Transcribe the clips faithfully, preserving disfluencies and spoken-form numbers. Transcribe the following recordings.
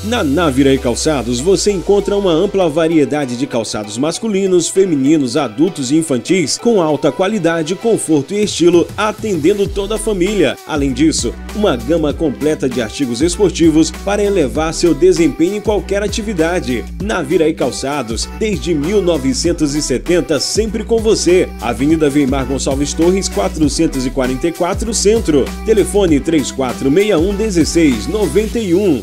Na Naviraí Calçados você encontra uma ampla variedade de calçados masculinos, femininos, adultos e infantis com alta qualidade, conforto e estilo, atendendo toda a família. Além disso, uma gama completa de artigos esportivos para elevar seu desempenho em qualquer atividade. Naviraí Calçados, desde mil novecentos e setenta, sempre com você. Avenida Weimar Gonçalves Torres, quatrocentos e quarenta e quatro, Centro. Telefone três quatro seis um, um seis nove um.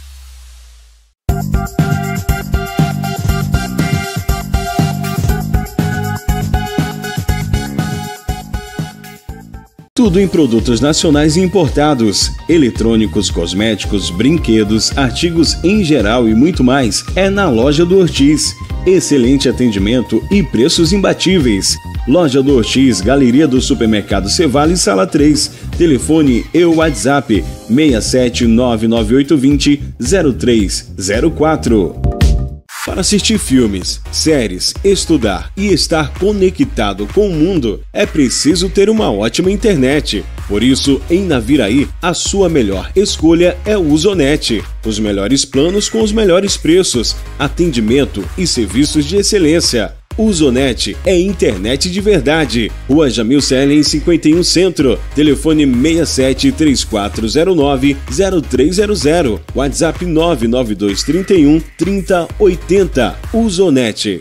Tudo em produtos nacionais e importados, eletrônicos, cosméticos, brinquedos, artigos em geral e muito mais é na Loja do Ortiz. Excelente atendimento e preços imbatíveis. Loja do Ortiz, Galeria do Supermercado Cevale, Sala três. Telefone e WhatsApp seis sete nove nove oito dois zero zero três zero quatro. Para assistir filmes, séries, estudar e estar conectado com o mundo, é preciso ter uma ótima internet. Por isso, em Naviraí, a sua melhor escolha é o Usonet. Os melhores planos com os melhores preços, atendimento e serviços de excelência. Usonet é internet de verdade. Rua Jamil Selen, cinquenta e um, Centro. Telefone seis sete três quatro zero nove zero três zero zero. WhatsApp nove nove dois três um, trinta oitenta. Usonet.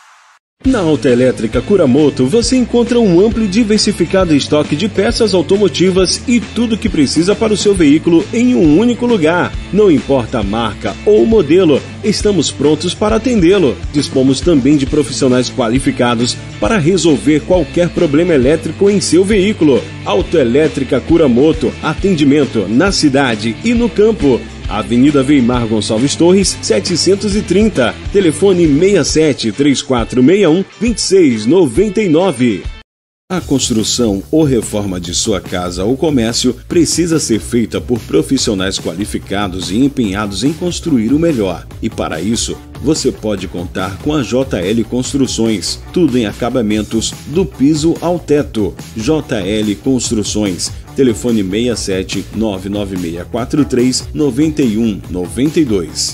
Na Autoelétrica Kuramoto você encontra um amplo e diversificado estoque de peças automotivas e tudo o que precisa para o seu veículo em um único lugar. Não importa a marca ou modelo, estamos prontos para atendê-lo. Dispomos também de profissionais qualificados para resolver qualquer problema elétrico em seu veículo. Autoelétrica Kuramoto, atendimento na cidade e no campo. Avenida Weimar Gonçalves Torres, setecentos e trinta. Telefone seis sete três quatro seis um, dois seis nove nove. A construção ou reforma de sua casa ou comércio precisa ser feita por profissionais qualificados e empenhados em construir o melhor. E para isso, você pode contar com a J L Construções. Tudo em acabamentos do piso ao teto. J L Construções. Telefone seis sete nove nove seis quatro três nove um nove dois.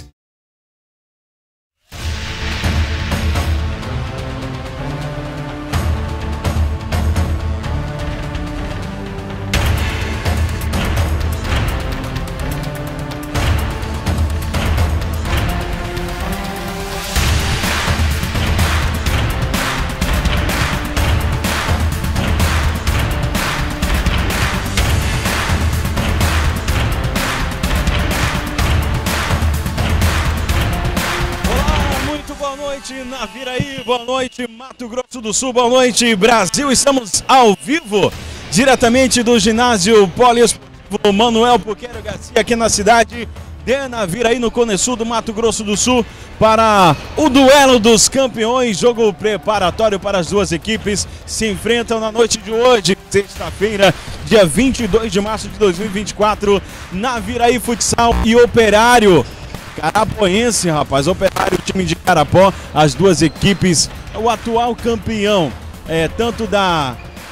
Naviraí, boa noite Mato Grosso do Sul, boa noite Brasil, estamos ao vivo, diretamente do ginásio poliesportivo Manuel Puquero Garcia, aqui na cidade de Naviraí, no Cone Sul do Mato Grosso do Sul, para o duelo dos campeões, jogo preparatório para as duas equipes, se enfrentam na noite de hoje, sexta-feira, dia vinte e dois de março de dois mil e vinte e quatro, Naviraí Futsal e Operário Carapoense, rapaz, Operário, time de Carapó, as duas equipes, o atual campeão, é, tanto da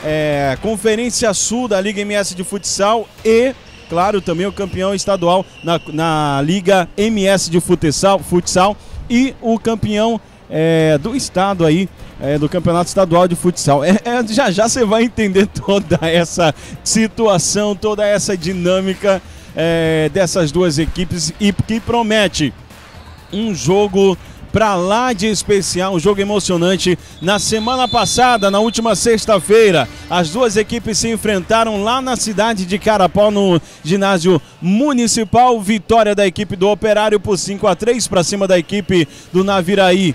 é, Conferência Sul da Liga M S de Futsal e, claro, também o campeão estadual na, na Liga M S de Futsal, futsal e o campeão é, do estado aí, é, do Campeonato Estadual de Futsal. É, é, já já você vai entender toda essa situação, toda essa dinâmica É, dessas duas equipes e que promete um jogo pra lá de especial, um jogo emocionante. Na semana passada, na última sexta-feira, as duas equipes se enfrentaram lá na cidade de Carapó, no ginásio municipal. Vitória da equipe do Operário por cinco a três para cima da equipe do Naviraí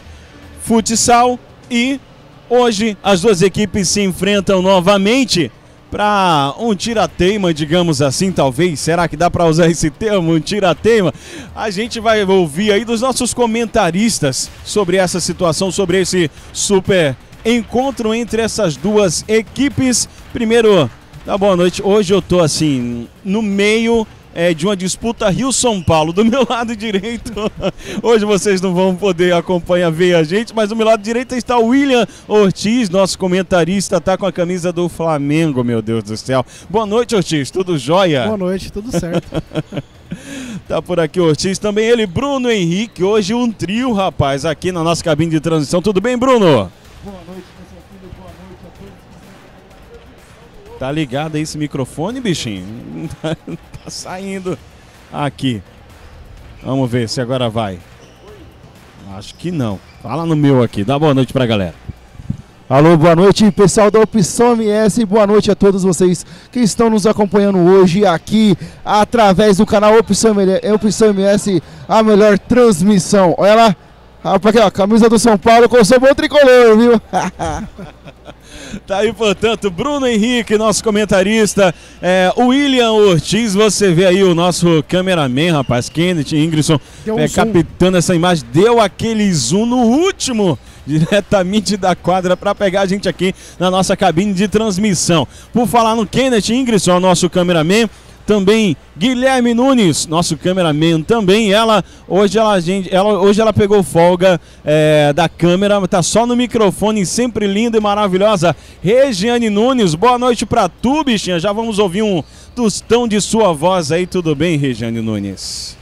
Futsal. E hoje as duas equipes se enfrentam novamente para um tira-teima, digamos assim, talvez. Será que dá para usar esse termo, um tira-teima? A gente vai ouvir aí dos nossos comentaristas sobre essa situação, sobre esse super encontro entre essas duas equipes. Primeiro, tá, boa noite. Hoje eu tô assim, no meio é, de uma disputa Rio-São Paulo. Do meu lado direito, hoje vocês não vão poder acompanhar, ver a gente, mas do meu lado direito está o William Ortiz, nosso comentarista, está com a camisa do Flamengo, meu Deus do céu. Boa noite, Ortiz, tudo jóia? Boa noite, tudo certo. Tá por aqui o Ortiz, também ele, Bruno Henrique, hoje um trio, rapaz, aqui na nossa cabine de transição. Tudo bem, Bruno? Boa noite, pessoal, filho, boa noite a todos. Tá ligado aí esse microfone, bichinho? Tá, tá saindo aqui. Vamos ver se agora vai. Acho que não. Fala no meu aqui, dá boa noite pra galera. Alô, boa noite, pessoal da Opção M S, boa noite a todos vocês que estão nos acompanhando hoje aqui através do canal Opção M S, a melhor transmissão. Olha lá, aqui, ó, camisa do São Paulo com o seu bom tricolor, viu? Tá aí, portanto, Bruno Henrique, nosso comentarista, é, o William Ortiz, você vê aí o nosso cameraman, rapaz, Kenneth Ingrisson, um é, captando essa imagem, deu aquele zoom no último, diretamente da quadra, para pegar a gente aqui na nossa cabine de transmissão. Por falar no Kenneth Ingrisson, nosso cameraman, também Guilherme Nunes, nosso cameraman também, ela hoje ela, gente, ela, hoje ela pegou folga é, da câmera, tá só no microfone, sempre linda e maravilhosa. Regiane Nunes, boa noite pra tu, bichinha, já vamos ouvir um tostão de sua voz aí, tudo bem, Regiane Nunes?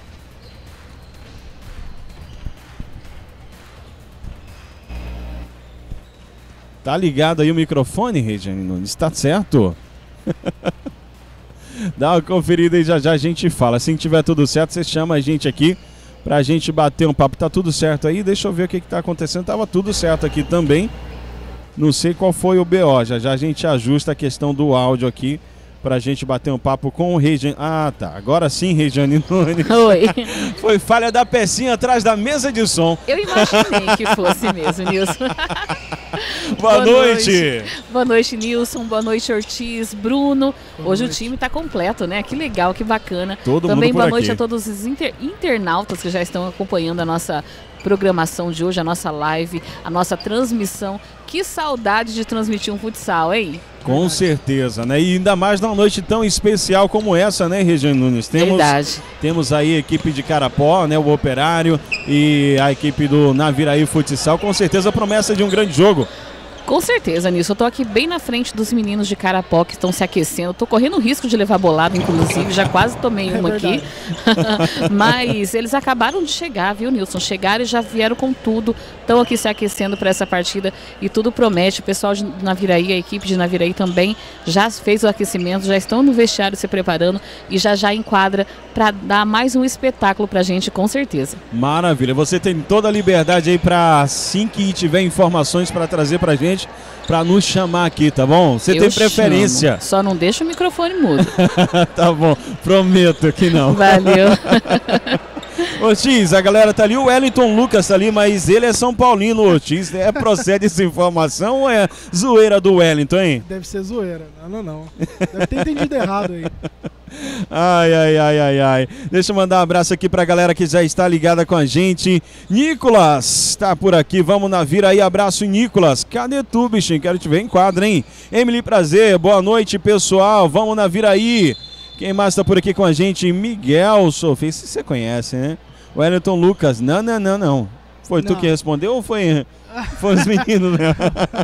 Tá ligado aí o microfone, Regiane Nunes, tá certo? Dá uma conferida aí, já já a gente fala. Assim que tiver tudo certo, você chama a gente aqui pra gente bater um papo. Tá tudo certo aí? Deixa eu ver o que que tá acontecendo. Tava tudo certo aqui também. Não sei qual foi o B O. Já já a gente ajusta a questão do áudio aqui pra gente bater um papo com o Regiane. Ah, tá. Agora sim, Regiane Nunes. Oi. Foi falha da pecinha atrás da mesa de som. Eu imaginei que fosse mesmo, Nilson. Boa, Boa noite. noite. Boa noite, Nilson. Boa noite, Ortiz, Bruno. Boa Hoje noite. O time tá completo, né? Que legal, que bacana. Todo Também mundo por boa aqui. noite a todos os inter internautas que já estão acompanhando a nossa programação de hoje, a nossa live, a nossa transmissão. Que saudade de transmitir um futsal, hein? Com certeza, né? E ainda mais numa noite tão especial como essa, né, Regiane Nunes? Temos, Verdade. Temos aí a equipe de Carapó, né, o Operário e a equipe do Naviraí Futsal. Com certeza promessa de um grande jogo. Com certeza, Nilson. Eu tô aqui bem na frente dos meninos de Carapó que estão se aquecendo. Tô correndo risco de levar bolada, inclusive. Já quase tomei uma é aqui. Mas eles acabaram de chegar, viu, Nilson? Chegaram e já vieram com tudo. Estão aqui se aquecendo para essa partida e tudo promete. O pessoal de Naviraí, a equipe de Naviraí também já fez o aquecimento, já estão no vestiário se preparando e já já enquadra para dar mais um espetáculo pra gente, com certeza. Maravilha. Você tem toda a liberdade aí para, assim que tiver informações para trazer pra gente, para nos chamar aqui, tá bom? Você Eu tem preferência. Chamo. Só não deixa o microfone mudo. Tá bom, prometo que não. Valeu. Ortiz, a galera tá ali, o Wellington Lucas tá ali, mas ele é São Paulino, Ortiz. É, procede essa informação ou é zoeira do Wellington, hein? Deve ser zoeira. Não, não, não. Deve ter entendido errado aí. Ai, ai, ai, ai, ai. Deixa eu mandar um abraço aqui pra galera que já está ligada com a gente. Nicolas, tá por aqui, vamos na vira aí. Abraço, Nicolas. Cadê tu, bichinho? Quero te ver em quadra, hein? Emily Prazer, boa noite, pessoal. Vamos na vira aí. Quem mais tá por aqui com a gente? Miguel Sofia, se você conhece, né? Wellington Lucas, não, não, não, não. Foi não. Tu que respondeu ou foi, foi os meninos, né?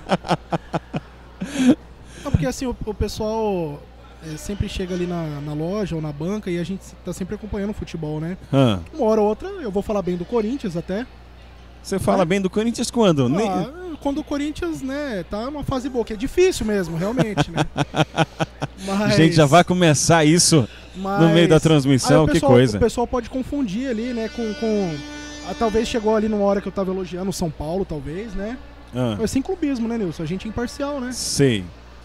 Não, porque assim, o, o pessoal é, sempre chega ali na, na loja ou na banca e a gente tá sempre acompanhando o futebol, né? Hã. Uma hora ou outra eu vou falar bem do Corinthians até. Você fala é? bem do Corinthians quando? Ah, Nem... Quando o Corinthians, né, tá numa fase boa, que é difícil mesmo, realmente, né? Mas... A gente já vai começar isso Mas... no meio da transmissão, pessoal, que coisa. O pessoal pode confundir ali, né, com... com... Ah, talvez chegou ali numa hora que eu tava elogiando o São Paulo, talvez, né? Ah. Mas sem clubismo, né, Nilson? A gente é imparcial, né? Sei.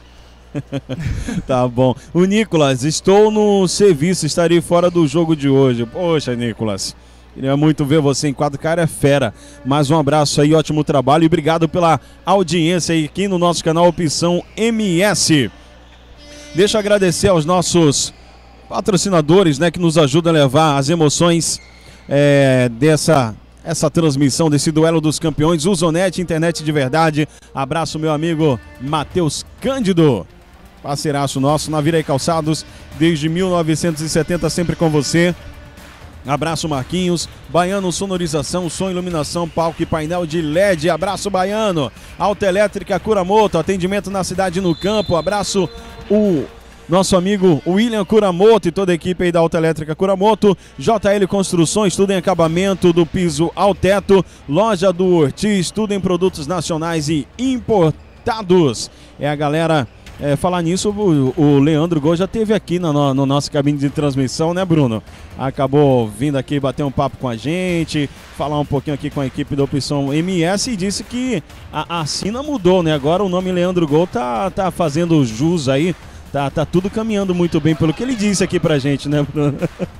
Tá bom. O Nicolas, estou no serviço, estarei fora do jogo de hoje. Poxa, Nicolas, queria muito ver você em quadro, cara, é fera. Mais um abraço aí, ótimo trabalho e obrigado pela audiência aí aqui no nosso canal Opção M S. Deixa eu agradecer aos nossos patrocinadores, né, que nos ajudam a levar as emoções é, dessa essa transmissão desse duelo dos campeões. Uzonete, internet de verdade. Abraço, meu amigo Matheus Cândido. parceiraço nosso, Naviraí Calçados, desde mil novecentos e setenta, sempre com você. Abraço Marquinhos, Baiano Sonorização, som, iluminação, palco e painel de L E D, abraço Baiano. Autoelétrica Kuramoto, atendimento na cidade e no campo, abraço o nosso amigo William Kuramoto e toda a equipe aí da Autoelétrica Kuramoto. J L Construções, tudo em acabamento do piso ao teto. Loja do Ortiz, tudo em produtos nacionais e importados. É a galera... É, falar nisso, o, o Leandro Gol já esteve aqui na no, no nosso cabine de transmissão, né, Bruno? Acabou vindo aqui bater um papo com a gente, falar um pouquinho aqui com a equipe da Opção M S e disse que a, a sina mudou, né? Agora o nome Leandro Gol tá, tá fazendo jus aí, tá, tá tudo caminhando muito bem pelo que ele disse aqui pra gente, né, Bruno?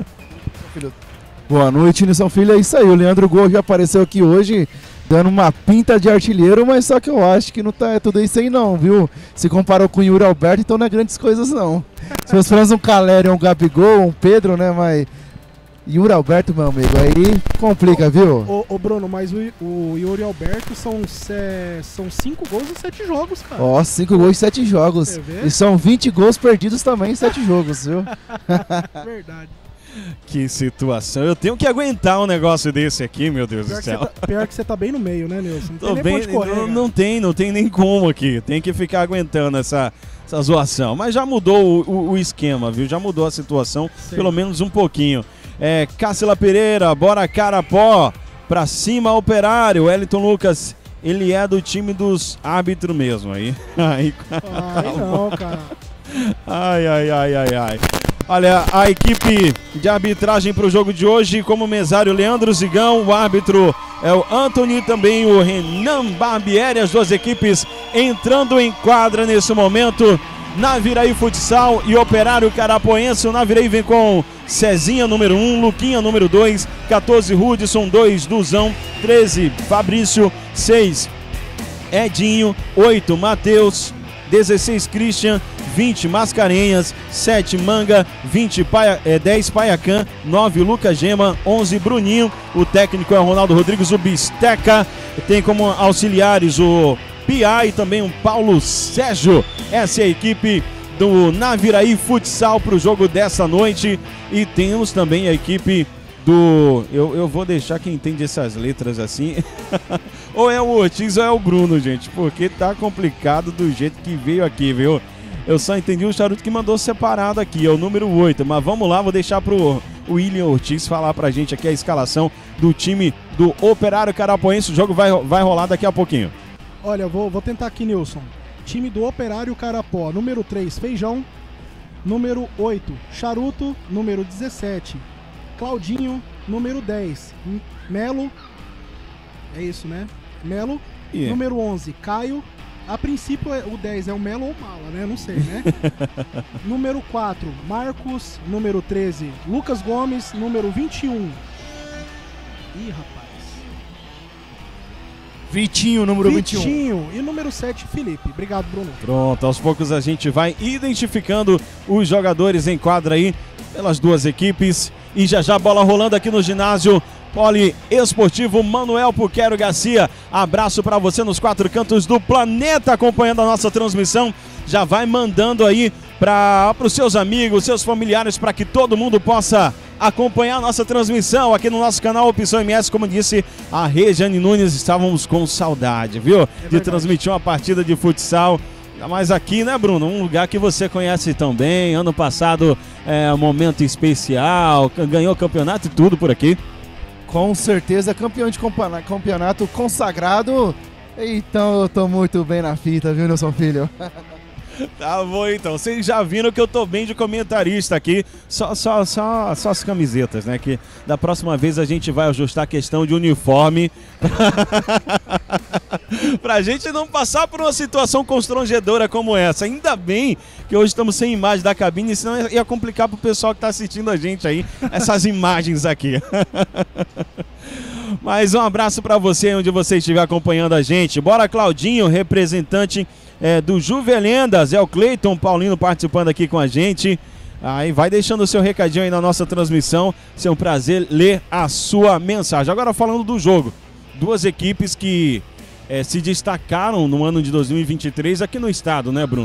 Boa noite, Nilson Filho, é isso aí, o Leandro Gol já apareceu aqui hoje dando uma pinta de artilheiro, mas só que eu acho que não tá tudo isso aí não, viu? Se comparou com o Yuri Alberto, então não é grandes coisas não. Se fosse falando um Calério, um Gabigol, um Pedro, né, mas... Yuri Alberto, meu amigo, aí complica, viu? Ô, ô Bruno, mas o, o Yuri Alberto são, é, são cinco gols em sete jogos, cara. Ó, cinco gols em sete jogos. E são vinte gols perdidos também em sete jogos, viu? Verdade. Que situação. Eu tenho que aguentar um negócio desse aqui, meu Deus pior do céu. Tá, pior que você tá bem no meio, né, Nilson? Não Tô tem nem bem, ponto de correr, não, não tem, não tem nem como aqui. Tem que ficar aguentando essa, essa zoação. Mas já mudou o, o, o esquema, viu? Já mudou a situação, Sei. pelo menos um pouquinho. É, Cássila Pereira, bora Carapó, pra cima Operário. Wellington Lucas, ele é do time dos árbitros mesmo aí. Aí, Ai, não, cara. Ai, ai, ai, ai, ai. Olha, a equipe de arbitragem para o jogo de hoje, como mesário Leandro Zigão, o árbitro é o Anthony, também o Renan Barbieri, as duas equipes entrando em quadra nesse momento. Naviraí Futsal e Operário Carapoense. O Naviraí vem com Cezinha, número um, Luquinha, número dois, quatorze, Hudson, dois, Duzão, treze, Fabrício, seis, Edinho, oito, Matheus, dezesseis, Christian, vinte, Mascarenhas, sete, Manga, vinte, Paia, é, dez, Paiacan, nove, Lucas Gema, onze, Bruninho. O técnico é o Ronaldo Rodrigues, o Bisteca. Tem como auxiliares o Pia e também o Paulo Sérgio. Essa é a equipe do Naviraí Futsal para o jogo dessa noite. E temos também a equipe do... Eu, eu vou deixar quem entende essas letras assim... ou é o Ortiz ou é o Bruno, gente, porque tá complicado do jeito que veio aqui, viu? Eu só entendi o charuto que mandou separado aqui, é o número oito, mas vamos lá, vou deixar pro William Ortiz falar pra gente aqui a escalação do time do Operário Carapoense. O jogo vai, vai rolar daqui a pouquinho. Olha, vou, vou tentar aqui, Nilson. Time do Operário Carapó, número três, Feijão, número oito, Charuto, número dezessete, Claudinho, número dez, Melo, é isso, né? Melo, yeah. Número onze, Caio. A princípio o dez é o Melo ou o Mala, né? Não sei, né? Número quatro, Marcos. Número treze, Lucas Gomes. Número vinte e um. Ih, rapaz. Vitinho, número Vitinho. vinte e um. E número sete, Felipe. Obrigado, Bruno. Pronto, aos poucos a gente vai identificando os jogadores em quadra aí pelas duas equipes. E já já bola rolando aqui no ginásio Poliesportivo Manuel Puquero Garcia. Abraço para você nos quatro cantos do planeta acompanhando a nossa transmissão. Já vai mandando aí para os seus amigos, seus familiares, para que todo mundo possa acompanhar a nossa transmissão aqui no nosso canal Opção M S. Como disse a Regiane Nunes, estávamos com saudade, viu? É de transmitir uma partida de futsal. Mas aqui, né, Bruno? Um lugar que você conhece tão bem. Ano passado, é um momento especial, ganhou campeonato e tudo por aqui. Com certeza, campeão de campeonato consagrado. Então eu tô muito bem na fita, viu, Nilson Filho? Tá bom, então. Vocês já viram que eu tô bem de comentarista aqui. Só, só, só, só as camisetas, né? Que da próxima vez a gente vai ajustar a questão de uniforme. Pra gente não passar por uma situação constrangedora como essa. Ainda bem que hoje estamos sem imagem da cabine, senão ia complicar pro pessoal que tá assistindo a gente aí, essas imagens aqui. Mas um abraço pra você, onde você estiver acompanhando a gente. Bora, Claudinho, representante é, do Juvelendas. É o Cleiton Paulino participando aqui com a gente. Aí vai deixando o seu recadinho aí na nossa transmissão. Será um prazer ler a sua mensagem. Agora falando do jogo. Duas equipes que é, se destacaram no ano de dois mil e vinte e três aqui no estado, né, Bruno?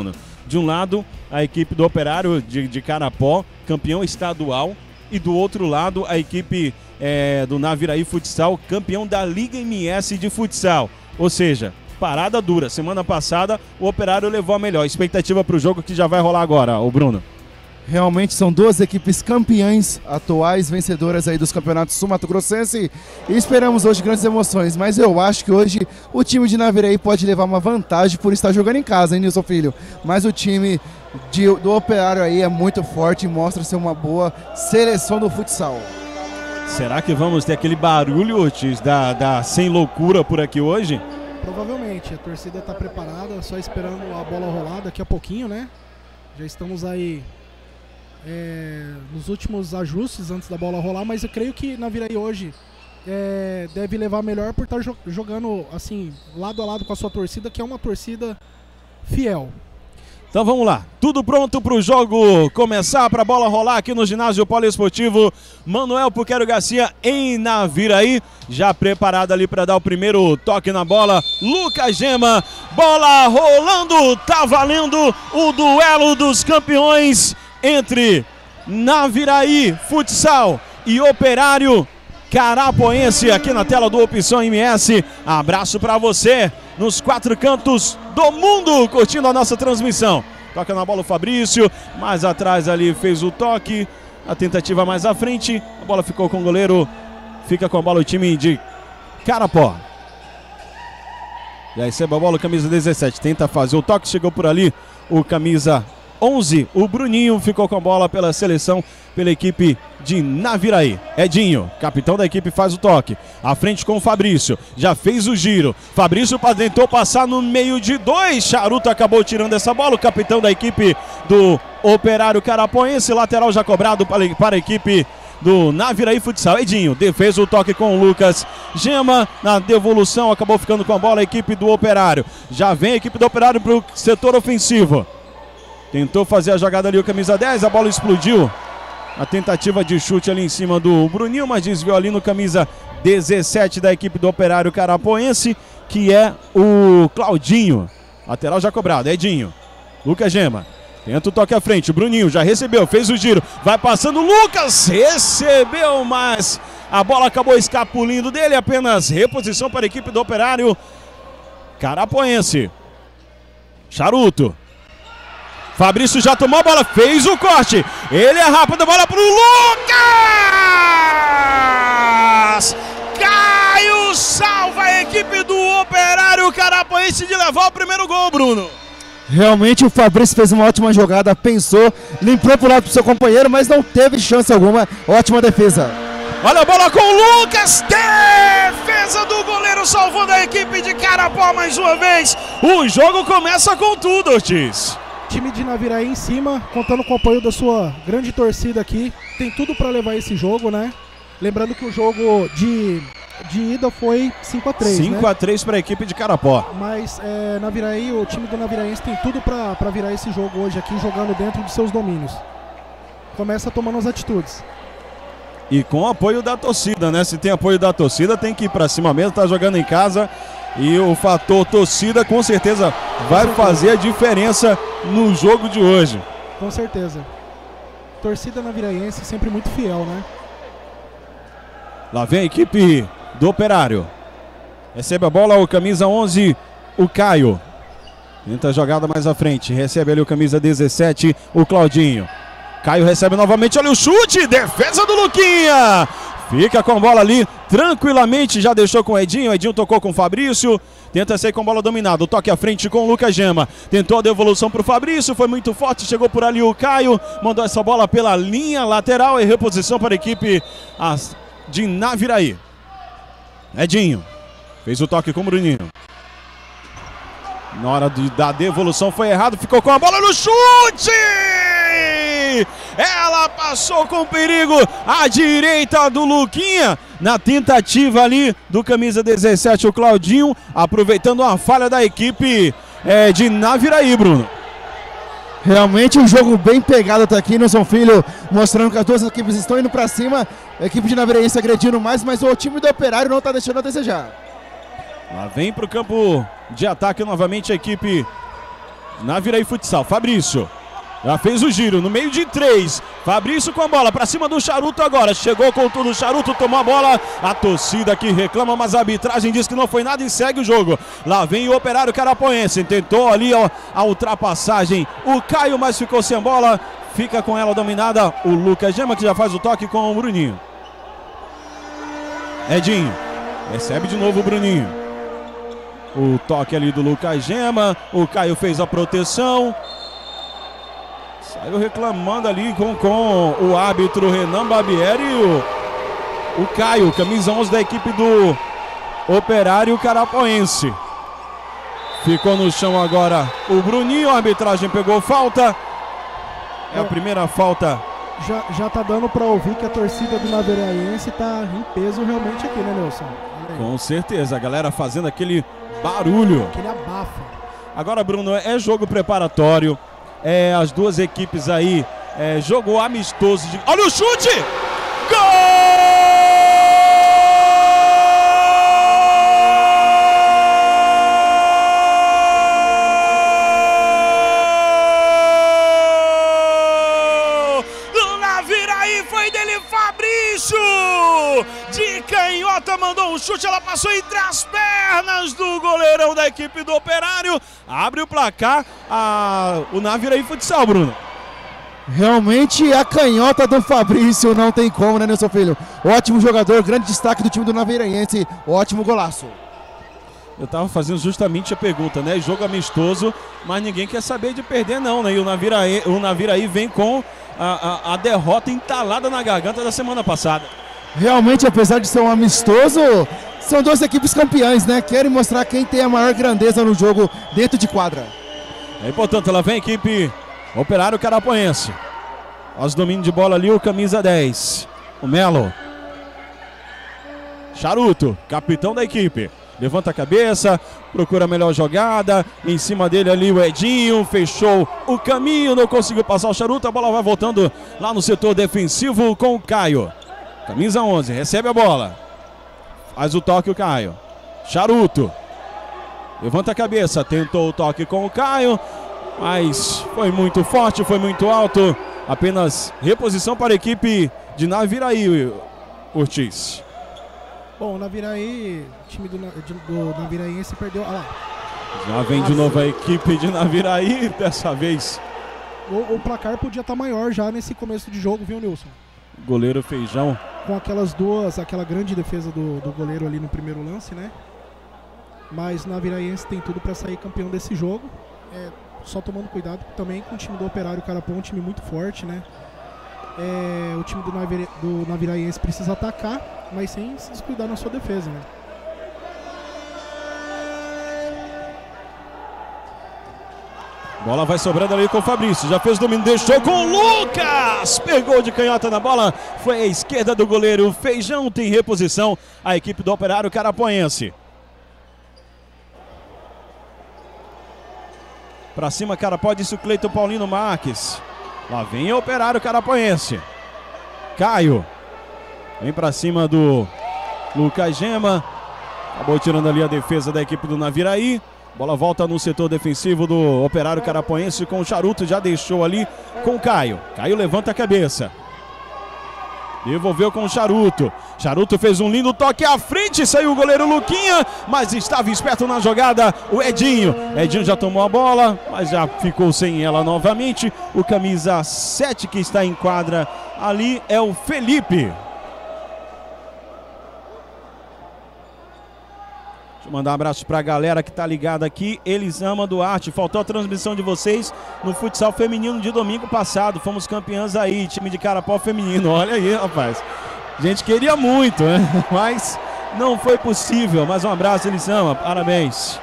De um lado, a equipe do Operário de, de Carapó, campeão estadual, e do outro lado, a equipe é, do Naviraí Futsal, campeão da Liga M S de futsal. Ou seja, parada dura. Semana passada, o Operário levou a melhor. Expectativa para o jogo que já vai rolar agora, o Bruno. Realmente são duas equipes campeãs, atuais vencedoras aí dos campeonatos sul-mato-grossense, e esperamos hoje grandes emoções, mas eu acho que hoje o time de Naviraí pode levar uma vantagem por estar jogando em casa, hein, Nilson Filho? Mas o time de, do Operário aí é muito forte e mostra ser uma boa seleção do futsal. Será que vamos ter aquele barulho, Ortiz, da, da Sem Loucura por aqui hoje? Provavelmente, a torcida está preparada, só esperando a bola rolar daqui a pouquinho, né? Já estamos aí É, nos últimos ajustes antes da bola rolar, mas eu creio que Naviraí hoje é, deve levar melhor por estar jo jogando assim, lado a lado com a sua torcida, que é uma torcida fiel. Então vamos lá, tudo pronto para o jogo começar, para a bola rolar aqui no ginásio poliesportivo Manuel Puquero Garcia em Naviraí, já preparado ali para dar o primeiro toque na bola, Lucas Gema, bola rolando, tá valendo o duelo dos campeões entre Naviraí Futsal e Operário Carapoense aqui na tela do Opção M S. Abraço para você nos quatro cantos do mundo curtindo a nossa transmissão. Toca na bola o Fabrício, mais atrás ali fez o toque, a tentativa mais à frente, a bola ficou com o goleiro, fica com a bola o time de Carapó. Já recebe a bola o camisa dezessete, tenta fazer o toque, chegou por ali o camisa onze, o Bruninho ficou com a bola pela seleção, pela equipe de Naviraí. Edinho, capitão da equipe, faz o toque. À frente com o Fabrício, já fez o giro. Fabrício tentou passar no meio de dois. Charuto acabou tirando essa bola. O capitão da equipe do Operário Carapoense, lateral já cobrado para, para a equipe do Naviraí Futsal. Edinho, fez o toque com o Lucas Gema, na devolução acabou ficando com a bola a equipe do Operário. Já vem a equipe do Operário para o setor ofensivo. Tentou fazer a jogada ali o camisa dez, a bola explodiu. A tentativa de chute ali em cima do Bruninho, mas desviou ali no camisa dezessete da equipe do Operário Carapoense, que é o Claudinho. Lateral já cobrado, Edinho. Lucas Gema. Tenta o toque à frente, o Bruninho já recebeu, fez o giro. Vai passando, Lucas recebeu, mas a bola acabou escapulindo dele. Apenas reposição para a equipe do Operário Carapoense. Charuto. Fabrício já tomou a bola, fez o corte. Ele é rápido, bola pro Lucas! Caio salva a equipe do Operário Carapoense de levar o primeiro gol, Bruno. Realmente o Fabrício fez uma ótima jogada, pensou, limpou pro lado pro seu companheiro, mas não teve chance alguma. Ótima defesa. Olha a bola com o Lucas, defesa do goleiro salvando a equipe de Carapó mais uma vez. O jogo começa com tudo, Ortiz. Time de Naviraí em cima, contando com o apoio da sua grande torcida aqui. Tem tudo para levar esse jogo, né? Lembrando que o jogo de, de ida foi cinco a três, cinco a três para a equipe de Carapó. Mas é, Naviraí, o time do Naviraense tem tudo para virar esse jogo hoje aqui, jogando dentro de seus domínios. Começa tomando as atitudes. E com o apoio da torcida, né? Se tem apoio da torcida, tem que ir para cima mesmo, tá jogando em casa. E o fator torcida com certeza vai fazer a diferença no jogo de hoje. Com certeza. Torcida naviraense sempre muito fiel, né? Lá vem a equipe do Operário. Recebe a bola o camisa onze, o Caio. Tenta a jogada mais à frente. Recebe ali o camisa dezessete, o Claudinho. Caio recebe novamente, olha o chute, defesa do Luquinha. Fica com a bola ali, tranquilamente, já deixou com o Edinho, Edinho tocou com o Fabrício, tenta sair com a bola dominada, o toque à frente com o Lucas Gema, tentou a devolução para o Fabrício, foi muito forte, chegou por ali o Caio, mandou essa bola pela linha lateral e reposição para a equipe de Naviraí. Edinho, fez o toque com o Bruninho. Na hora de, da devolução foi errado, ficou com a bola no chute! Ela passou com perigo à direita do Luquinha, na tentativa ali do camisa dezessete, o Claudinho, aproveitando a falha da equipe é, de Naviraí, Bruno. Realmente um jogo bem pegado até aqui, Nilson Filho, mostrando que as duas equipes estão indo para cima, a equipe de Naviraí se agredindo mais, mas o time do Operário não está deixando a desejar. Lá vem para o campo de ataque novamente a equipe Naviraí Futsal, Fabrício. Já fez o giro, no meio de três. Fabrício com a bola, pra cima do Charuto agora. Chegou com tudo, o Charuto tomou a bola. A torcida aqui reclama, mas a arbitragem diz que não foi nada e segue o jogo. Lá vem o Operário Carapoense. Tentou ali ó, a ultrapassagem. O Caio, mas ficou sem bola. Fica com ela dominada o Lucas Gema, que já faz o toque com o Bruninho. Edinho. Recebe de novo o Bruninho. O toque ali do Lucas Gema. O Caio fez a proteção. Saiu reclamando ali com, com o árbitro Renan Barbieri e o, o Caio, camisa onze da equipe do Operário Carapoense. Ficou no chão agora o Bruninho, a arbitragem pegou falta. É a primeira falta. Já, já tá dando pra ouvir que a torcida do Naviraense tá em peso realmente aqui, né, Nelson? Com certeza, a galera fazendo aquele barulho. Aquele abafa. Agora, Bruno, é jogo preparatório. É, as duas equipes aí, é, jogo amistoso de... Olha o chute! Gol! Do Naviraí foi dele, Fabrício! De canhota mandou um chute, ela passou entre as pernas do goleirão da equipe do Operário. Abre o placar a, o Naviraí Futsal, Bruno. Realmente a canhota do Fabrício não tem como, né, Nelson Filho? Ótimo jogador, grande destaque do time do Naviraense, ótimo golaço. Eu tava fazendo justamente a pergunta, né? Jogo amistoso, mas ninguém quer saber de perder não, né? E o Naviraí, o Naviraí vem com a, a, a derrota entalada na garganta da semana passada. Realmente, apesar de ser um amistoso, são duas equipes campeãs, né? Querem mostrar quem tem a maior grandeza no jogo dentro de quadra. É, portanto, ela vem a equipe Operário Carapoense. Os domínios de bola ali, o camisa dez. O Melo. Charuto, capitão da equipe. Levanta a cabeça, procura a melhor jogada. Em cima dele ali o Edinho, fechou o caminho, não conseguiu passar o Charuto. A bola vai voltando lá no setor defensivo com o Caio. Camisa onze, recebe a bola. Faz o toque o Caio. Charuto. Levanta a cabeça, tentou o toque com o Caio, mas foi muito forte, foi muito alto. Apenas reposição para a equipe de Naviraí, Ortiz. Bom, o Naviraí, o time do, do Naviraense perdeu. Olha lá. Já vem de novo a equipe de Naviraí, dessa vez. O, o placar podia estar maior já nesse começo de jogo, viu, Nilson? Goleiro Feijão. Com aquelas duas, aquela grande defesa do, do goleiro ali no primeiro lance, né? Mas o Naviraense tem tudo para sair campeão desse jogo. É, só tomando cuidado também com o time do Operário Carapó, um time muito forte, né? É, o time do, Navira, do Naviraense precisa atacar, mas sem se descuidar na sua defesa, né? Bola vai sobrando ali com o Fabrício, já fez o domínio, deixou com o Lucas, pegou de canhota na bola, foi à esquerda do goleiro Feijão, tem reposição a equipe do Operário Carapoense. Pra cima, Carapó, disse o Cleiton Paulino Marques. Lá vem o Operário Carapoense. Caio. Vem pra cima do Lucas Gema. Acabou tirando ali a defesa da equipe do Naviraí. Bola volta no setor defensivo do Operário Carapoense com o Charuto. Já deixou ali com o Caio. Caio levanta a cabeça. Devolveu com o Charuto. Charuto fez um lindo toque à frente. Saiu o goleiro Luquinha, mas estava esperto na jogada o Edinho. Edinho já tomou a bola, mas já ficou sem ela novamente. O camisa sete que está em quadra ali é o Felipe. Deixa eu mandar um abraço para a galera que está ligada aqui. Elisama Duarte, faltou a transmissão de vocês no futsal feminino de domingo passado. Fomos campeãs aí, time de Carapó feminino. Olha aí, rapaz. A gente queria muito, né? Mas não foi possível. Mais um abraço, Elisama. Parabéns.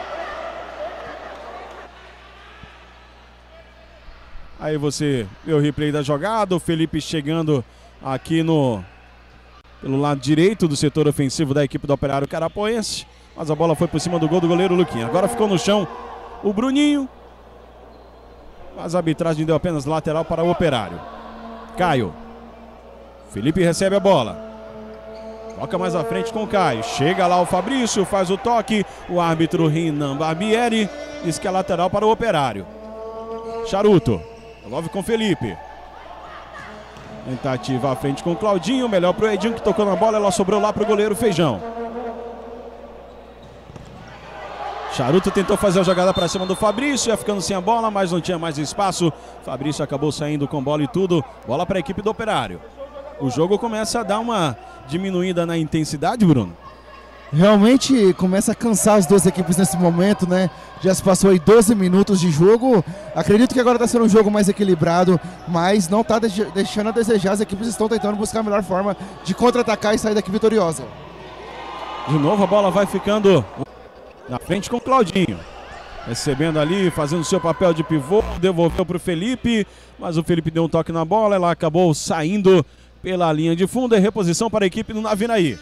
Aí você vê o replay da jogada. O Felipe chegando aqui no pelo lado direito do setor ofensivo da equipe do Operário Carapoense. Mas a bola foi por cima do gol do goleiro Luquinha. Agora ficou no chão o Bruninho. Mas a arbitragem deu apenas lateral para o Operário. Caio. Felipe recebe a bola. Toca mais à frente com o Caio. Chega lá o Fabrício, faz o toque. O árbitro Renan Barbieri Isso que é lateral para o Operário. Charuto. Devolve com Felipe. Tentativa à frente com o Claudinho. Melhor para o Edinho que tocou na bola. Ela sobrou lá para o goleiro Feijão. Charuto tentou fazer a jogada para cima do Fabrício. Ia ficando sem a bola, mas não tinha mais espaço. Fabrício acabou saindo com bola e tudo. Bola para a equipe do Operário. O jogo começa a dar uma diminuída na intensidade, Bruno. Realmente começa a cansar as duas equipes nesse momento, né? Já se passou aí doze minutos de jogo. Acredito que agora está sendo um jogo mais equilibrado, mas não está deixando a desejar. As equipes estão tentando buscar a melhor forma de contra-atacar e sair daqui vitoriosa. De novo a bola vai ficando na frente com o Claudinho. Recebendo ali, fazendo seu papel de pivô. Devolveu para o Felipe, mas o Felipe deu um toque na bola. Ela acabou saindo pela linha de fundo. É reposição para a equipe do Naviraí.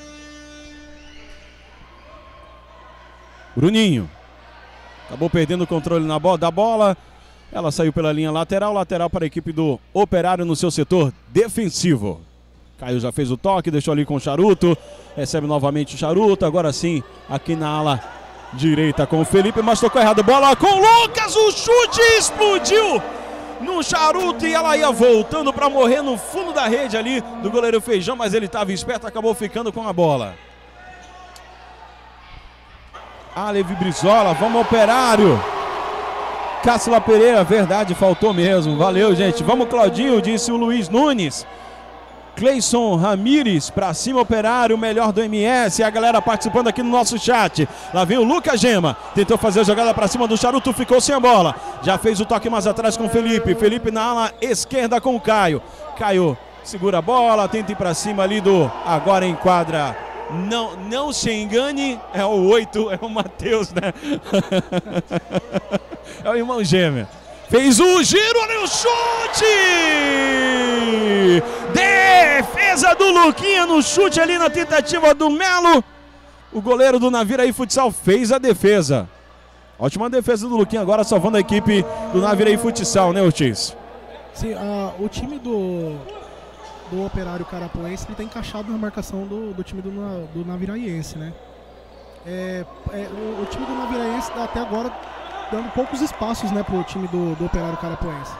Bruninho. Acabou perdendo o controle na bola, da bola. Ela saiu pela linha lateral. Lateral para a equipe do Operário no seu setor defensivo. Caio já fez o toque, deixou ali com o Charuto. Recebe novamente o Charuto. Agora sim, aqui na ala direita com o Felipe, mas tocou errado. Bola com o Lucas. O chute explodiu no Charuto e ela ia voltando para morrer no fundo da rede ali do goleiro Feijão, mas ele estava esperto, acabou ficando com a bola. Alevi Brizola, vamos Operário. Cássila Pereira, verdade, faltou mesmo. Valeu, gente. Vamos, Claudinho, disse o Luiz Nunes. Cleison Ramires, pra cima Operário, melhor do M S. A galera participando aqui no nosso chat. Lá vem o Lucas Gema. Tentou fazer a jogada pra cima do Charuto, ficou sem a bola. Já fez o toque mais atrás com o Felipe. Felipe na ala esquerda com o Caio. Caio segura a bola, tenta ir pra cima ali do... Agora enquadra. Não, não se engane, é o oito, é o Matheus, né? É o irmão gêmeo. Fez o giro, olha o chute! Defesa do Luquinha no chute ali na tentativa do Melo. O goleiro do Naviraí Futsal fez a defesa. Ótima defesa do Luquinha, agora salvando a equipe do Naviraí Futsal, né, Ortiz? Sim, uh, o time do... do Operário Carapuense, ele está encaixado na marcação do, do time do, do Naviraiense, né? É, é, o, o time do Naviraiense até agora dando poucos espaços, né, pro time do, do Operário Carapuense.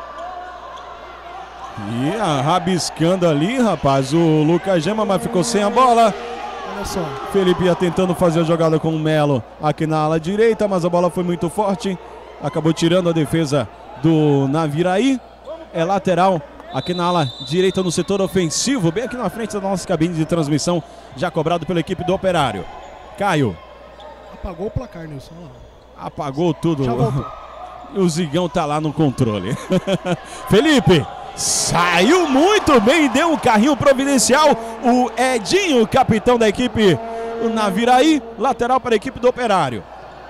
E a rabiscando ali, rapaz, o Lucas Gema, mas ficou sem a bola. Olha só. Felipe ia tentando fazer a jogada com o Melo aqui na ala direita, mas a bola foi muito forte. Acabou tirando a defesa do Naviraí. É lateral aqui na ala direita no setor ofensivo, bem aqui na frente da nossa cabine de transmissão, já cobrado pela equipe do Operário. Caio. Apagou o placar, Nilson. Apagou tudo. Já voltou. O Zigão tá lá no controle. Felipe saiu muito bem, deu um carrinho providencial. O Edinho, capitão da equipe do Naviraí, lateral para a equipe do Operário.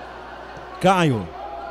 Caio.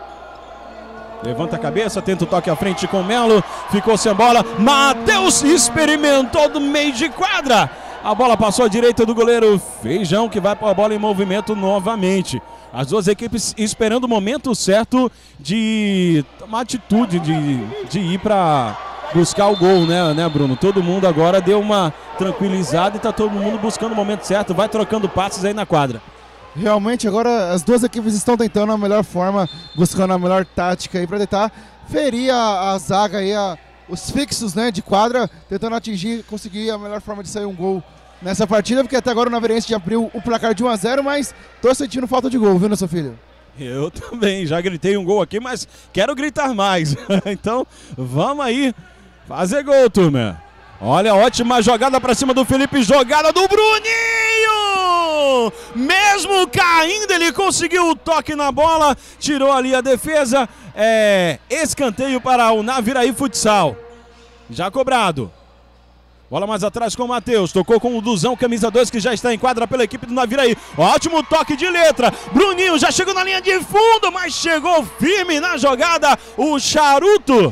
Levanta a cabeça, tenta o toque à frente com o Melo. Ficou sem a bola. Matheus experimentou do meio de quadra. A bola passou à direita do goleiro Feijão, que vai para a bola em movimento novamente. As duas equipes esperando o momento certo de tomar atitude, de, de ir para buscar o gol, né, né, Bruno? Todo mundo agora deu uma tranquilizada e está todo mundo buscando o momento certo. Vai trocando passes aí na quadra. Realmente agora as duas equipes estão tentando a melhor forma, buscando a melhor tática aí para tentar ferir a, a zaga aí, a, os fixos, né, de quadra, tentando atingir, conseguir a melhor forma de sair um gol nessa partida, porque até agora o Naviraense já abriu o placar de um a zero, mas tô sentindo falta de gol, viu, nosso filho? Eu também, já gritei um gol aqui, mas quero gritar mais. Então, vamos aí fazer gol, turma. Olha, ótima jogada pra cima do Felipe, jogada do Bruninho! Mesmo caindo, ele conseguiu o toque na bola, tirou ali a defesa. É, escanteio para o Naviraí Futsal. Já cobrado. Bola mais atrás com o Matheus, tocou com o Duzão, camisa dois, que já está em quadra pela equipe do Naviraí. Ótimo toque de letra, Bruninho já chegou na linha de fundo, mas chegou firme na jogada o Charuto.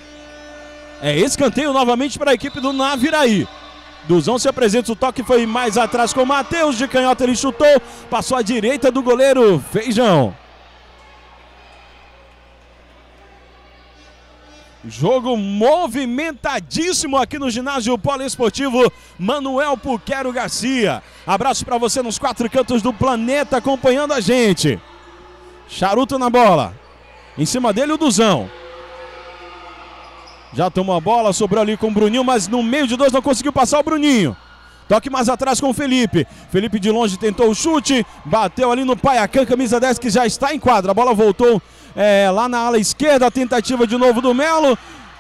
É escanteio novamente para a equipe do Naviraí. Duzão se apresenta, o toque foi mais atrás com o Matheus, de canhota ele chutou, passou à direita do goleiro Feijão. Jogo movimentadíssimo aqui no ginásio poliesportivo Manuel Puquero Garcia. Abraço para você nos quatro cantos do planeta acompanhando a gente. Charuto na bola. Em cima dele o Duzão. Já tomou a bola, sobrou ali com o Bruninho, mas no meio de dois não conseguiu passar o Bruninho. Toque mais atrás com o Felipe. Felipe de longe tentou o chute, bateu ali no Paiacan, camisa dez, que já está em quadra. A bola voltou é, lá na ala esquerda, a tentativa de novo do Melo.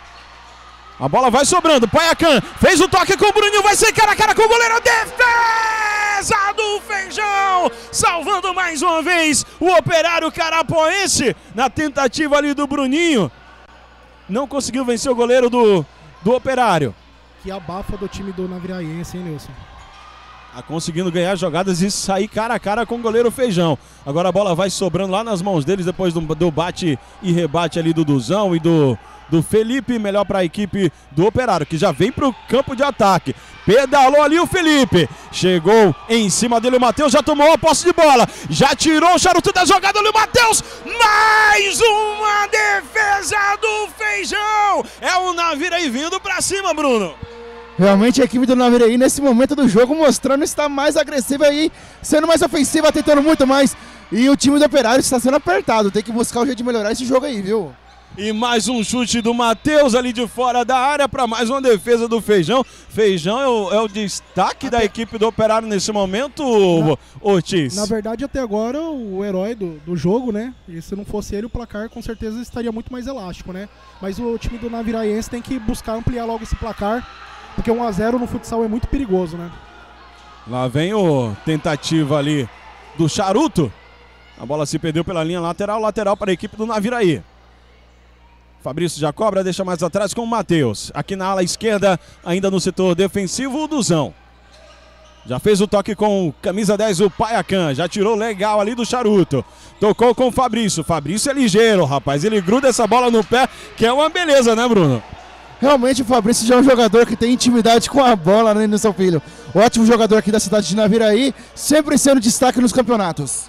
A bola vai sobrando, Paiacan fez o toque com o Bruninho, vai ser cara a cara com o goleiro. Defesa do Feijão, salvando mais uma vez o Operário Carapoense na tentativa ali do Bruninho. Não conseguiu vencer o goleiro do, do Operário. Que abafa do time do Naviraense, hein, Nilson? Tá conseguindo ganhar jogadas e sair cara a cara com o goleiro Feijão. Agora a bola vai sobrando lá nas mãos deles depois do, do bate e rebate ali do Duzão e do, do Felipe. Melhor para a equipe do Operário, que já vem para o campo de ataque. Pedalou ali o Felipe. Chegou em cima dele o Matheus, já tomou a posse de bola. Já tirou o charuto da jogada ali o Matheus. Mais uma defesa do Feijão. É o Naviraí vindo para cima, Bruno. Realmente a equipe do Naviraí nesse momento do jogo mostrando estar mais agressiva aí, sendo mais ofensiva, tentando muito mais. E o time do Operário está sendo apertado, tem que buscar o jeito de melhorar esse jogo aí, viu? E mais um chute do Matheus ali de fora da área para mais uma defesa do Feijão. Feijão é o, é o destaque até da equipe do Operário nesse momento, na, Ortiz. Na verdade, até agora, o herói do, do jogo, né? E se não fosse ele, o placar com certeza estaria muito mais elástico, né? Mas o time do Naviraense tem que buscar ampliar logo esse placar, porque um a zero no futsal é muito perigoso, né? Lá vem o tentativa ali do Charuto. A bola se perdeu pela linha lateral, lateral para a equipe do Naviraí. Fabrício já cobra, deixa mais atrás com o Matheus. Aqui na ala esquerda, ainda no setor defensivo, o Duzão. Já fez o toque com o camisa dez, o Paiacan. Já tirou legal ali do Charuto. Tocou com o Fabrício. Fabrício é ligeiro, rapaz. Ele gruda essa bola no pé, que é uma beleza, né, Bruno? Realmente o Fabrício já é um jogador que tem intimidade com a bola, né, Nilson Filho? Ótimo jogador aqui da cidade de Naviraí, sempre sendo destaque nos campeonatos.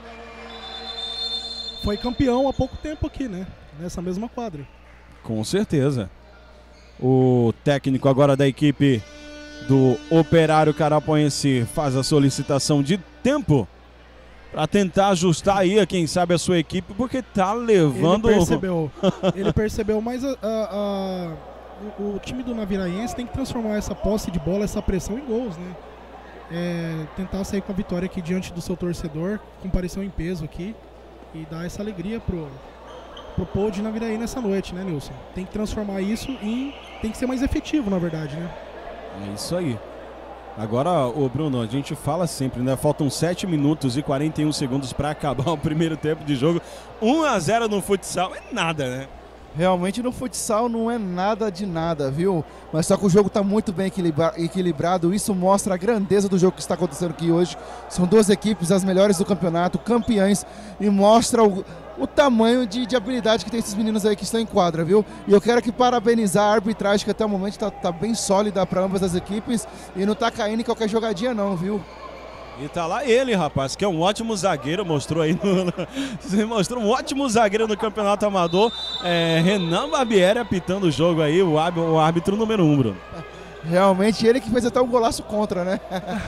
Foi campeão há pouco tempo aqui, né? Nessa mesma quadra. Com certeza. O técnico agora da equipe do Operário Carapoense faz a solicitação de tempo para tentar ajustar aí, quem sabe, a sua equipe, porque tá levando... Ele percebeu, ele percebeu, mas a, a, a, o, o time do Naviraense tem que transformar essa posse de bola, essa pressão em gols, né? É, tentar sair com a vitória aqui diante do seu torcedor, compareção em peso aqui e dar essa alegria pro... pro Pô de Naviraí nessa noite, né, Nilson? Tem que transformar isso em... tem que ser mais efetivo, na verdade, né? É isso aí. Agora, ô Bruno, a gente fala sempre, né? Faltam sete minutos e quarenta e um segundos para acabar o primeiro tempo de jogo. um a zero no futsal é nada, né? Realmente no futsal não é nada de nada, viu? Mas só que o jogo está muito bem equilibra equilibrado. Isso mostra a grandeza do jogo que está acontecendo aqui hoje. São duas equipes, as melhores do campeonato, campeãs, e mostra o, o tamanho de, de habilidade que tem esses meninos aí que estão em quadra, viu? E eu quero aqui parabenizar a arbitragem, que até o momento está tá bem sólida para ambas as equipes e não está caindo em qualquer jogadinha não, viu? E tá lá ele, rapaz, que é um ótimo zagueiro, mostrou aí no, no, mostrou um ótimo zagueiro no Campeonato Amador. É, Renan Barbieri apitando o jogo aí, o, o árbitro número um, Bruno. Realmente ele que fez até um golaço contra, né?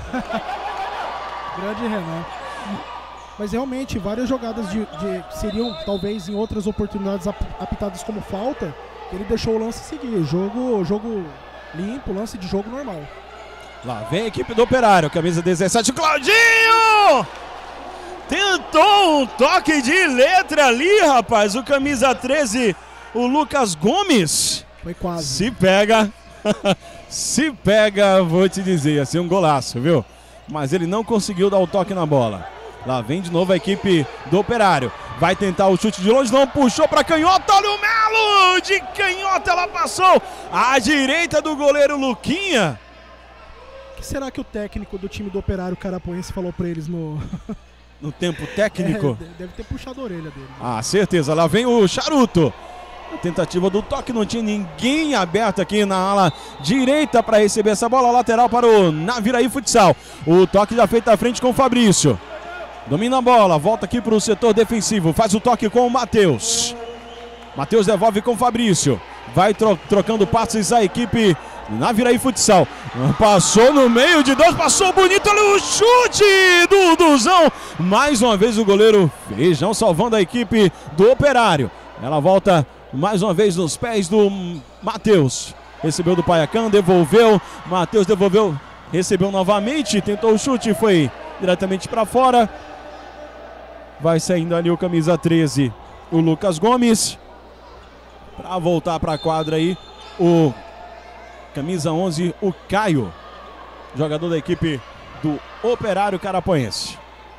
Grande Renan. Mas realmente, várias jogadas de, de, seriam, talvez, em outras oportunidades apitadas como falta, ele deixou o lance seguir. Jogo, jogo limpo, lance de jogo normal. Lá vem a equipe do Operário, camisa dezessete, Claudinho! Tentou um toque de letra ali, rapaz, o camisa treze, o Lucas Gomes. Foi quase. Se pega, se pega, vou te dizer, assim, um golaço, viu? Mas ele não conseguiu dar o toque na bola. Lá vem de novo a equipe do Operário. Vai tentar o chute de longe, não puxou para canhota, olha o Melo! De canhota ela passou à direita do goleiro Luquinha. O que será que o técnico do time do Operário Carapoense falou pra eles no... no tempo técnico? É, deve ter puxado a orelha dele. Ah, certeza. Lá vem o Charuto. A tentativa do toque, não tinha ninguém aberto aqui na ala direita para receber essa bola. Lateral para o Naviraí Futsal. O toque já feito à frente com o Fabrício. Domina a bola, volta aqui para o setor defensivo. Faz o toque com o Matheus. Matheus devolve com o Fabrício. Vai tro trocando passes a equipe Naviraí Futsal. Passou no meio de dois, passou bonito ali o chute do Duzão. Mais uma vez o goleiro Feijão salvando a equipe do Operário. Ela volta mais uma vez nos pés do Matheus. Recebeu do Paiacã, devolveu. Matheus devolveu, recebeu novamente, tentou o chute, foi diretamente para fora. Vai saindo ali o camisa treze, o Lucas Gomes. Para voltar para a quadra aí, o camisa onze, o Caio, jogador da equipe do Operário Carapoense.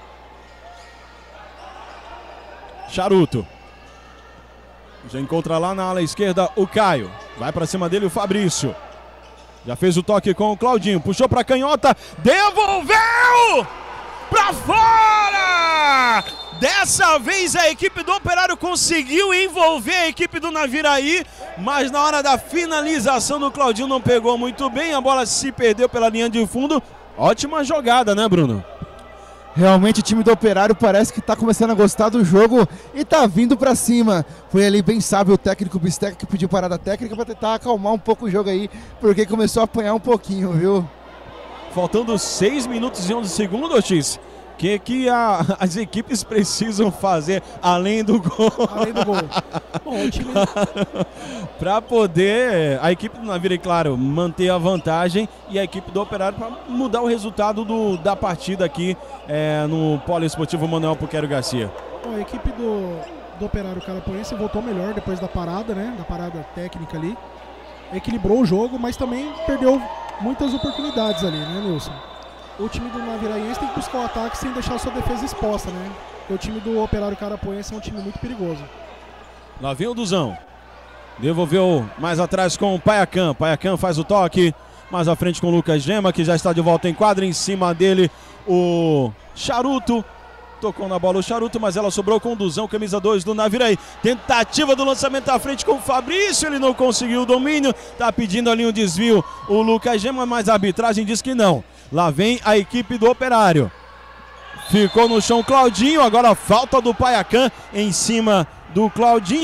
Charuto. Já encontra lá na ala esquerda o Caio. Vai para cima dele o Fabrício. Já fez o toque com o Claudinho. Puxou para canhota. Devolveu! Para fora! Dessa vez a equipe do Operário conseguiu envolver a equipe do Naviraí, mas na hora da finalização do Claudinho não pegou muito bem, a bola se perdeu pela linha de fundo. Ótima jogada, né, Bruno? Realmente o time do Operário parece que está começando a gostar do jogo e está vindo para cima. Foi ali bem sábio o técnico Bisteca que pediu parada técnica para tentar acalmar um pouco o jogo aí, porque começou a apanhar um pouquinho, viu? Faltando seis minutos e onze segundos, Ortiz. O que, que a, as equipes precisam fazer além do gol? Além do gol. Bom, o time... para poder a equipe do Naviraí, claro, manter a vantagem e a equipe do Operário para mudar o resultado do, da partida aqui é, no Poliesportivo Manuel Puquero Garcia. Bom, a equipe do, do Operário Carapoense voltou melhor depois da parada, né? Da parada técnica ali. Equilibrou o jogo, mas também perdeu muitas oportunidades ali, né, Nilson? O time do Naviraense tem que buscar o ataque sem deixar a sua defesa exposta, né? Porque o time do Operário Carapoense é um time muito perigoso. Lá vem o Duzão. Devolveu mais atrás com o Paiacã. Paiacã faz o toque. Mais à frente com o Lucas Gema, que já está de volta em quadra. Em cima dele o Charuto. Tocou na bola o Charuto, mas ela sobrou com o Duzão, camisa dois do Naviraí. Tentativa do lançamento à frente com o Fabrício. Ele não conseguiu o domínio. Tá pedindo ali um desvio o Lucas Gema, mas a arbitragem diz que não. Lá vem a equipe do Operário. Ficou no chão Claudinho. Agora falta do Paiacã em cima do Claudinho.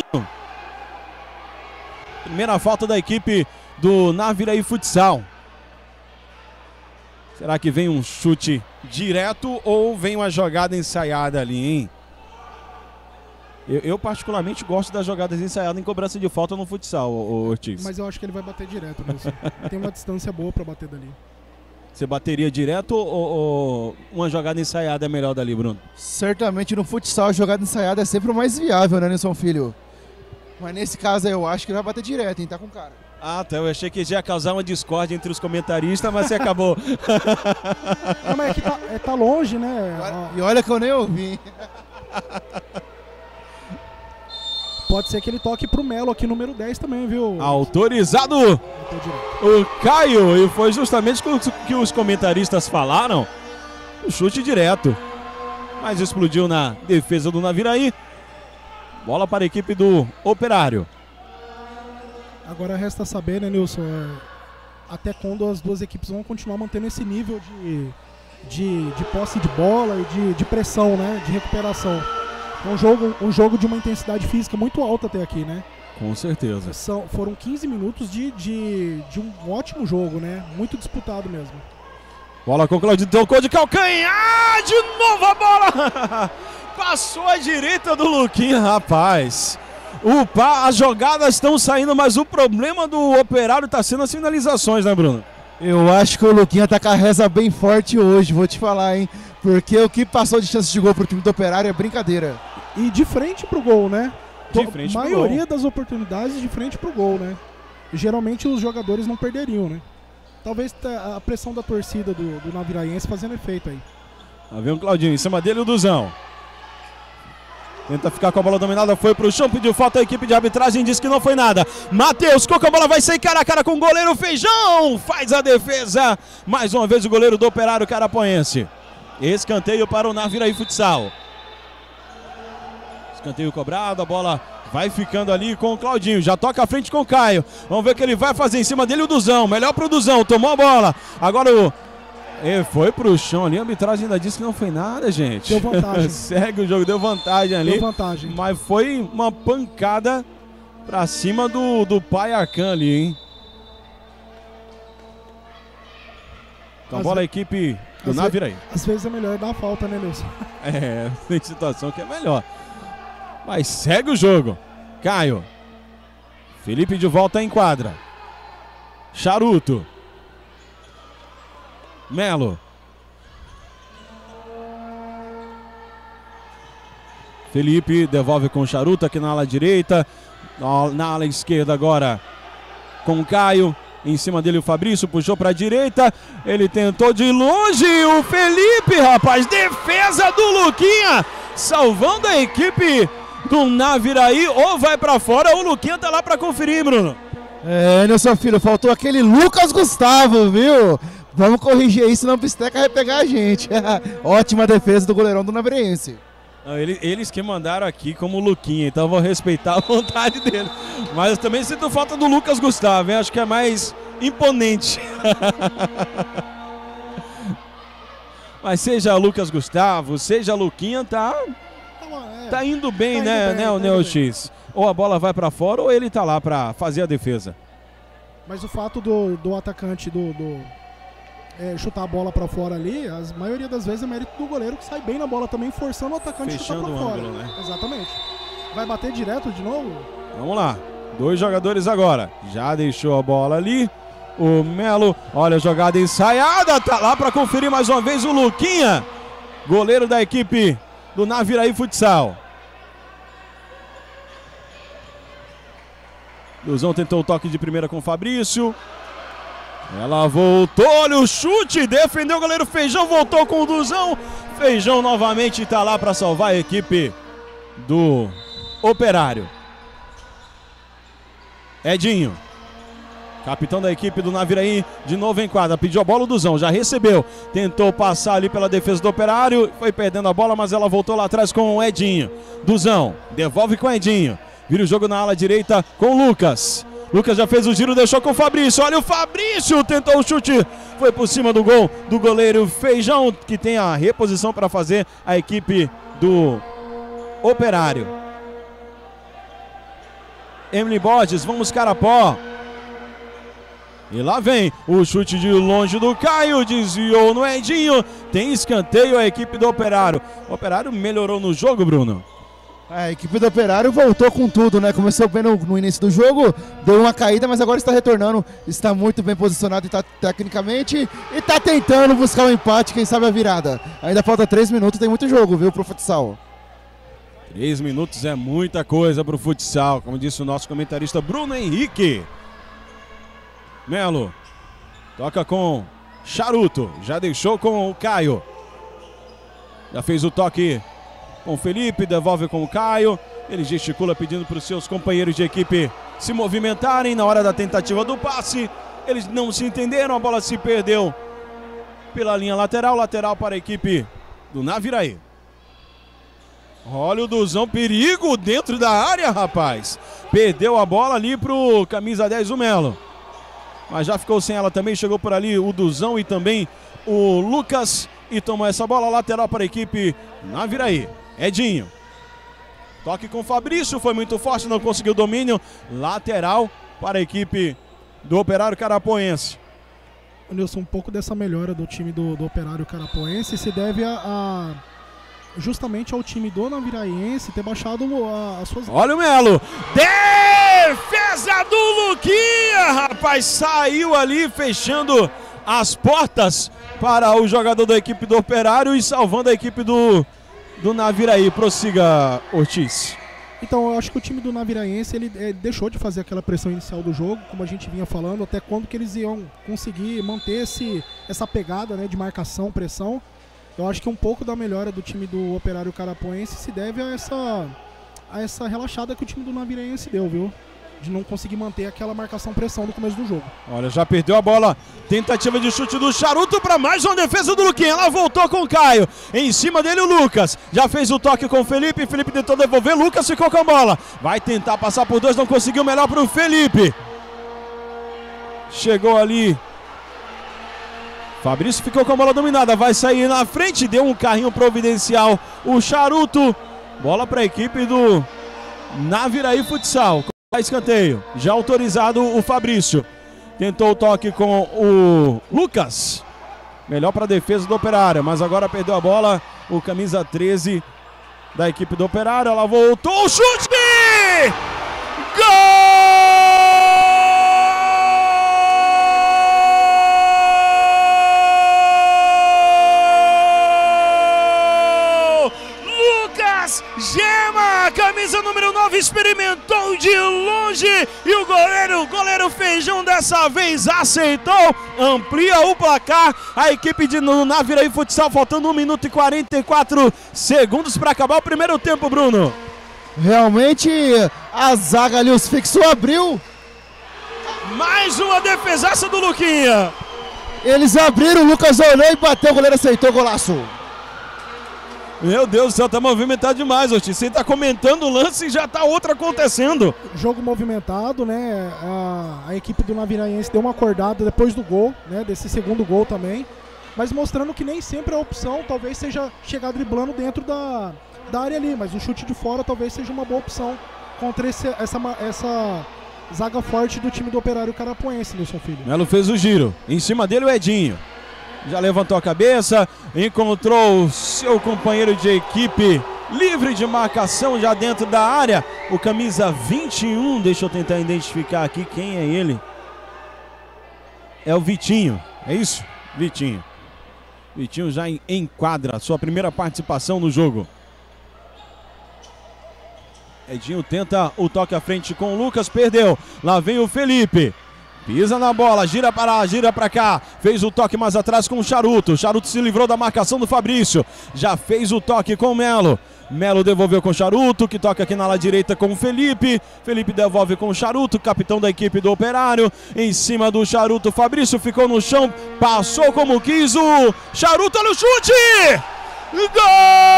Primeira falta da equipe do Naviraí Futsal. Será que vem um chute direto ou vem uma jogada ensaiada ali, hein? Eu, eu particularmente gosto das jogadas ensaiadas em cobrança de falta no futsal, o Ortiz. Mas eu acho que ele vai bater direto, Nilson. Tem uma distância boa para bater dali. Você bateria direto ou, ou uma jogada ensaiada é melhor dali, Bruno? Certamente no futsal a jogada ensaiada é sempre o mais viável, né, Nilson Filho? Mas nesse caso aí eu acho que ele vai bater direto, hein? Tá com cara. Ah, tá. Eu achei que já ia causar uma discórdia entre os comentaristas, mas você acabou. Não, mas é que tá, é, tá longe, né? E olha que eu nem ouvi. Pode ser que ele toque pro Melo aqui, número dez também, viu? Autorizado o Caio, e foi justamente o que os comentaristas falaram. O chute direto, mas explodiu na defesa do Naviraí. Bola para a equipe do Operário. Agora resta saber, né, Nilson, é, até quando as duas equipes vão continuar mantendo esse nível de, de, de posse de bola e de, de pressão, né, de recuperação. É um jogo, um jogo de uma intensidade física muito alta até aqui, né? Com certeza. São, foram quinze minutos de, de, de um ótimo jogo, né? Muito disputado mesmo. Bola com o Claudinho, tocou de calcanhar, de novo a bola! Passou à direita do Luquinha, rapaz. O pa, as jogadas estão saindo, mas o problema do Operário está sendo as finalizações, né, Bruno? Eu acho que o Luquinha tá com a reza bem forte hoje, vou te falar, hein? Porque o que passou de chance de gol pro time do Operário é brincadeira. E de frente pro gol, né? De frente A pro maioria gol. das oportunidades de frente pro gol, né? E geralmente os jogadores não perderiam, né? Talvez a pressão da torcida do, do Naviraense fazendo efeito aí. Lá vem o Claudinho, em cima dele o Duzão. Tenta ficar com a bola dominada, foi pro chão, pediu falta, a equipe de arbitragem disse que não foi nada. Matheus, com a bola, vai sair cara a cara com o goleiro Feijão, faz a defesa. Mais uma vez o goleiro do Operário Carapoense. Escanteio para o Naviraí Futsal. Escanteio cobrado, a bola vai ficando ali com o Claudinho, já toca à frente com o Caio. Vamos ver o que ele vai fazer em cima dele, o Duzão, melhor pro Duzão, tomou a bola. Agora o... Ele foi pro chão ali, a arbitragem ainda disse que não foi nada, gente. Deu vantagem. Segue o jogo, deu vantagem ali. Deu vantagem. Mas foi uma pancada pra cima do, do Paiacã ali, hein? Com a bola a equipe do Naviraí. Às vezes é melhor dar a falta, né, Nilson? É, tem situação que é melhor. Mas segue o jogo. Caio. Felipe de volta em quadra. Charuto. Melo. Felipe devolve com o Charuto aqui na ala direita. Na ala esquerda agora com o Caio. Em cima dele o Fabrício, puxou para a direita. Ele tentou de longe. O Felipe, rapaz. Defesa do Luquinha. Salvando a equipe do Naviraí. Ou vai para fora ou o Luquinha tá lá para conferir, Bruno. É, Nilson Filho, faltou aquele Lucas Gustavo, viu? Vamos corrigir isso, senão o Pisteca vai pegar a gente. Ótima defesa do goleirão do Naviraense. Eles, eles que mandaram aqui como Luquinha, então eu vou respeitar a vontade dele. Mas eu também sinto falta do Lucas Gustavo, hein? Acho que é mais imponente. Mas seja Lucas Gustavo, seja Luquinha, tá, tá indo bem, tá né, indo bem, né, o Neo X? Ou a bola vai pra fora ou ele tá lá pra fazer a defesa. Mas o fato do, do atacante do... do... É, chutar a bola pra fora ali, a maioria das vezes é mérito do goleiro que sai bem na bola também, forçando o atacante a chutar pra fora. Ângulo, né? Exatamente. Vai bater direto de novo? Vamos lá. Dois jogadores agora. Já deixou a bola ali. O Melo, olha a jogada ensaiada, tá lá pra conferir mais uma vez o Luquinha, goleiro da equipe do Naviraí Futsal. Luzão tentou o toque de primeira com o Fabrício. Ela voltou, olha o chute, defendeu o goleiro Feijão, voltou com o Duzão. Feijão novamente está lá para salvar a equipe do Operário. Edinho, capitão da equipe do Naviraí, de novo em quadra, pediu a bola o Duzão, já recebeu. Tentou passar ali pela defesa do Operário, foi perdendo a bola, mas ela voltou lá atrás com o Edinho. Duzão, devolve com o Edinho, vira o jogo na ala direita com o Lucas. Lucas já fez o giro, deixou com o Fabrício. Olha o Fabrício, tentou o chute. Foi por cima do gol do goleiro Feijão, que tem a reposição para fazer a equipe do Operário. Emily Borges, vamos Carapó. E lá vem o chute de longe do Caio, desviou no Edinho. Tem escanteio a equipe do Operário. O Operário melhorou no jogo, Bruno. A equipe do Operário voltou com tudo, né? Começou bem no, no início do jogo, deu uma caída, mas agora está retornando, está muito bem posicionado e tá, tecnicamente e está tentando buscar o um empate, quem sabe a virada. Ainda falta três minutos, tem muito jogo, viu, pro futsal. Três minutos é muita coisa pro futsal, como disse o nosso comentarista Bruno Henrique. Melo toca com Charuto, já deixou com o Caio. Já fez o toque com o Felipe, devolve com o Caio. Ele gesticula pedindo para os seus companheiros de equipe se movimentarem na hora da tentativa do passe. Eles não se entenderam, a bola se perdeu pela linha lateral. Lateral para a equipe do Naviraí. Olha o Duzão, perigo dentro da área, rapaz. Perdeu a bola ali pro camisa dez, o Melo. Mas já ficou sem ela também, chegou por ali o Duzão e também o Lucas. E tomou essa bola lateral para a equipe Naviraí. Edinho, toque com o Fabrício, foi muito forte, não conseguiu domínio. Lateral para a equipe do Operário Carapoense. Nilson, um pouco dessa melhora do time do, do Operário Carapoense se deve a, a justamente ao time do Naviraense ter baixado a, as suas... Olha o Melo, defesa do Luquinha, rapaz, saiu ali fechando as portas para o jogador da equipe do Operário e salvando a equipe do do Naviraí. Prossiga, Ortiz. Então, eu acho que o time do Naviraense ele é, deixou de fazer aquela pressão inicial do jogo, como a gente vinha falando, até quando que eles iam conseguir manter esse, essa pegada, né, de marcação, pressão. Eu acho que um pouco da melhora do time do Operário Carapoense se deve a essa, a essa relaxada que o time do Naviraense deu, viu? De não conseguir manter aquela marcação-pressão no começo do jogo. Olha, já perdeu a bola. Tentativa de chute do Charuto para mais uma defesa do Luquinha. Ela voltou com o Caio. Em cima dele o Lucas. Já fez o toque com o Felipe. Felipe tentou devolver. Lucas ficou com a bola. Vai tentar passar por dois. Não conseguiu. Melhor para o Felipe. Chegou ali. Fabrício ficou com a bola dominada. Vai sair na frente. Deu um carrinho providencial. O Charuto. Bola para a equipe do Naviraí Futsal. Escanteio, já autorizado o Fabrício. Tentou o toque com o Lucas. Melhor para a defesa do Operário, mas agora perdeu a bola o camisa treze da equipe do Operário. Ela voltou, o chute! Gol! Lucas Gema, camisa número nove, experimentou de longe e o goleiro, o goleiro Feijão dessa vez aceitou, amplia o placar. A equipe de Naviraí Futsal, faltando um minuto e quarenta e quatro segundos para acabar o primeiro tempo, Bruno. Realmente a zaga ali os fixou, abriu. Mais uma defesaça do Luquinha. Eles abriram, o Lucas olhou e bateu, o goleiro aceitou, golaço. Meu Deus do céu, tá movimentado demais, Ortiz. Você tá comentando o lance e já tá outra acontecendo. Jogo movimentado, né? A, a equipe do Naviraense deu uma acordada depois do gol, né? Desse segundo gol também. Mas mostrando que nem sempre a opção talvez seja chegar driblando dentro da, da área ali. Mas um chute de fora talvez seja uma boa opção contra esse, essa, essa zaga forte do time do Operário Carapoense, Nilson Filho. Melo fez o giro. Em cima dele o Edinho. Já levantou a cabeça, encontrou o seu companheiro de equipe livre de marcação já dentro da área. O camisa vinte e um, deixa eu tentar identificar aqui quem é ele. É o Vitinho, é isso? Vitinho. Vitinho já enquadra a sua primeira participação no jogo. Edinho tenta o toque à frente com o Lucas, perdeu. Lá vem o Felipe. Pisa na bola, gira para lá, gira para cá. Fez o toque mais atrás com o Charuto. O Charuto se livrou da marcação do Fabrício. Já fez o toque com o Melo. Melo devolveu com o Charuto, que toca aqui na ala direita com o Felipe. Felipe devolve com o Charuto, capitão da equipe do Operário. Em cima do Charuto, Fabrício ficou no chão, passou como quis o Charuto, olha o chute! Gol!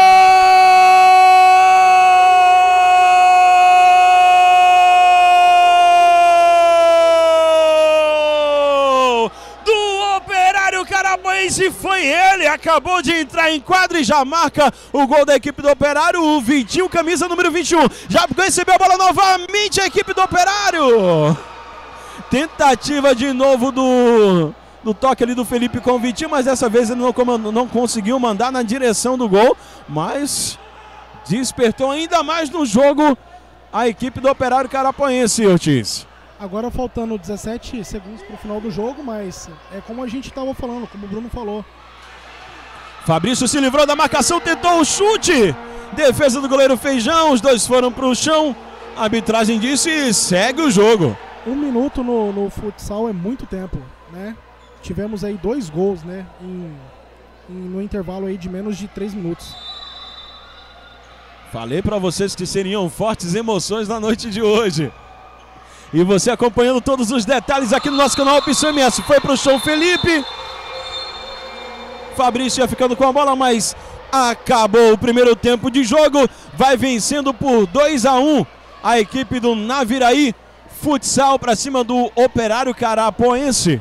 E foi ele, acabou de entrar em quadra e já marca o gol da equipe do Operário, o Vitinho, camisa número vinte e um, já recebeu a bola novamente a equipe do Operário. Tentativa de novo do, do toque ali do Felipe com o Vitinho, mas dessa vez ele não, não conseguiu mandar na direção do gol, mas despertou ainda mais no jogo a equipe do Operário Carapoense, Ortiz. Agora faltando dezessete segundos para o final do jogo, mas é como a gente estava falando, como o Bruno falou. Fabrício se livrou da marcação, tentou o chute. Defesa do goleiro Feijão, os dois foram para o chão. A arbitragem disse e segue o jogo. Um minuto no, no futsal é muito tempo, né? Tivemos aí dois gols, né? Em, em, no intervalo aí de menos de três minutos. Falei para vocês que seriam fortes emoções na noite de hoje. E você acompanhando todos os detalhes aqui no nosso canal Opção M S. Foi pro show Felipe. Fabrício ia ficando com a bola, mas acabou o primeiro tempo de jogo. Vai vencendo por dois a um a equipe do Naviraí Futsal para cima do Operário Carapoense.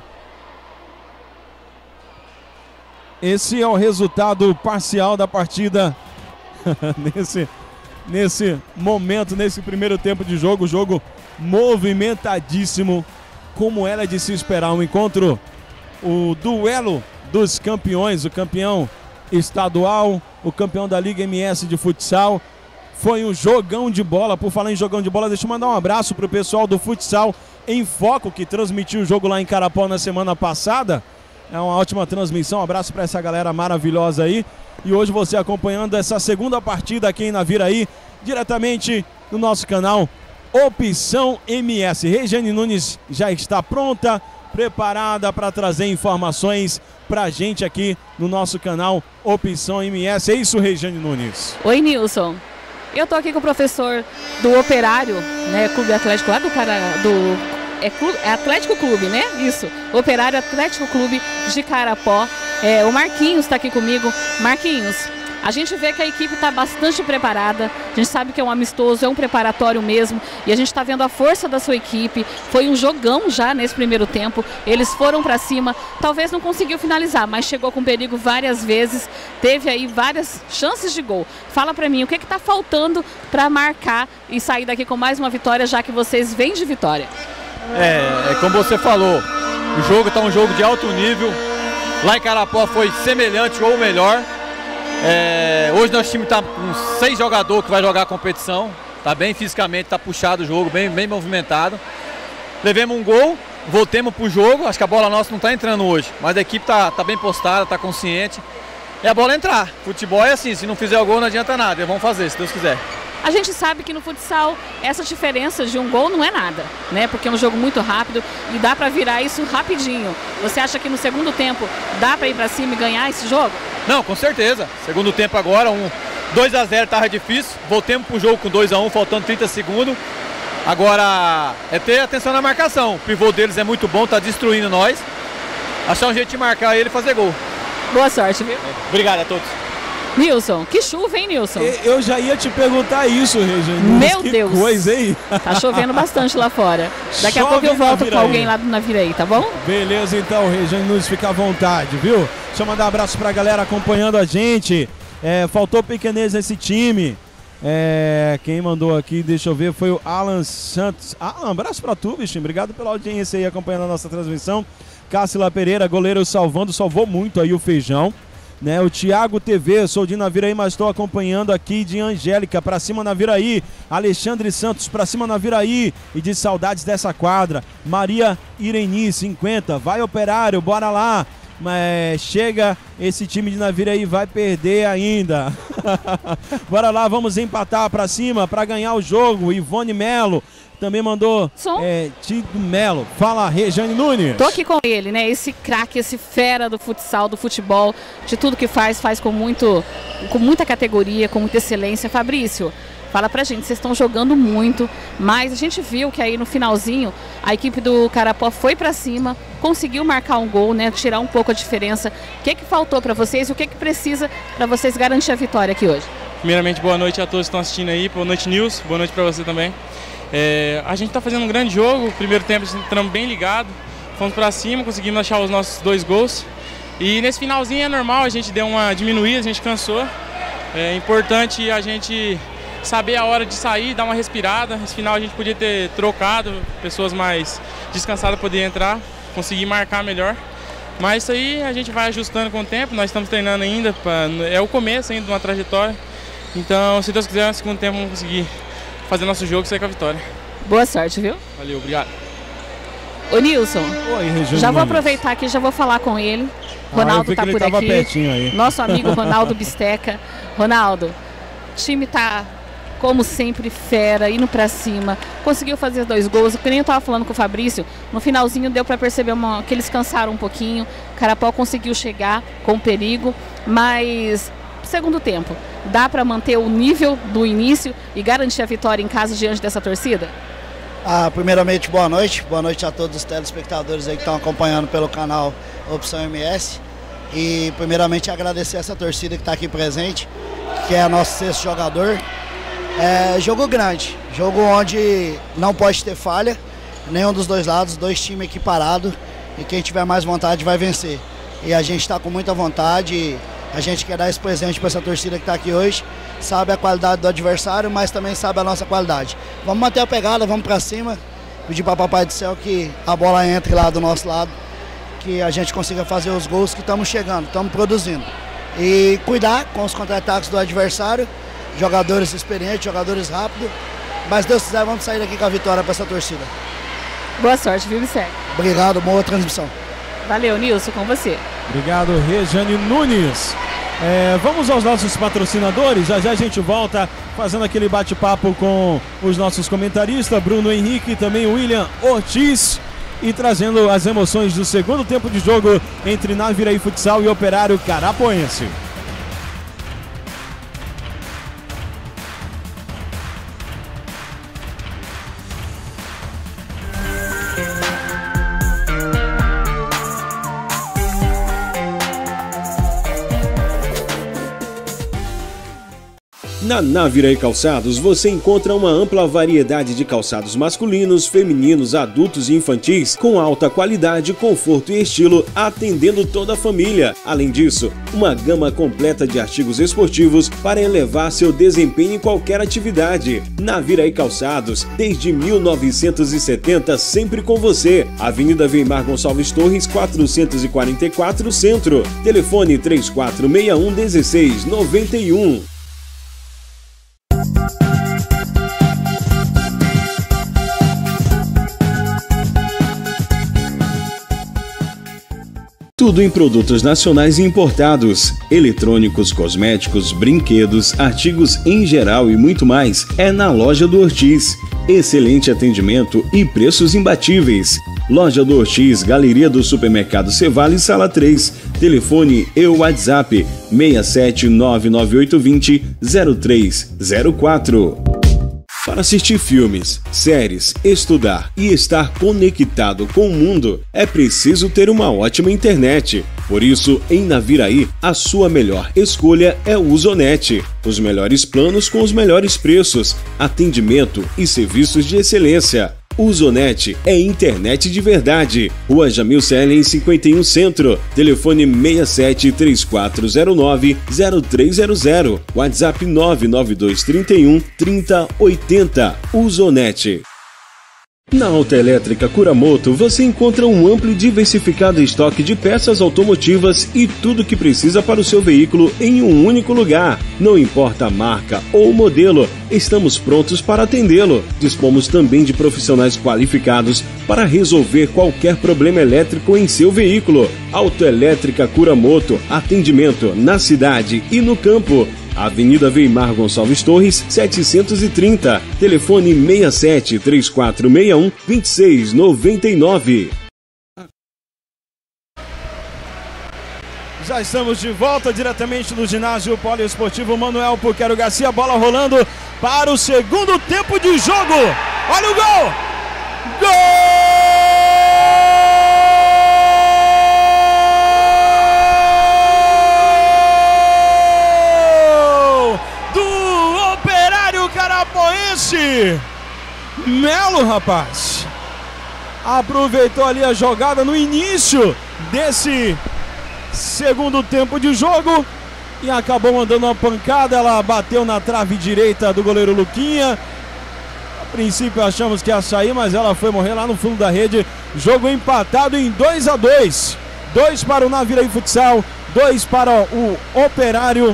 Esse é o resultado parcial da partida nesse, nesse momento, nesse primeiro tempo de jogo. O jogo movimentadíssimo, como era de se esperar. Um encontro, o duelo dos campeões, o campeão estadual, o campeão da Liga M S de futsal. Foi um jogão de bola. Por falar em jogão de bola, deixa eu mandar um abraço para o pessoal do Futsal em Foco, que transmitiu o jogo lá em Carapó na semana passada. É uma ótima transmissão, um abraço para essa galera maravilhosa aí. E hoje você acompanhando essa segunda partida aqui em Naviraí, diretamente no nosso canal Opção M S. Regiane Nunes já está pronta, preparada para trazer informações pra gente aqui no nosso canal Opção M S. É isso, Regiane Nunes? Oi, Nilson. Eu tô aqui com o professor do Operário, né, Clube Atlético lá do cara do é, clube, é Atlético Clube, né? Isso. Operário Atlético Clube de Carapó. É, o Marquinhos está aqui comigo. Marquinhos, a gente vê que a equipe está bastante preparada, a gente sabe que é um amistoso, é um preparatório mesmo, e a gente está vendo a força da sua equipe. Foi um jogão já nesse primeiro tempo, eles foram para cima, talvez não conseguiu finalizar, mas chegou com perigo várias vezes, teve aí várias chances de gol. Fala para mim, o que está faltando para marcar e sair daqui com mais uma vitória, já que vocês vêm de vitória? É, é como você falou, o jogo está um jogo de alto nível, Lá em Carapó foi semelhante ou melhor. É, hoje nosso time está com seis jogadores que vai jogar a competição. Tá bem fisicamente, tá puxado o jogo, bem, bem movimentado. Levemos um gol, voltemos pro jogo. Acho que a bola nossa não tá entrando hoje, mas a equipe tá, tá bem postada, tá consciente. E a bola entrar. Futebol é assim, se não fizer o gol não adianta nada. Vamos fazer, se Deus quiser. A gente sabe que no futsal essa diferença de um gol não é nada, né? Porque é um jogo muito rápido e dá para virar isso rapidinho. Você acha que no segundo tempo dá para ir para cima e ganhar esse jogo? Não, com certeza. Segundo tempo agora, um dois a zero tava difícil. Voltemos pro jogo com dois a um, faltando trinta segundos. Agora é ter atenção na marcação. O pivô deles é muito bom, tá destruindo nós. Achar um jeito de marcar ele e fazer gol. Boa sorte, viu? Obrigado a todos. Nilson, que chuva, hein, Nilson? Eu já ia te perguntar isso, Regina. Meu que Deus. coisa, hein? Tá chovendo bastante lá fora. Daqui Chove a pouco eu volto com alguém aí. lá do Naviraí, tá bom? Beleza, então, Regina Nunes, fica à vontade, viu? Deixa eu mandar um abraço pra galera acompanhando a gente. É, faltou pequenez nesse time. É, quem mandou aqui, deixa eu ver, foi o Alan Santos. Alan, um abraço pra tu, bichinho. Obrigado pela audiência aí acompanhando a nossa transmissão. Cássila Pereira, goleiro salvando, salvou muito aí o Feijão. Né, o Thiago T V, sou de Naviraí, mas estou acompanhando aqui de Angélica, pra cima Naviraí. Alexandre Santos, pra cima Naviraí. E de saudades dessa quadra. Maria Ireni, cinquenta, vai Operário, bora lá. Mas chega, esse time de Naviraí vai perder ainda. Bora lá, vamos empatar pra cima, pra ganhar o jogo. Ivone Melo também mandou é, Tito Melo. Fala, Rejane Nunes. Tô aqui com ele, né? Esse craque, esse fera do futsal, do futebol, de tudo que faz, faz com muito, com muita categoria, com muita excelência. Fabrício, fala pra gente, vocês estão jogando muito, mas a gente viu que aí no finalzinho a equipe do Carapó foi pra cima, conseguiu marcar um gol, né? Tirar um pouco a diferença. O que que faltou pra vocês e o que que precisa pra vocês garantir a vitória aqui hoje? Primeiramente, boa noite a todos que estão assistindo aí, boa noite, Nilson, boa noite pra você também. É, a gente está fazendo um grande jogo, primeiro tempo entramos bem ligado, fomos para cima, conseguimos achar os nossos dois gols. E nesse finalzinho é normal, a gente deu uma diminuída, a gente cansou. É importante a gente saber a hora de sair, dar uma respirada. Nesse final a gente podia ter trocado, pessoas mais descansadas poderiam entrar, conseguir marcar melhor. Mas isso aí a gente vai ajustando com o tempo, nós estamos treinando ainda, pra, é o começo ainda de uma trajetória. Então, se Deus quiser, no segundo tempo vamos conseguir fazer nosso jogo e sair com a vitória. Boa sorte, viu? Valeu, obrigado. Ô Nilson, Oi, Regina já vou Nunes. aproveitar aqui, já vou falar com ele. Ronaldo ah, tá que por ele tava aqui. Pertinho aí. Nosso amigo Ronaldo Bisteca. Ronaldo, o time tá, como sempre, fera, indo pra cima. Conseguiu fazer dois gols. Que nem eu tava falando com o Fabrício, no finalzinho deu pra perceber uma, que eles cansaram um pouquinho. O Carapó conseguiu chegar com perigo, mas segundo tempo, dá para manter o nível do início e garantir a vitória em casa diante dessa torcida? Ah, primeiramente, boa noite. Boa noite a todos os telespectadores aí que estão acompanhando pelo canal Opção M S. E primeiramente agradecer essa torcida que está aqui presente, que é nosso sexto jogador. É jogo grande, jogo onde não pode ter falha, nenhum dos dois lados, dois times equiparados, e quem tiver mais vontade vai vencer. E a gente está com muita vontade. A gente quer dar esse presente para essa torcida que está aqui hoje, sabe a qualidade do adversário, mas também sabe a nossa qualidade. Vamos manter a pegada, vamos para cima, pedir para Papai do Céu que a bola entre lá do nosso lado, que a gente consiga fazer os gols que estamos chegando, estamos produzindo. E cuidar com os contra-ataques do adversário, jogadores experientes, jogadores rápidos, mas Deus quiser, vamos sair daqui com a vitória para essa torcida. Boa sorte, viu, Vicente? Obrigado, boa transmissão. Valeu, Nilson, com você. Obrigado, Rejane Nunes. É, vamos aos nossos patrocinadores. Já já a gente volta fazendo aquele bate-papo com os nossos comentaristas, Bruno Henrique e também William Ortiz, e trazendo as emoções do segundo tempo de jogo entre Naviraí Futsal e Operário Carapoense. Na Naviraí Calçados você encontra uma ampla variedade de calçados masculinos, femininos, adultos e infantis com alta qualidade, conforto e estilo, atendendo toda a família. Além disso, uma gama completa de artigos esportivos para elevar seu desempenho em qualquer atividade. Naviraí Calçados, desde mil novecentos e setenta, sempre com você. Avenida Weimar Gonçalves Torres, quatrocentos e quarenta e quatro, Centro. Telefone três quatro seis um, um seis nove um. Tudo em produtos nacionais e importados, eletrônicos, cosméticos, brinquedos, artigos em geral e muito mais é na Loja do Ortiz. Excelente atendimento e preços imbatíveis. Loja do Ortiz, Galeria do Supermercado Cevale, Sala três. Telefone e WhatsApp seis sete nove nove oito dois zero zero três zero quatro. Para assistir filmes, séries, estudar e estar conectado com o mundo, é preciso ter uma ótima internet. Por isso, em Naviraí, a sua melhor escolha é o Usonet. Os melhores planos com os melhores preços, atendimento e serviços de excelência. Usonet é internet de verdade. Rua Jamil Selen, cinquenta e um, Centro. Telefone seis sete três quatro zero nove zero três zero zero. WhatsApp nove nove dois três um, trinta oitenta. Usonet. Na Autoelétrica Kuramoto você encontra um amplo e diversificado estoque de peças automotivas e tudo que precisa para o seu veículo em um único lugar. Não importa a marca ou modelo, estamos prontos para atendê-lo. Dispomos também de profissionais qualificados para resolver qualquer problema elétrico em seu veículo. Autoelétrica Kuramoto, atendimento na cidade e no campo. Avenida Weimar Gonçalves Torres, setecentos e trinta. Telefone seis sete três quatro seis um, dois seis nove nove. Já estamos de volta diretamente do ginásio poliesportivo Manuel Puquero Garcia. Bola rolando para o segundo tempo de jogo. Olha o gol! Gol! Melo, rapaz, aproveitou ali a jogada no início desse segundo tempo de jogo e acabou mandando uma pancada. Ela bateu na trave direita do goleiro Luquinha. A princípio achamos que ia sair, mas ela foi morrer lá no fundo da rede. Jogo empatado em dois a dois. dois para o Naviraí Futsal, dois para o Operário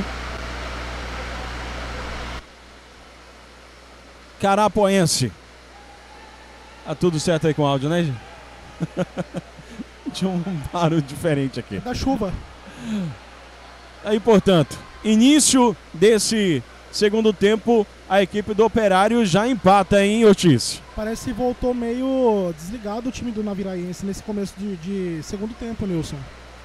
Carapoense. Tá tudo certo aí com o áudio, né, gente? Tinha um barulho diferente aqui. Da chuva. Aí, portanto, início desse segundo tempo, a equipe do Operário já empata em Ortiz. Parece que voltou meio desligado o time do Naviraense nesse começo de, de segundo tempo, Nilson.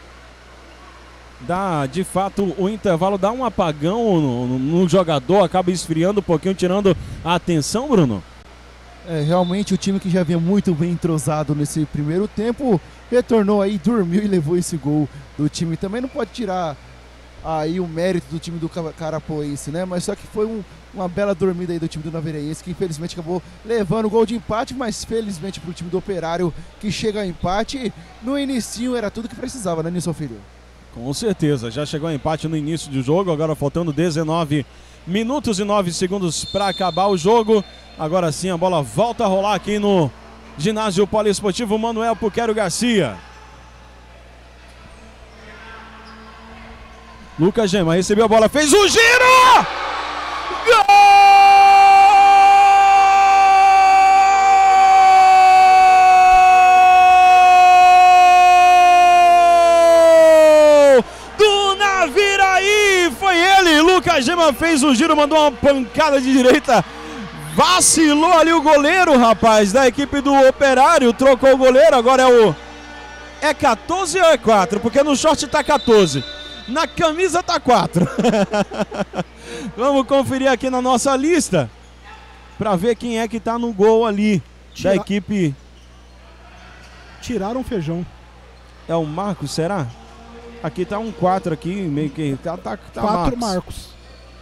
Dá, de fato, o intervalo dá um apagão no, no, no jogador, acaba esfriando um pouquinho, tirando a atenção, Bruno. É, realmente o time que já vinha muito bem entrosado nesse primeiro tempo, retornou aí, dormiu e levou esse gol do time. Também não pode tirar aí o mérito do time do Carapoense, né? Mas só que foi um, uma bela dormida aí do time do Naviraense, que infelizmente acabou levando o gol de empate, mas felizmente para o time do Operário, que chega ao empate. No inicinho era tudo que precisava, né, Nilson Filho? Com certeza, já chegou ao empate no início do jogo, agora faltando dezenove minutos e nove segundos para acabar o jogo. Agora sim a bola volta a rolar aqui no ginásio poliesportivo Manuel Puquero Garcia. Lucas Gema recebeu a bola, fez o giro! Gol! Do Naviraí! Foi ele! Lucas Gema fez o giro, mandou uma pancada de direita. Vacilou ali o goleiro, rapaz, da equipe do Operário. Trocou o goleiro, agora é o... É quatorze ou é quatro? Porque no short tá quatorze. Na camisa tá quatro. Vamos conferir aqui na nossa lista para ver quem é que tá no gol ali. Tira... da equipe. Tiraram o Feijão. É o Marcos, será? Aqui tá um quatro aqui, meio que tá, tá, tá quatro Marcos. Marcos.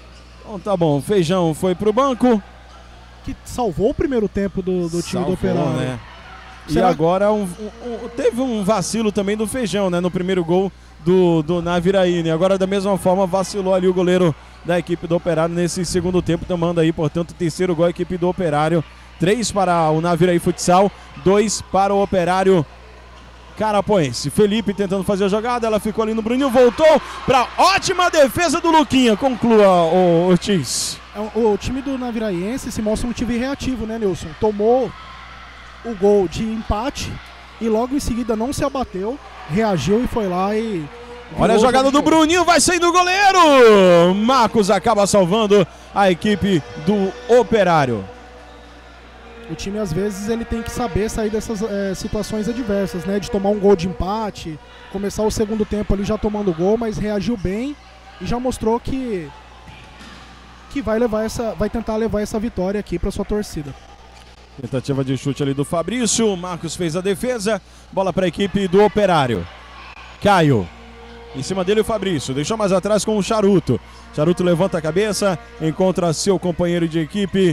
Então tá bom, Feijão foi pro banco. Que salvou o primeiro tempo do, do time Salvou, do Operário. Né? E Será? agora um, um, um, teve um vacilo também do Feijão, né? No primeiro gol do, do Naviraí. Agora, da mesma forma, vacilou ali o goleiro da equipe do Operário nesse segundo tempo, tomando aí, portanto, o terceiro gol a equipe do Operário. Três para o Naviraí Futsal, dois para o Operário Carapoense. Felipe tentando fazer a jogada, ela ficou ali no Bruninho, voltou para ótima defesa do Luquinha. Conclua, o Ortiz. O, o time do Naviraiense se mostra um time reativo, né, Nilson? Tomou o gol de empate e logo em seguida não se abateu, reagiu e foi lá e... Olha a jogada do Bruninho, vai saindo o goleiro! Marcos acaba salvando a equipe do Operário. O time, às vezes, ele tem que saber sair dessas é, situações adversas, né? De tomar um gol de empate, começar o segundo tempo ali já tomando gol, mas reagiu bem e já mostrou que, que vai, levar essa, vai tentar levar essa vitória aqui para sua torcida. Tentativa de chute ali do Fabrício, o Marcos fez a defesa, bola para a equipe do Operário. Caio, em cima dele o Fabrício, deixou mais atrás com o Charuto. Charuto levanta a cabeça, encontra seu companheiro de equipe,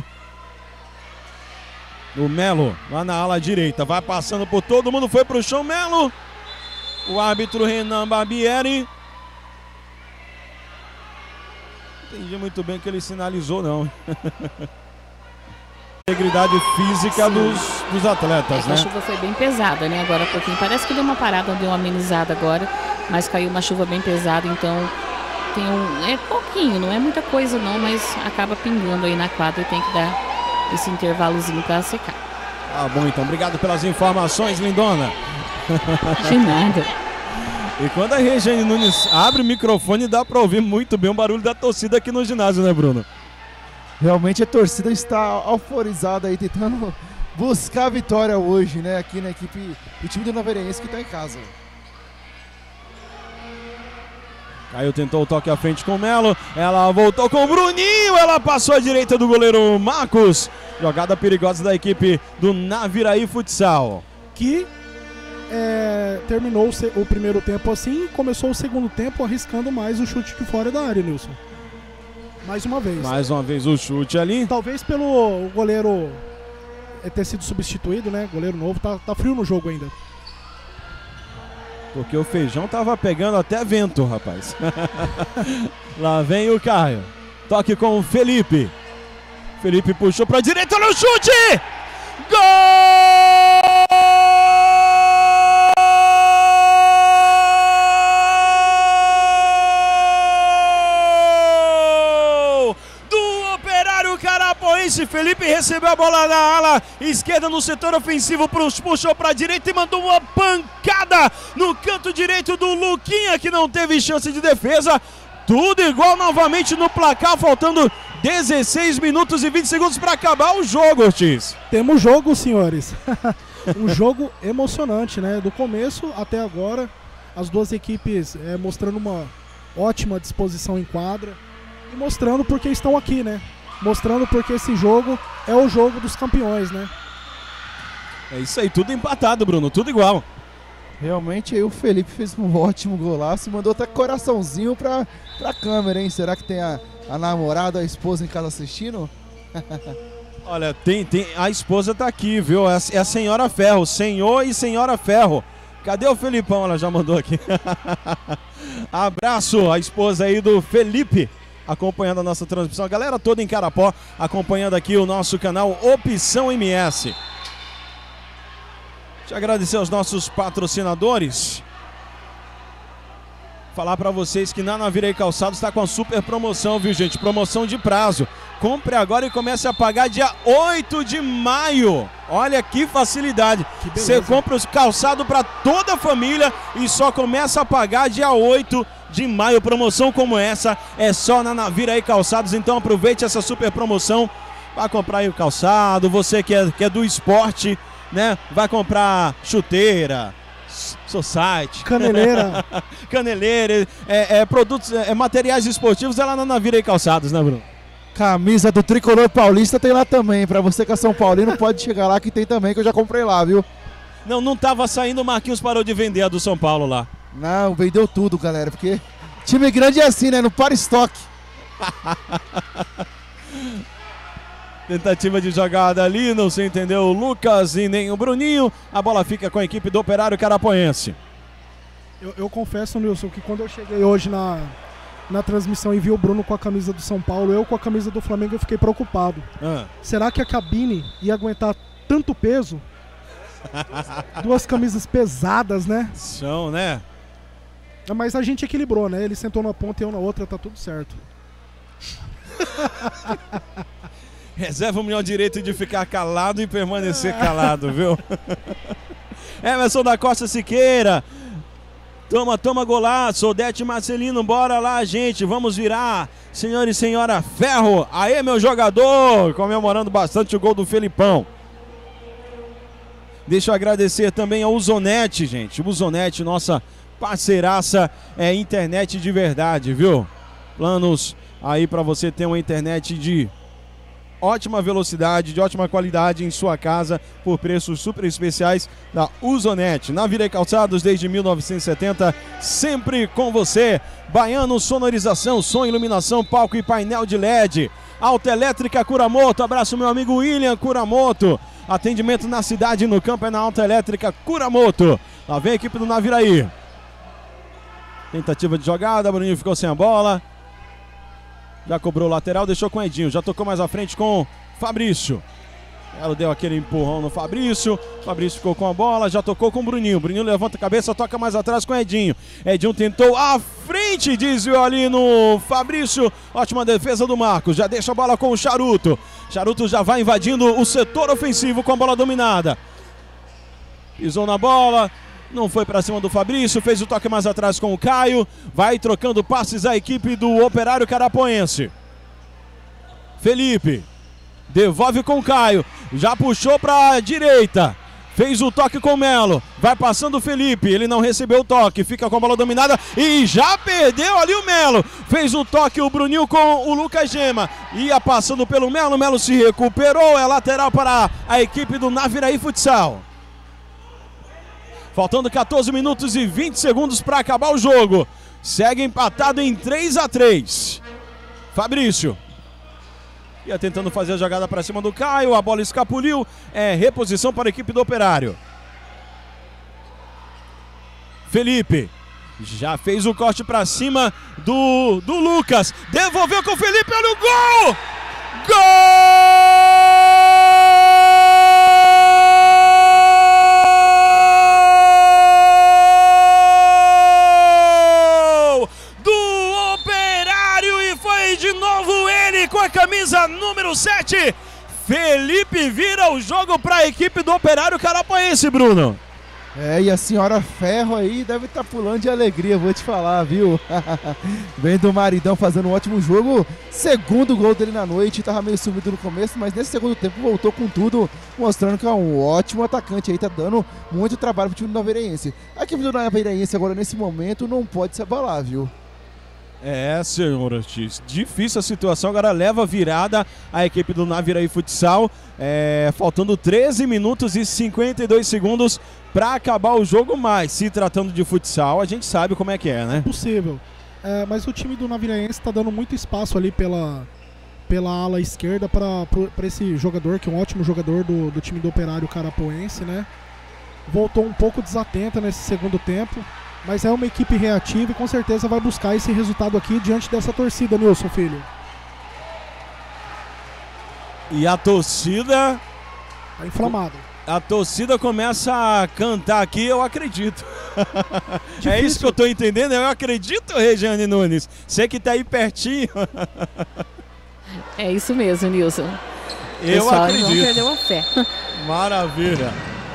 o Melo, lá na ala direita, vai passando por todo mundo, foi pro chão, Melo. O árbitro Renan Barbieri. Não entendi muito bem o que ele sinalizou, não. Integridade física dos, dos atletas, é, né? A chuva foi bem pesada, né? Agora, pouquinho. Parece que deu uma parada, deu uma amenizada agora, mas caiu uma chuva bem pesada, então tem um. É pouquinho, não é muita coisa, não, mas acaba pingando aí na quadra e tem que dar esse intervalozinho para secar. Ah, bom, então. Obrigado pelas informações, lindona. De nada. E quando a Regiane Nunes abre o microfone, dá para ouvir muito bem o barulho da torcida aqui no ginásio, né, Bruno? Realmente a torcida está alforizada aí, tentando buscar a vitória hoje, né? Aqui na equipe do time do Naviraense que está em casa. Caio tentou o toque à frente com o Melo, ela voltou com o Bruninho, ela passou à direita do goleiro Marcos. Jogada perigosa da equipe do Naviraí Futsal. Que é, terminou o, o primeiro tempo assim e começou o segundo tempo arriscando mais o chute de fora da área, Nilson. Mais uma vez. Mais uma vez o chute ali. Talvez pelo goleiro ter sido substituído, né? Goleiro novo, tá, tá frio no jogo ainda. Porque o Feijão tava pegando até vento, rapaz. Lá vem o Caio. Toque com o Felipe. Felipe puxou pra direita no chute! Gol! Do Operário Carapoense. Felipe recebeu a bola na ala esquerda no setor ofensivo, puxou pra direita e mandou uma pancada no canto direito do Luquinha, que não teve chance de defesa. Tudo igual novamente no placar, faltando dezesseis minutos e vinte segundos para acabar o jogo, Ortiz. Temos jogo, senhores. Um jogo emocionante, né? Do começo até agora, as duas equipes é, mostrando uma ótima disposição em quadra e mostrando porque estão aqui, né? Mostrando porque esse jogo é o jogo dos campeões, né? É isso aí, tudo empatado, Bruno, tudo igual. Realmente aí o Felipe fez um ótimo golaço e mandou até coraçãozinho pra, pra câmera, hein? Será que tem a, a namorada, a esposa em casa assistindo? Olha, tem, tem, a esposa tá aqui, viu? É, é a senhora Ferro, senhor e senhora Ferro. Cadê o Felipão? Ela já mandou aqui. Abraço, a esposa aí do Felipe, acompanhando a nossa transmissão. A galera toda em Carapó, acompanhando aqui o nosso canal Opção M S. Deixa eu agradecer aos nossos patrocinadores. Falar para vocês que na Naviraí Calçados está com a super promoção, viu, gente? Promoção de prazo. Compre agora e comece a pagar dia oito de maio. Olha que facilidade. Você compra os calçados para toda a família e só começa a pagar dia oito de maio. Promoção como essa é só na Naviraí Calçados. Então aproveite essa super promoção. Vai comprar aí o calçado. Você que é, que é do esporte, né? Vai comprar chuteira, society, caneleira, caneleira, é, é, produtos, é, materiais esportivos, é lá na Naviraí Calçados, né, Bruno? Camisa do Tricolor Paulista tem lá também. Pra você que é São Paulino, pode chegar lá que tem também, que eu já comprei lá, viu? Não, não tava saindo, o Marquinhos parou de vender a do São Paulo lá. Não, vendeu tudo, galera, porque time grande é assim, né? Não para estoque. Tentativa de jogada ali, não se entendeu o Lucas e nem o Bruninho. A bola fica com a equipe do Operário Carapoense. Eu, eu confesso, Nilson, que quando eu cheguei hoje na, na transmissão e vi o Bruno com a camisa do São Paulo, eu com a camisa do Flamengo, eu fiquei preocupado. Ah. Será que a cabine ia aguentar tanto peso? Duas camisas pesadas, né? São, né? Mas a gente equilibrou, né? Ele sentou na ponta e eu na outra, tá tudo certo. Reserva o melhor direito de ficar calado e permanecer calado, viu? Emerson da Costa Siqueira. Toma, toma golaço. Odete Marcelino, bora lá, gente. Vamos virar. Senhor e senhora Ferro. Aê, meu jogador. Comemorando bastante o gol do Felipão. Deixa eu agradecer também ao Uzonete, gente. O Uzonete, nossa parceiraça, é internet de verdade, viu? Planos aí para você ter uma internet de ótima velocidade, de ótima qualidade em sua casa, por preços super especiais da Uzonete. Na Vira e Calçados desde mil novecentos e setenta, sempre com você. Baiano Sonorização, som, iluminação, palco e painel de L E D. Autoelétrica Kuramoto, abraço meu amigo William Kuramoto. Atendimento na cidade e no campo é na Autoelétrica Kuramoto. Lá vem a equipe do Naviraí. Tentativa de jogada, Bruninho ficou sem a bola. Já cobrou o lateral, deixou com o Edinho. Já tocou mais à frente com Fabrício. Ela deu aquele empurrão no Fabrício. Fabrício ficou com a bola, já tocou com o Bruninho. Bruninho levanta a cabeça, toca mais atrás com o Edinho. Edinho tentou à frente, desviou ali no Fabrício. Ótima defesa do Marcos. Já deixa a bola com o Charuto. Charuto já vai invadindo o setor ofensivo com a bola dominada. Pisou na bola. Não foi para cima do Fabrício, fez o toque mais atrás com o Caio. Vai trocando passes a equipe do Operário Carapoense. Felipe devolve com o Caio. Já puxou para a direita. Fez o toque com o Melo. Vai passando o Felipe. Ele não recebeu o toque. Fica com a bola dominada. E já perdeu ali o Melo. Fez o toque o Bruninho com o Lucas Gema. Ia passando pelo Melo. O Melo se recuperou. É lateral para a equipe do Naviraí Futsal. Faltando quatorze minutos e vinte segundos para acabar o jogo. Segue empatado em três a três. Fabrício. Ia tentando fazer a jogada para cima do Caio. A bola escapuliu. É reposição para a equipe do Operário. Felipe. Já fez o corte para cima do, do Lucas. Devolveu com o Felipe. Olha o gol! Gol! Do Operário e foi de novo ele com a camisa número sete. Felipe vira o jogo para a equipe do Operário Carapoense, Bruno. É, e a senhora Ferro aí deve estar tá pulando de alegria, vou te falar, viu? Vem do Maridão fazendo um ótimo jogo. Segundo gol dele na noite, tava meio sumido no começo, mas nesse segundo tempo voltou com tudo, mostrando que é um ótimo atacante aí, tá dando muito trabalho pro time do Naviraense. A equipe do Naviraense agora, nesse momento, não pode se abalar, viu? É, senhor Ortiz, difícil a situação, agora leva virada a equipe do Naviraí Futsal, é, faltando treze minutos e cinquenta e dois segundos para acabar o jogo, mas se tratando de futsal, a gente sabe como é que é, né? Possível, é, mas o time do Naviraense está dando muito espaço ali pela, pela ala esquerda para esse jogador, que é um ótimo jogador do, do time do Operário Carapoense, né? Voltou um pouco desatenta nesse segundo tempo. Mas é uma equipe reativa e com certeza vai buscar esse resultado aqui diante dessa torcida, Nilson Filho. E a torcida... Tá inflamada. A torcida começa a cantar aqui, eu acredito. É isso que eu tô entendendo, eu acredito, Regiane Nunes. Você que tá aí pertinho. É isso mesmo, Nilson. Eu Pessoal, acredito. não perdeu a fé. Maravilha.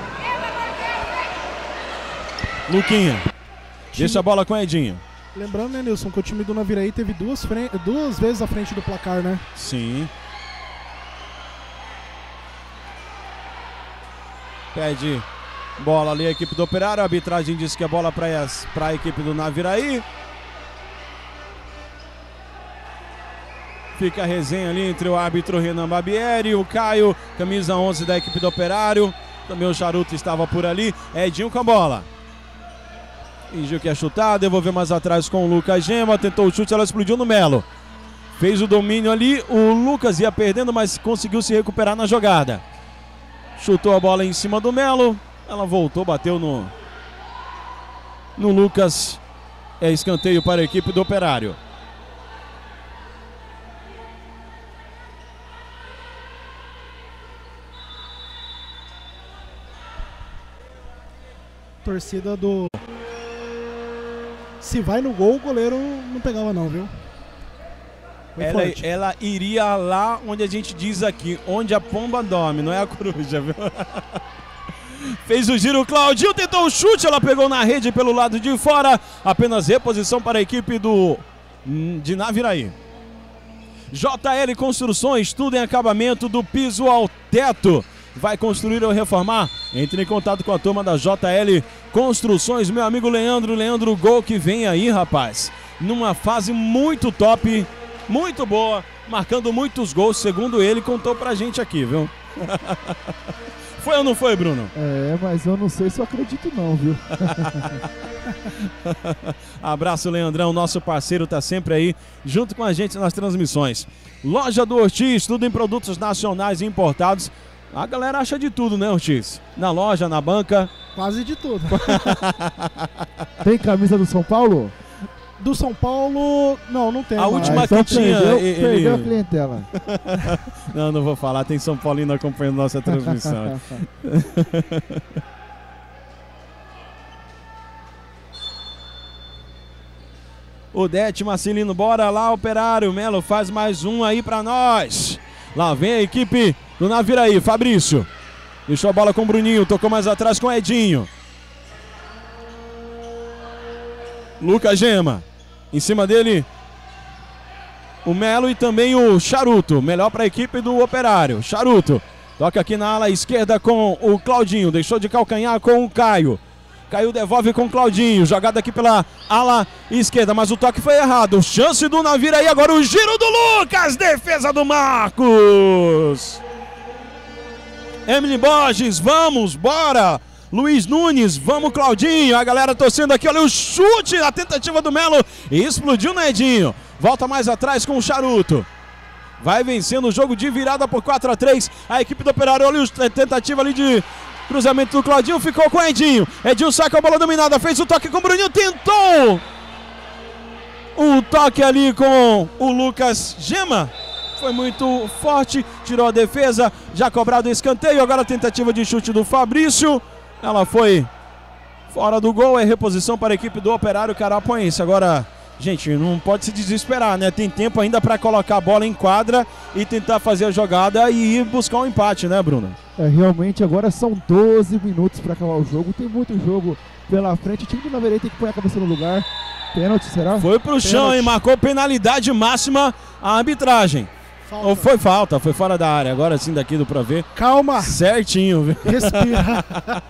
Luquinha. Deixa a bola com o Edinho. Lembrando, né, Nilson, que o time do Naviraí teve duas, duas vezes à frente do placar, né? Sim. Pede bola ali a equipe do Operário. A arbitragem diz que é bola para a equipe do Naviraí. Fica a resenha ali entre o árbitro Renan Barbieri e o Caio, camisa onze da equipe do Operário. Também o Charuto estava por ali. Edinho com a bola. Fingiu que ia chutar, devolveu mais atrás com o Lucas Gema, tentou o chute, ela explodiu no Melo. Fez o domínio ali, o Lucas ia perdendo, mas conseguiu se recuperar na jogada. Chutou a bola em cima do Melo, ela voltou, bateu no, no Lucas. É escanteio para a equipe do Operário. Torcida do... Se vai no gol, o goleiro não pegava não, viu? Ela, ela iria lá onde a gente diz aqui, onde a pomba dorme, não é a coruja, viu? Fez o giro, o Claudinho tentou o chute, ela pegou na rede pelo lado de fora. Apenas reposição para a equipe do de Naviraí. J L Construções, tudo em acabamento do piso ao teto. Vai construir ou reformar? Entre em contato com a turma da J L Construções, meu amigo Leandro. Leandro Gol que vem aí, rapaz. Numa fase muito top, muito boa, marcando muitos gols, segundo ele, contou pra gente aqui, viu? Foi ou não foi, Bruno? É, mas eu não sei se eu acredito não, viu? Abraço, Leandrão, nosso parceiro, tá sempre aí junto com a gente nas transmissões. Loja do Ortiz, tudo em produtos nacionais e importados. A galera acha de tudo, né, Ortiz? Na loja, na banca. Quase de tudo. Tem camisa do São Paulo? Do São Paulo, não, não tem. A mais. última Ah, então que tinha... Perdeu, ele... perdeu a clientela. Não, não vou falar, tem São Paulino acompanhando nossa transmissão. Odete Marcelino, bora lá, Operário. Melo faz mais um aí pra nós. Lá vem a equipe do Naviraí, Fabrício. Deixou a bola com o Bruninho, tocou mais atrás com o Edinho. Lucas Gema. Em cima dele, o Melo e também o Charuto. Melhor para a equipe do Operário. Charuto. Toca aqui na ala esquerda com o Claudinho. Deixou de calcanhar com o Caio. Caio devolve com o Claudinho. Jogada aqui pela ala esquerda, mas o toque foi errado. Chance do Naviraí. Agora o giro do Lucas. Defesa do Marcos. Emily Borges, vamos, bora. Luiz Nunes, vamos Claudinho, a galera torcendo aqui, olha o chute, a tentativa do Melo e explodiu no Edinho. Volta mais atrás com o Charuto. Vai vencendo o jogo de virada por quatro a três. A equipe do Operário, olha a tentativa ali de cruzamento do Claudinho, ficou com o Edinho. Edinho sai com a bola dominada, fez o toque com o Bruninho, tentou um toque ali com o Lucas Gema. Foi muito forte, tirou a defesa, já cobrado o escanteio, agora a tentativa de chute do Fabrício. Ela foi fora do gol, é reposição para a equipe do Operário Carapuense. Agora, gente, não pode se desesperar, né? Tem tempo ainda para colocar a bola em quadra e tentar fazer a jogada e ir buscar um empate, né, Bruno? É, realmente agora são doze minutos para acabar o jogo. Tem muito jogo pela frente. O time do Naviraí tem que pôr a cabeça no lugar. Pênalti, será? Foi pro chão, Pênalti. Hein? Marcou penalidade máxima a arbitragem. Falta. Ou foi falta, foi fora da área. Agora sim daqui do pra ver. Calma. Certinho, viu? Respira.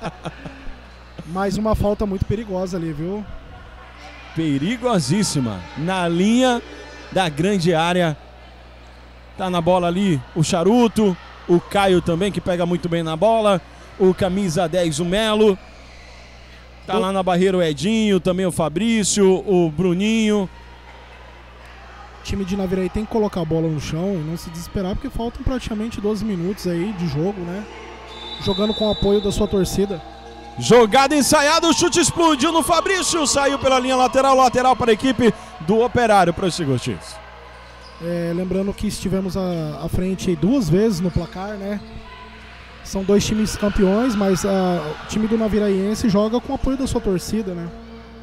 Mais uma falta muito perigosa ali, viu? Perigosíssima. Na linha da grande área. Tá na bola ali o Charuto. O Caio também, que pega muito bem na bola. O camisa dez, o Melo. Tá o... lá na barreira o Edinho, também o Fabrício, o Bruninho. O time de Naviraí tem que colocar a bola no chão e não se desesperar, porque faltam praticamente doze minutos aí de jogo, né? Jogando com o apoio da sua torcida. Jogada ensaiada, o chute explodiu no Fabrício, saiu pela linha lateral, lateral para a equipe do Operário. Prossiga, Ortiz. É, lembrando que estivemos à, à frente duas vezes no placar, né? São dois times campeões, mas a, o time do Naviraiense joga com o apoio da sua torcida, né?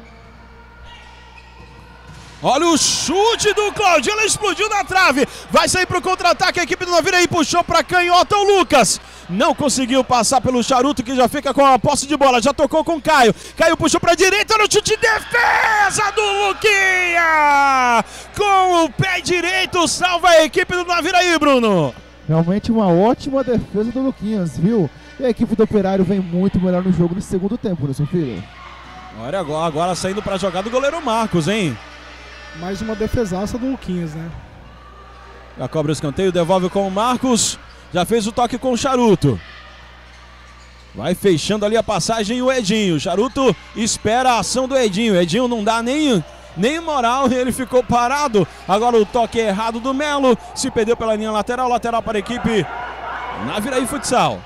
Olha o chute do Claudinho, ela explodiu na trave. Vai sair para o contra-ataque, a equipe do Naviraí puxou para canhota o Lucas. Não conseguiu passar pelo Charuto, que já fica com a posse de bola. Já tocou com o Caio. Caio puxou para a direita, no chute de defesa do Luquinha. Com o pé direito, salva a equipe do Naviraí, Bruno. Realmente uma ótima defesa do Luquinhas, viu? E a equipe do Operário vem muito melhor no jogo no segundo tempo, né, seu filho? Olha agora, agora saindo para jogar do goleiro Marcos, hein? Mais uma defesaça do Luquinhas, né? Já cobra o escanteio, devolve com o Marcos. Já fez o toque com o Charuto. Vai fechando ali a passagem o Edinho. Charuto espera a ação do Edinho. Edinho não dá nem nem moral, ele ficou parado. Agora o toque errado do Melo, se perdeu pela linha lateral, lateral para a equipe Naviraí Futsal.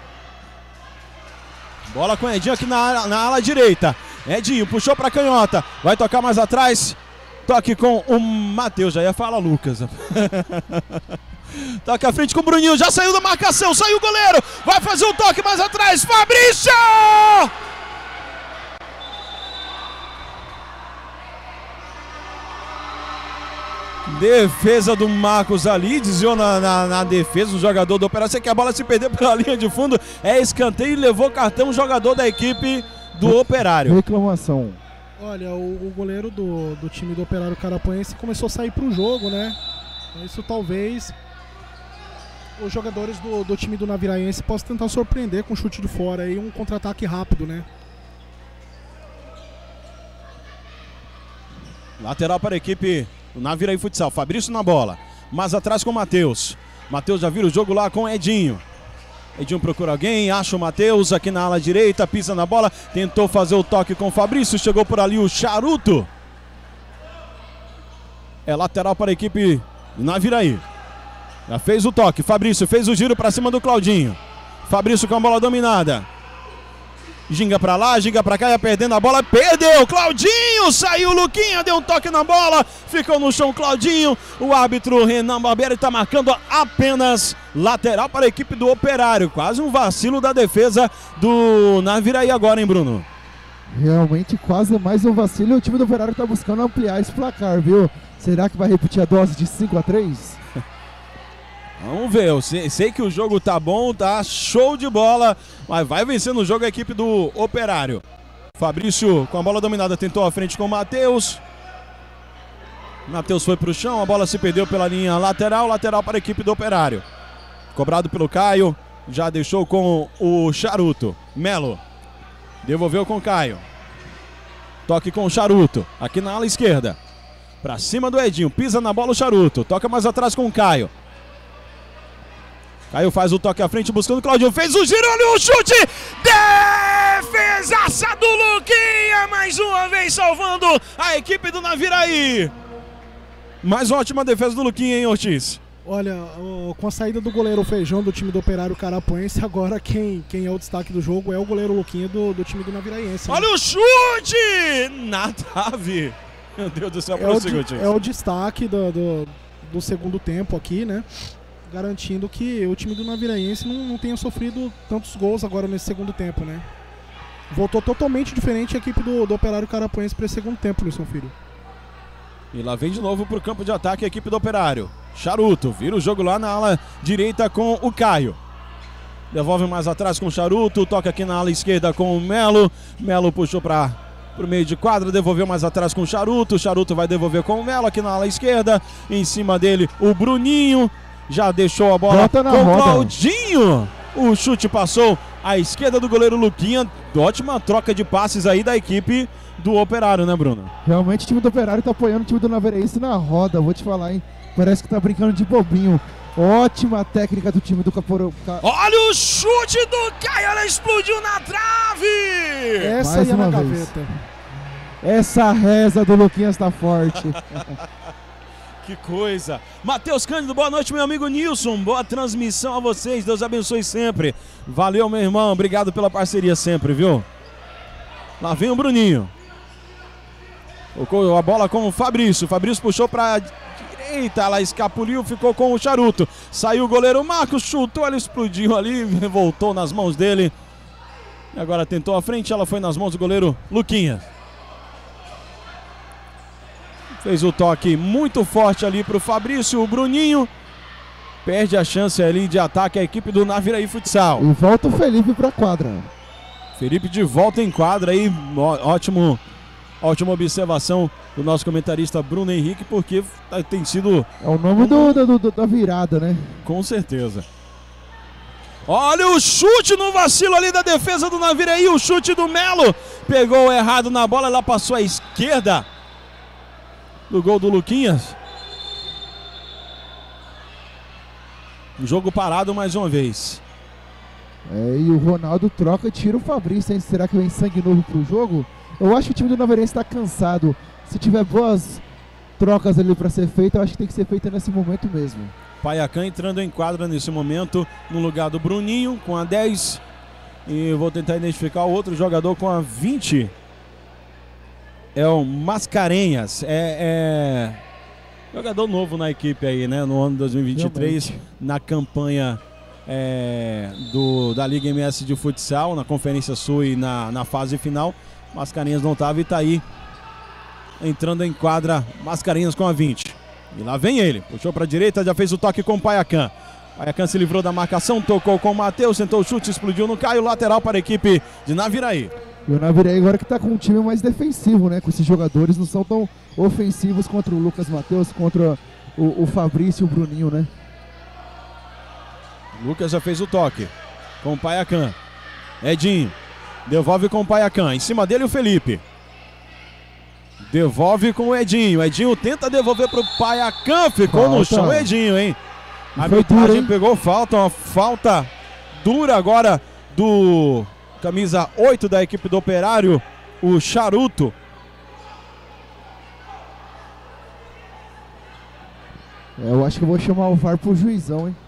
Bola com Edinho aqui na, na ala direita. Edinho puxou para canhota, vai tocar mais atrás. Toque com o Matheus, já ia falar Lucas. Toque à frente com o Bruninho, já saiu da marcação, saiu o goleiro, vai fazer um toque mais atrás, Fabrício! Defesa do Marcos ali, desviou na, na, na defesa, o jogador do Operário, sei que a bola se perdeu pela linha de fundo, é escanteio e levou cartão o jogador da equipe do Operário. Reclamação. Olha, o, o goleiro do, do time do Operário Carapuense começou a sair para o jogo, né? Isso talvez os jogadores do, do time do Naviraense possam tentar surpreender com um chute de fora e um contra-ataque rápido, né? Lateral para a equipe do Naviraí Futsal, Fabrício na bola, mais atrás com o Matheus. Matheus já vira o jogo lá com o Edinho. Edinho procura alguém, acha o Matheus aqui na ala direita, pisa na bola, tentou fazer o toque com o Fabrício, chegou por ali o Charuto. É lateral para a equipe do Naviraí. Já fez o toque, Fabrício fez o giro para cima do Claudinho. Fabrício com a bola dominada. Ginga pra lá, ginga pra cá, ia perdendo a bola, perdeu, Claudinho, saiu, Luquinha, deu um toque na bola, ficou no chão Claudinho, o árbitro Renan Barbieri está marcando apenas lateral para a equipe do Operário, quase um vacilo da defesa do Naviraí agora, hein, Bruno? Realmente quase mais um vacilo e o time do Operário está buscando ampliar esse placar, viu? Será que vai repetir a dose de cinco a três? Vamos ver, eu sei, sei que o jogo tá bom, tá show de bola, mas vai vencendo o jogo a equipe do Operário. Fabrício com a bola dominada tentou a frente com o Matheus. Matheus foi pro chão, a bola se perdeu pela linha lateral, lateral para a equipe do Operário. Cobrado pelo Caio, já deixou com o Charuto. Melo devolveu com o Caio. Toque com o Charuto, aqui na ala esquerda. Pra cima do Edinho, pisa na bola o Charuto, toca mais atrás com o Caio. Caio faz o toque à frente, buscando o Claudinho, fez o giro, olha o chute, defesaça do Luquinha, mais uma vez salvando a equipe do Naviraí. Mais ótima defesa do Luquinha, hein, Ortiz? Olha, o, com a saída do goleiro Feijão do time do Operário Carapuense, agora quem, quem é o destaque do jogo é o goleiro Luquinha do, do time do Naviraense. Né? Olha o chute na trave. Meu Deus do céu, é, o, é o destaque do, do, do segundo tempo aqui, né? Garantindo que o time do Naviraense não, não tenha sofrido tantos gols agora nesse segundo tempo, né? Voltou totalmente diferente a equipe do, do Operário Carapuense para esse segundo tempo, Wilson Filho. E lá vem de novo para o campo de ataque a equipe do Operário. Charuto vira o jogo lá na ala direita com o Caio. Devolve mais atrás com o Charuto, toca aqui na ala esquerda com o Melo. Melo puxou para o meio de quadra, devolveu mais atrás com o Charuto. Charuto vai devolver com o Melo aqui na ala esquerda. Em cima dele o Bruninho. Já deixou a bola com o Claudinho. O chute passou à esquerda do goleiro Luquinha. Ótima troca de passes aí da equipe do Operário, né, Bruno? Realmente o time do Operário tá apoiando o time do Naviraense na roda, vou te falar, hein? Parece que tá brincando de bobinho. Ótima técnica do time do Caporo. Olha o chute do Caio, ela explodiu na trave! Essa Mais ia uma na vez. gaveta. Essa reza do Luquinhas tá forte. Que coisa. Matheus Cândido, boa noite, meu amigo Nilson. Boa transmissão a vocês. Deus abençoe sempre. Valeu, meu irmão. Obrigado pela parceria sempre, viu? Lá vem o Bruninho. Tocou a bola com o Fabrício. Fabrício puxou para direita. Ela escapuliu, ficou com o Charuto. Saiu o goleiro Marcos, chutou, ela explodiu ali, voltou nas mãos dele. E agora tentou a frente, ela foi nas mãos do goleiro Luquinha. Fez o toque muito forte ali para o Fabrício. O Bruninho perde a chance ali de ataque a equipe do Naviraí Futsal. E volta o Felipe para a quadra. Felipe de volta em quadra aí. Ótimo, ótima observação do nosso comentarista Bruno Henrique, porque tem sido... É o nome do, do, do, da virada, né? Com certeza. Olha o chute no vacilo ali da defesa do Naviraí. O chute do Melo. Pegou errado na bola, ela passou à esquerda do gol do Luquinhas. Jogo parado mais uma vez. É, e o Ronaldo troca e tira o Fabrício, hein? Será que vem sangue novo pro jogo? Eu acho que o time do Naviraense está cansado. se tiver boas trocas ali para ser feita, eu acho que tem que ser feita nesse momento mesmo. Paiacan entrando em quadra nesse momento, no lugar do Bruninho, com a dez. E vou tentar identificar o outro jogador com a vinte. É o Mascarenhas. É, é jogador novo na equipe aí, né? No ano dois mil e vinte e três, realmente, na campanha é, do, da Liga M S de Futsal, na Conferência Sul e na, na fase final. Mascarenhas não estava e está aí entrando em quadra. Mascarenhas com a vinte. E lá vem ele, puxou para a direita, já fez o toque com o Paiacan. Paiacan se livrou da marcação, tocou com o Matheus, sentou o chute, explodiu no Caio, lateral para a equipe de Naviraí. E o Naviraí agora que está com um time mais defensivo, né? Com esses jogadores não são tão ofensivos contra o Lucas Matheus, contra o, o Fabrício e o Bruninho, né? Lucas já fez o toque com o Paiacan. Edinho devolve com o Paiacan, em cima dele o Felipe. Devolve com o Edinho. Edinho tenta devolver pro Paiacan. Ficou falta no chão o Edinho, hein? A arbitragem pegou falta. Uma falta dura agora do camisa oito da equipe do Operário, o Charuto. É, eu acho que eu vou chamar o V A R pro juizão, hein?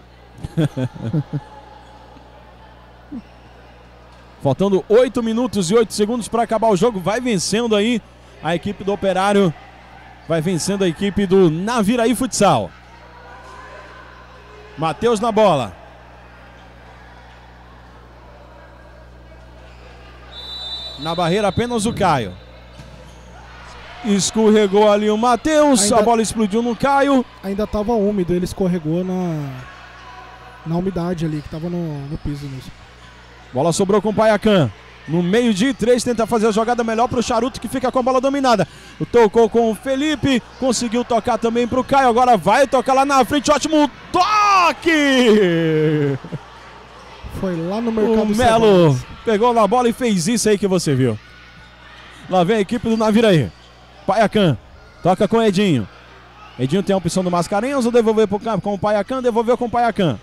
Faltando oito minutos e oito segundos para acabar o jogo. Vai vencendo aí a equipe do Operário, vai vencendo a equipe do Naviraí Futsal. Matheus na bola. Na barreira apenas o Caio. Escorregou ali o Matheus, a bola explodiu no Caio. Ainda estava úmido, ele escorregou na, na umidade ali, que estava no, no piso mesmo. Bola sobrou com o Paiacan. No meio de três, tenta fazer a jogada melhor para o Charuto, que fica com a bola dominada. Tocou com o Felipe, conseguiu tocar também para o Caio. Agora vai tocar lá na frente, ótimo toque! Foi lá no mercado. O Melo pegou na bola e fez isso aí que você viu. Lá vem a equipe do Naviraí. Paiacan, toca com o Edinho. Edinho tem a opção do Mascarenhas, ou devolver pro campo com o Paiacan, devolveu com o Paiacan.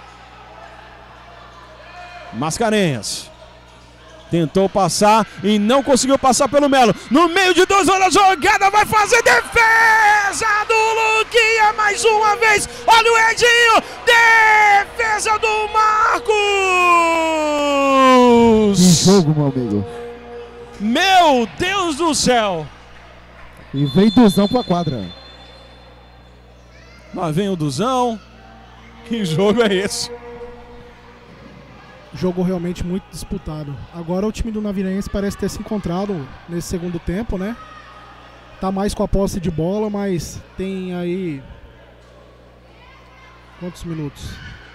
Mascarenhas tentou passar e não conseguiu passar pelo Melo. No meio de dois, olha a jogada, vai fazer defesa do Luquinha mais uma vez. Olha o Edinho, defesa do Marcos. Que jogo, meu amigo. Meu Deus do céu. E vem Duzão pra quadra. Lá vem o Duzão. Que jogo é esse? Jogo realmente muito disputado. Agora o time do Naviraense parece ter se encontrado nesse segundo tempo, né? Tá mais com a posse de bola, mas tem aí... Quantos minutos?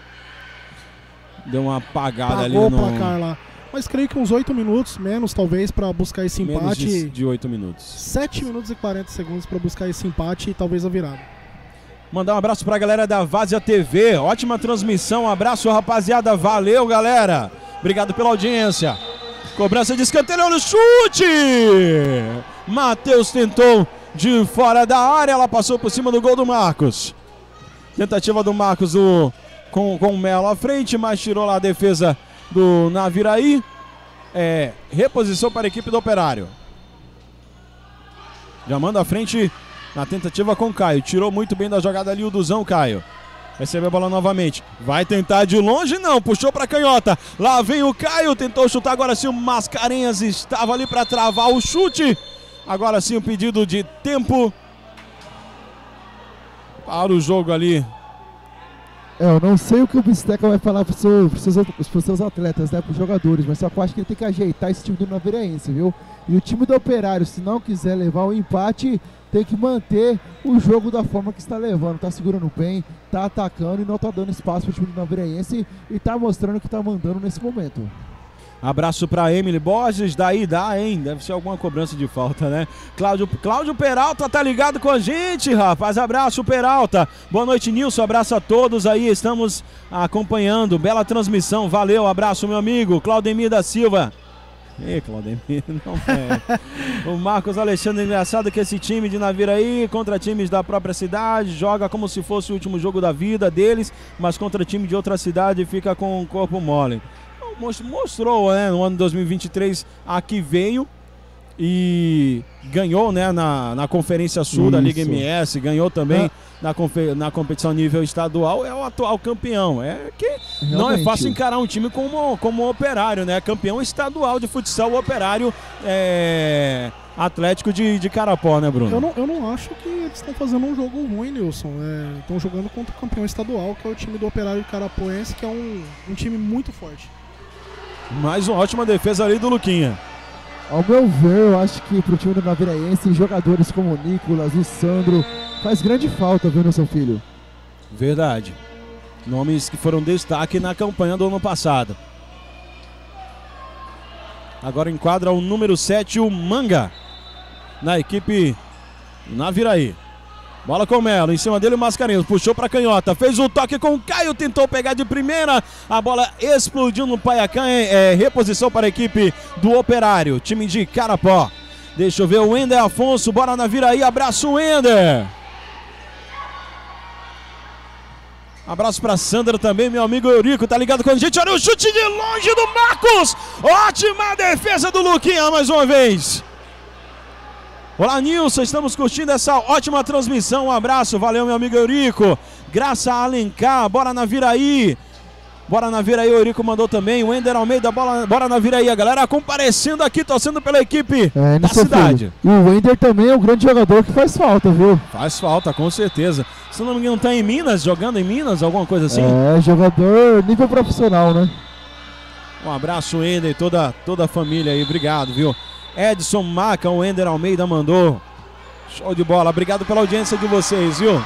Deu uma apagada Pagou ali o no... placar lá. Mas creio que uns oito minutos, menos talvez, para buscar esse empate. Menos de, de oito minutos. sete minutos e quarenta segundos para buscar esse empate e talvez a virada. Mandar um abraço pra galera da Várzea T V. Ótima transmissão. Um abraço, rapaziada. Valeu, galera. Obrigado pela audiência. Cobrança de escanteio, olha o chute. Matheus tentou de fora da área. Ela passou por cima do gol do Marcos. Tentativa do Marcos o, com, com o Melo à frente, mas tirou lá a defesa do Naviraí. É, reposição para a equipe do Operário. Já manda à frente na tentativa com o Caio. Tirou muito bem da jogada ali o Duzão, Caio. Recebe a bola novamente. Vai tentar de longe, não. Puxou para a canhota. Lá vem o Caio. Tentou chutar. Agora sim o Mascarenhas estava ali para travar o chute. Agora sim o pedido de tempo para o jogo ali. É, eu não sei o que o Bisteca vai falar para os seu, seus, seus atletas, né, para os jogadores, mas só que eu acho que ele tem que ajeitar esse time do Naviraense, viu? E o time do Operário, se não quiser levar o empate, tem que manter o jogo da forma que está levando. Tá segurando bem, tá atacando e não tá dando espaço para o time do Naviraense e tá mostrando que tá mandando nesse momento. Abraço para Emily Borges, daí dá, hein? Deve ser alguma cobrança de falta, né? Cláudio, Cláudio Peralta tá ligado com a gente, rapaz. Abraço, Peralta. Boa noite, Nilson. Abraço a todos aí. Estamos acompanhando. Bela transmissão. Valeu, abraço, meu amigo. Claudemir da Silva. Ei, Claudemir, não é. O Marcos Alexandre, engraçado que esse time de Naviraí contra times da própria cidade joga como se fosse o último jogo da vida deles, mas contra time de outra cidade fica com o corpo mole. Mostrou, né, no ano dois mil e vinte e três a que veio e ganhou, né, na, na Conferência Sul Isso. da Liga M S, ganhou também é. na, na competição nível estadual, é o atual campeão. É que Realmente. não é fácil encarar um time como, como o Operário, né? Campeão estadual de futsal, o Operário é, Atlético de, de Carapó, né, Bruno? Eu não, eu não acho que eles estão fazendo um jogo ruim, Nilson. Estão é, jogando contra o campeão estadual, que é o time do Operário de Carapoense, que é um, um time muito forte. Mais uma ótima defesa ali do Luquinha. Ao meu ver, eu acho que pro time do Naviraense, jogadores como o Nicolas, o Sandro, faz grande falta, viu, seu filho? Verdade. Nomes que foram destaque na campanha do ano passado. Agora enquadra o número sete, o Manga, na equipe Naviraí. Bola com o Melo, em cima dele o Mascarenhas, puxou para canhota, fez um toque com o Caio, tentou pegar de primeira, a bola explodiu no Paiacã, é, é reposição para a equipe do Operário, time de Carapó. Deixa eu ver o Wender Afonso, bora Naviraí, abraço Wender. Abraço para Sandra também, meu amigo Eurico, tá ligado com a gente, olha o chute de longe do Marcos, ótima defesa do Luquinha mais uma vez. Olá, Nilson, estamos curtindo essa ótima transmissão, um abraço, valeu meu amigo Eurico, Graça Alencar, bora Naviraí, bora Naviraí, o Eurico mandou também, o Ender Almeida, bola, bora Naviraí, a galera comparecendo aqui, torcendo pela equipe é, da cidade. Filho. E o Ender também é um grande jogador que faz falta, viu? Faz falta, com certeza. Se não me engano, tá em Minas, jogando em Minas, alguma coisa assim? É, jogador nível profissional, né? Um abraço, Ender, e toda, toda a família aí, obrigado, viu? Edson Maca, o Ender Almeida mandou. Show de bola, obrigado pela audiência de vocês, viu?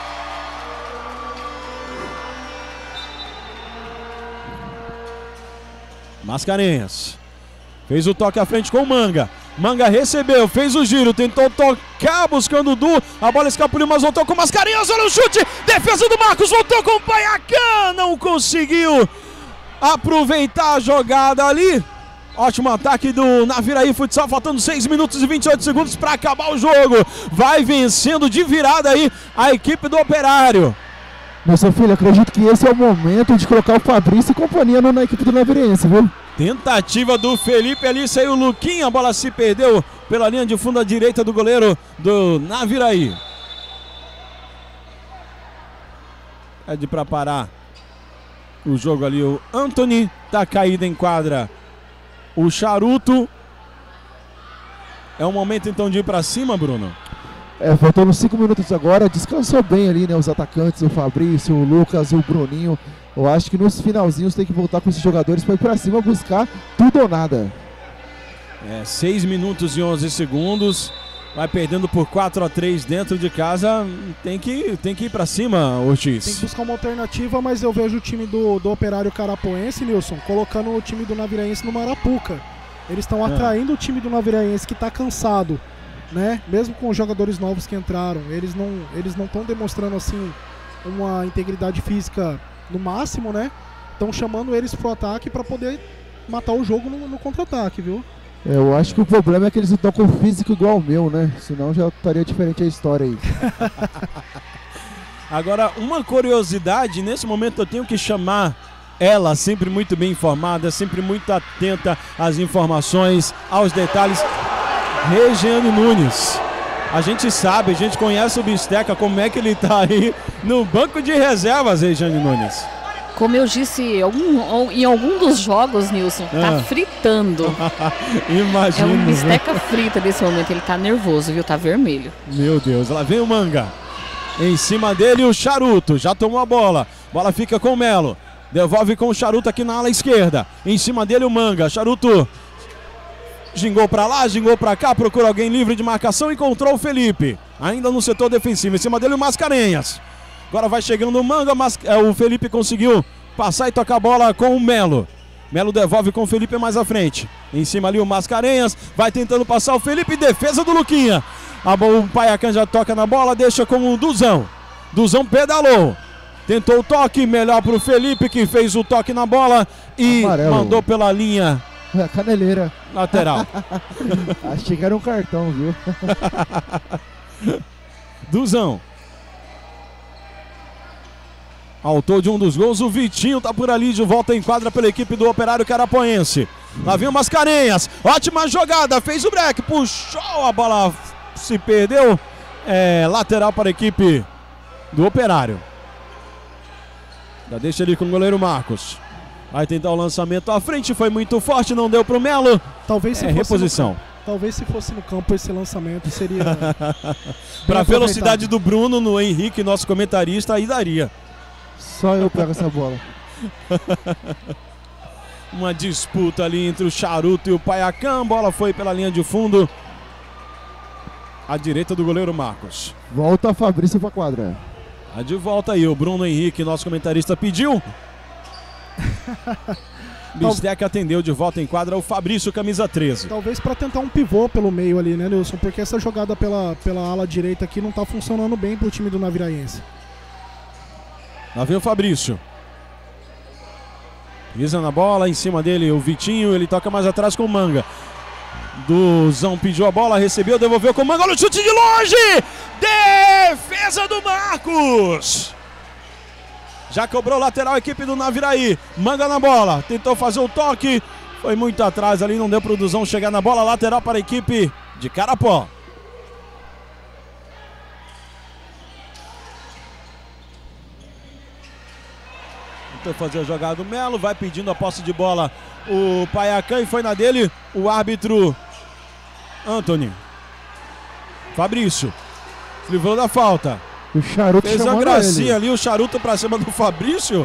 Mascarenhas. Fez o toque à frente com o Manga. Manga recebeu, fez o giro, tentou tocar, buscando o Du. A bola escapuliu, mas voltou com o Mascarenhas. Olha o chute, defesa do Marcos, voltou com o Paiacã. Não conseguiu aproveitar a jogada ali. Ótimo ataque do Naviraí Futsal, faltando seis minutos e vinte e oito segundos para acabar o jogo. Vai vencendo de virada aí a equipe do Operário. Meu seu filho, acredito que esse é o momento de colocar o Fabrício e companhia na equipe do Naviraense, viu? Tentativa do Felipe ali, saiu o Luquinha, a bola se perdeu pela linha de fundo à direita do goleiro do Naviraí. Pede para parar o jogo ali, o Anthony tá caído em quadra. O Charuto. É o momento então de ir pra cima, Bruno? É, faltando cinco minutos agora, descansou bem ali, né, os atacantes, o Fabrício, o Lucas, o Bruninho. Eu acho que nos finalzinhos tem que voltar com esses jogadores para ir pra cima buscar tudo ou nada. É, seis minutos e onze segundos. Vai perdendo por quatro a três dentro de casa. Tem que, tem que ir pra cima, Ortiz. Tem que buscar uma alternativa, mas eu vejo o time do, do Operário Carapoense, Nilson, colocando o time do Naviraense no Marapuca. Eles estão atraindo é. o time do Naviraense, que está cansado, né? Mesmo com os jogadores novos que entraram. Eles não eles não estão demonstrando assim uma integridade física no máximo, né? Estão chamando eles pro ataque para poder matar o jogo no, no contra-ataque, viu? Eu acho que o problema é que eles não estão com físico igual ao meu, né? Senão já estaria diferente a história aí. Agora, uma curiosidade, nesse momento eu tenho que chamar ela, sempre muito bem informada, sempre muito atenta às informações, aos detalhes, Regiane Nunes. A gente sabe, a gente conhece o Bisteca, como é que ele tá aí no banco de reservas, Regiane Nunes. Como eu disse, algum, em algum dos jogos, Nilson, tá ah. fritando. Imagina. É um bisteca frita nesse momento, ele tá nervoso, viu? Tá vermelho. Meu Deus, lá vem o Manga. Em cima dele o Charuto, já tomou a bola. Bola fica com o Melo. Devolve com o Charuto aqui na ala esquerda. Em cima dele o Manga. Charuto gingou pra lá, gingou pra cá, procura alguém livre de marcação, encontrou o Felipe. Ainda no setor defensivo, em cima dele o Mascarenhas. Agora vai chegando o Manga, mas é, o Felipe conseguiu passar e tocar a bola com o Melo. Melo devolve com o Felipe mais à frente. Em cima ali o Mascarenhas, vai tentando passar o Felipe, defesa do Luquinha. A, o Paiacã já toca na bola, deixa com o Duzão. Duzão pedalou. Tentou o toque, melhor pro Felipe, que fez o toque na bola e amarelo. Mandou pela linha. É, caneleira. Lateral. Achei que era um cartão, viu? Duzão. Autor de um dos gols, o Vitinho tá por ali de volta em quadra pela equipe do Operário Carapoense. Lá vem o Mascarenhas. Ótima jogada, fez o break, puxou, a bola se perdeu. É, lateral para a equipe do Operário. Já deixa ali com o goleiro Marcos. Vai tentar o lançamento à frente, foi muito forte, não deu pro Melo. Talvez se é fosse reposição. No, talvez se fosse no campo esse lançamento seria... Para a velocidade do Bruno, no Henrique, nosso comentarista, aí daria. Só eu pego essa bola. Uma disputa ali entre o Charuto e o Paiacã. Bola foi pela linha de fundo. À direita do goleiro Marcos. Volta Fabrício pra quadra. Tá de volta aí, o Bruno Henrique, nosso comentarista, pediu. Bistec atendeu, de volta em quadra o Fabrício, camisa treze. Talvez para tentar um pivô pelo meio ali, né, Nilson? Porque essa jogada pela, pela ala direita aqui não tá funcionando bem pro time do Naviraense. Lá vem o Fabrício. Pisa na bola, em cima dele o Vitinho, ele toca mais atrás com o Manga. Duzão pediu a bola, recebeu, devolveu com o Manga, olha o chute de longe! Defesa do Marcos! Já cobrou lateral a equipe do Naviraí. Manga na bola, tentou fazer o toque, foi muito atrás ali, não deu pro Duzão chegar na bola. Lateral para a equipe de Carapó. Tentou fazer a jogada do Melo, vai pedindo a posse de bola o Paiacã e foi na dele o árbitro Anthony. Fabrício se livrou da falta. O Charuto fez a gracinha ali, o Charuto pra cima do Fabrício.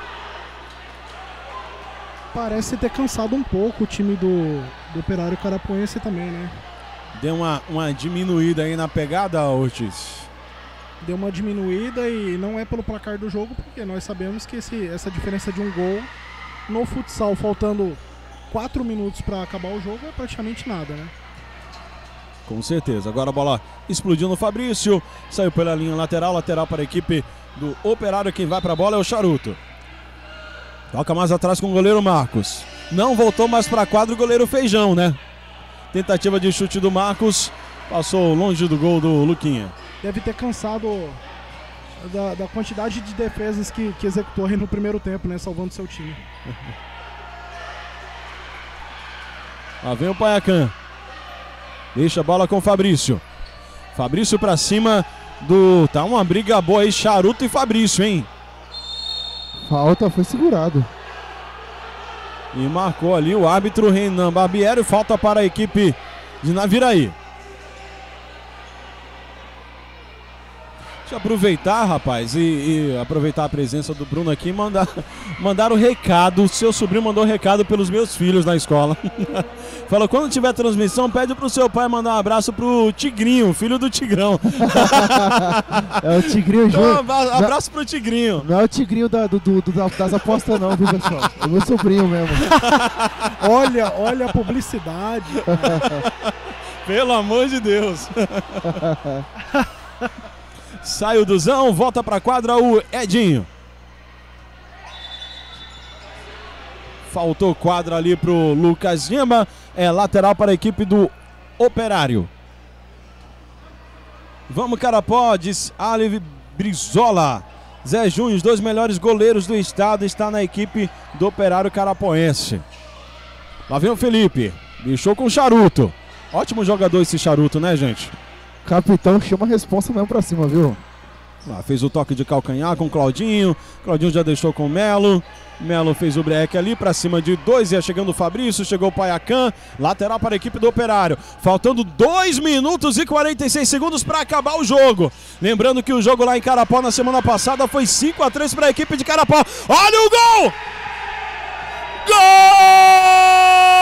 Parece ter cansado um pouco o time do, do Operário Carapuense também, né? Deu uma, uma diminuída aí na pegada, Ortiz. Deu uma diminuída e não é pelo placar do jogo, porque nós sabemos que esse, essa diferença de um gol no futsal, faltando quatro minutos para acabar o jogo, é praticamente nada, né? Com certeza. Agora a bola explodiu no Fabrício, saiu pela linha lateral, lateral para a equipe do Operário. Quem vai para a bola é o Charuto. Toca mais atrás com o goleiro Marcos. Não voltou mais para a quadra o goleiro Feijão, né? Tentativa de chute do Marcos, passou longe do gol do Luquinha. Deve ter cansado da, da quantidade de defesas que, que executou aí no primeiro tempo, né? Salvando seu time. Lá vem o Paiacã. Deixa a bola com o Fabrício. Fabrício pra cima do... Tá uma briga boa aí, Charuto e Fabrício, hein? Falta, foi segurado. E marcou ali o árbitro Renan Barbieri. Falta para a equipe de Naviraí. Deixa eu aproveitar, rapaz, e, e aproveitar a presença do Bruno aqui e mandar, mandar o recado. O seu sobrinho mandou um recado pelos meus filhos na escola. Falou, quando tiver transmissão, pede pro seu pai mandar um abraço pro Tigrinho, filho do Tigrão. É o Tigrinho então, junto. Abraço pro Tigrinho. Não é o Tigrinho da, do, do, das apostas não, viu, pessoal? É o meu sobrinho mesmo. Olha, olha a publicidade. Pelo amor de Deus. Sai o Duzão, volta pra quadra o Edinho. Faltou quadra ali pro Lucas Lima. É lateral para a equipe do Operário. Vamos, Carapó, diz Alive Brizola. Zé Júnior, os dois melhores goleiros do estado, está na equipe do Operário Carapoense. Lá vem o Felipe. Deixou com o Charuto. Ótimo jogador esse Charuto, né, gente? Capitão chama a responsa mesmo pra cima, viu? Lá fez o toque de calcanhar com o Claudinho. Claudinho já deixou com o Melo. Melo fez o break ali pra cima de dois. Ia chegando o Fabrício, chegou o Paiacã. Lateral para a equipe do Operário. Faltando dois minutos e quarenta e seis segundos para acabar o jogo. Lembrando que o jogo lá em Carapó na semana passada foi cinco a três para a equipe de Carapó. Olha o gol! Gol!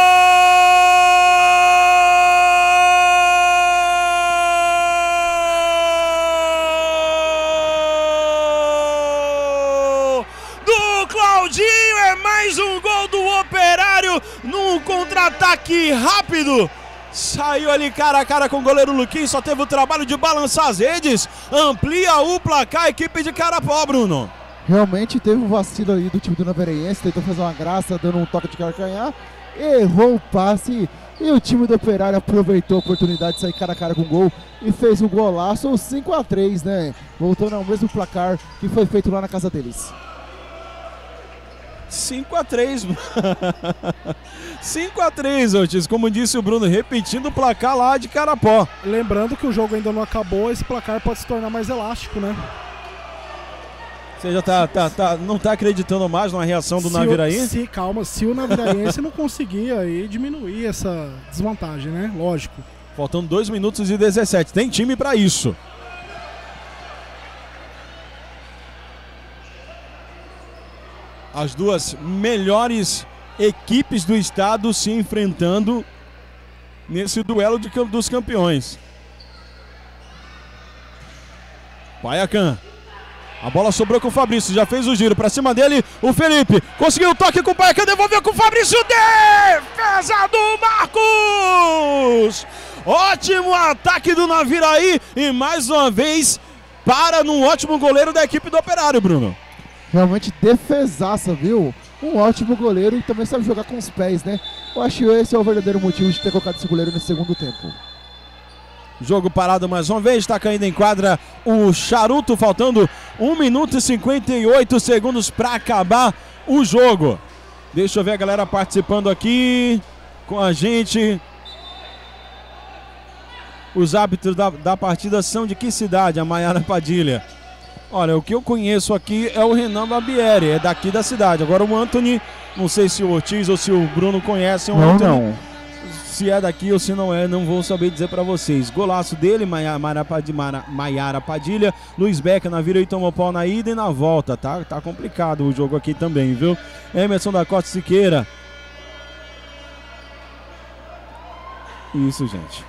Mais um gol do Operário num contra-ataque rápido. Saiu ali cara a cara com o goleiro Luquinho, só teve o trabalho de balançar as redes. Amplia o placar a equipe de Carapó, Bruno. Realmente teve um vacilo ali do time do Naviraense, tentou fazer uma graça, dando um toque de calcanhar, errou o passe e o time do Operário aproveitou a oportunidade de sair cara a cara com o gol e fez um golaço, cinco a três, né? Voltando ao mesmo placar que foi feito lá na casa deles. cinco a três. cinco a três, Ortiz, como disse o Bruno, repetindo o placar lá de Carapó. Lembrando que o jogo ainda não acabou, esse placar pode se tornar mais elástico, né? Você já tá, tá, tá, não tá acreditando mais na reação do se Naviraí? O, se, calma, se o Naviraense não conseguir aí diminuir essa desvantagem, né? Lógico. Faltando dois minutos e dezessete. Tem time pra isso. As duas melhores equipes do estado se enfrentando nesse duelo de, dos campeões. Paiacan. A bola sobrou com o Fabrício, já fez o giro pra cima dele, o Felipe conseguiu o toque com o Paiacan, devolveu com o Fabrício, defesa do Marcos! Ótimo ataque do Naviraí e mais uma vez para num ótimo goleiro da equipe do Operário, Bruno. Realmente defesaça, viu? Um ótimo goleiro e também sabe jogar com os pés, né? Eu acho que esse é o verdadeiro motivo de ter colocado esse goleiro no segundo tempo. Jogo parado mais uma vez, está caindo em quadra o Charuto, faltando um minuto e cinquenta e oito segundos para acabar o jogo. Deixa eu ver a galera participando aqui com a gente. Os árbitros da, da partida são de que cidade? A Maiara Padilha. Olha, o que eu conheço aqui é o Renan Barbieri, é daqui da cidade. Agora o Anthony, não sei se o Ortiz ou se o Bruno conhecem o não, Anthony. Não. Se é daqui ou se não é, não vou saber dizer pra vocês. Golaço dele, Maiara Padilha. Luiz Becker na vira e tomou pau na ida e na volta. Tá, tá complicado o jogo aqui também, viu? Emerson da Costa Siqueira. Isso, gente.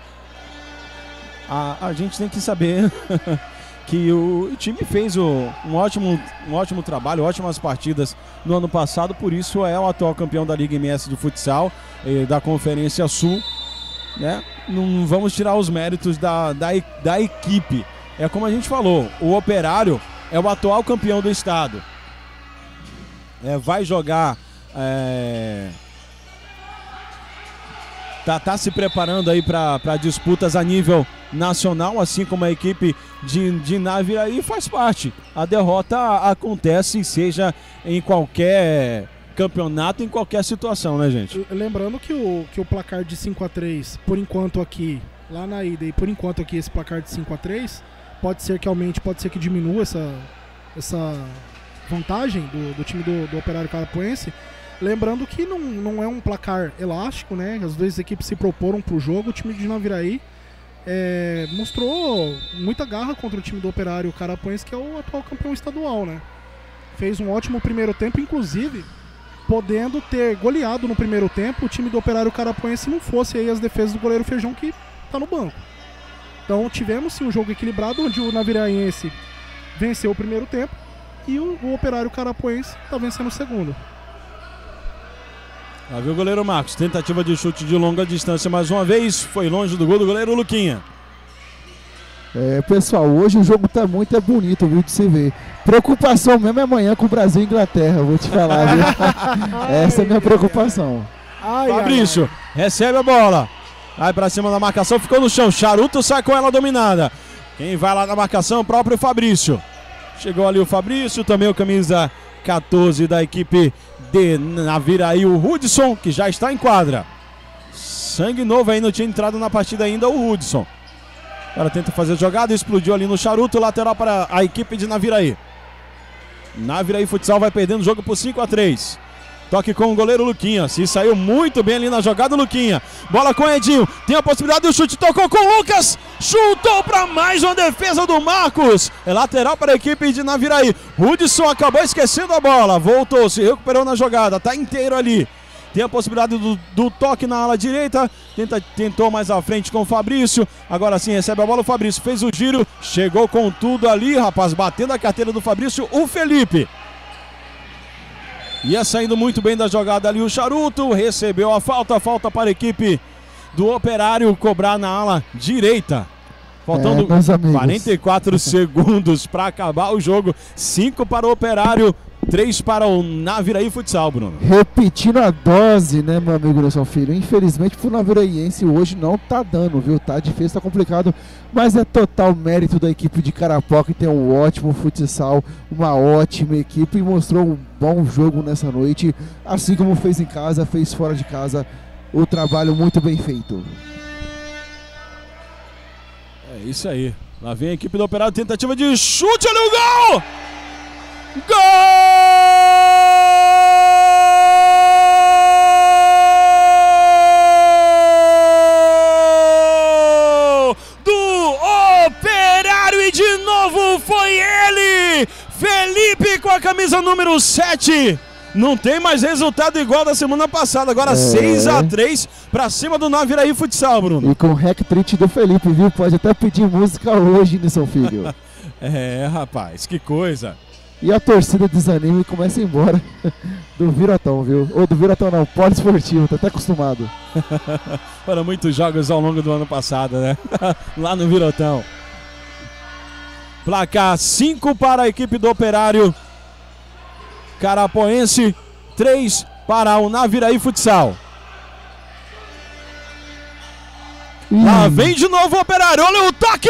A, a gente tem que saber que o time fez o, um, ótimo, um ótimo trabalho, ótimas partidas no ano passado, por isso é o atual campeão da Liga M S de Futsal, eh, da Conferência Sul, né? Não vamos tirar os méritos da, da, da equipe. É como a gente falou, o Operário é o atual campeão do estado. É, vai jogar... É... Tá, tá se preparando aí para disputas a nível nacional, assim como a equipe de, de Naviraí, faz parte. A derrota acontece, seja em qualquer campeonato, em qualquer situação, né, gente? Lembrando que o, que o placar de cinco a três, por enquanto aqui, lá na ida, e por enquanto aqui esse placar de cinco a três, pode ser que aumente, pode ser que diminua essa, essa vantagem do, do time do, do Operário Carapuense. Lembrando que não, não é um placar elástico, né? As duas equipes se proporam para o jogo. O time de Naviraí é, mostrou muita garra contra o time do Operário Carapuense, que é o atual campeão estadual, né? Fez um ótimo primeiro tempo, inclusive podendo ter goleado no primeiro tempo o time do Operário Carapuense se não fosse aí as defesas do goleiro Feijão, que está no banco. Então tivemos sim um jogo equilibrado, onde o Naviraense venceu o primeiro tempo e o, o Operário Carapuense está vencendo o segundo. Lá viu o goleiro Marcos, tentativa de chute de longa distância mais uma vez, foi longe do gol do goleiro Luquinha. É, pessoal, hoje o jogo tá muito é bonito, viu, de se ver. Preocupação mesmo é amanhã com o Brasil e Inglaterra, vou te falar, viu? Essa é a minha preocupação. Ai, Fabrício, ai, ai. recebe a bola, vai pra cima da marcação, ficou no chão, Charuto sai com ela dominada. Quem vai lá na marcação é o próprio Fabrício. Chegou ali o Fabrício, também o camisa quatorze da equipe de Naviraí, o Hudson, que já está em quadra. Sangue novo aí, não tinha entrado na partida ainda o Hudson. O cara tenta fazer a jogada, explodiu ali no Charuto, lateral para a equipe de Naviraí. Naviraí Futsal vai perdendo o jogo por cinco a três. Toque com o goleiro Luquinha, se saiu muito bem ali na jogada, Luquinha. Bola com o Edinho, tem a possibilidade do chute, tocou com o Lucas, chutou para mais uma defesa do Marcos. É lateral para a equipe de Naviraí. Hudson acabou esquecendo a bola, voltou, se recuperou na jogada, tá inteiro ali. Tem a possibilidade do, do toque na ala direita, tenta, tentou mais à frente com o Fabrício, agora sim recebe a bola, o Fabrício fez o giro, chegou com tudo ali, rapaz, batendo a carteira do Fabrício, o Felipe. Ia saindo muito bem da jogada ali o Charuto, recebeu a falta, falta para a equipe do Operário cobrar na ala direita. Faltando é, quarenta e quatro segundos para acabar o jogo, cinco para o Operário, três para o Naviraí Futsal, Bruno. Repetindo a dose, né, meu amigo Nelson Filho? Infelizmente pro Naviraiense hoje não tá dando, viu? Tá difícil, tá complicado, mas é total mérito da equipe de Carapó, que tem um ótimo futsal, uma ótima equipe e mostrou um bom jogo nessa noite, assim como fez em casa, fez fora de casa, o trabalho muito bem feito. É isso aí. Lá vem a equipe do Operário, tentativa de chute, olha o gol! Gol! Do Operário e de novo foi ele! Felipe com a camisa número sete. Não tem mais resultado igual da semana passada. Agora é. seis a três pra cima do Naviraí Futsal, Bruno. E com o hack-trick do Felipe, viu? Pode até pedir música hoje, Nilson Filho. É, rapaz, que coisa. E a torcida desanima e começa a ir embora do Virotão, viu? Ou do Virotão não, poliesportivo, tá até acostumado. Foram muitos jogos ao longo do ano passado, né? Lá no Virotão. Placar cinco para a equipe do Operário Carapoense, três para o Naviraí Futsal. Hum. Lá vem de novo o Operário, olha o toque!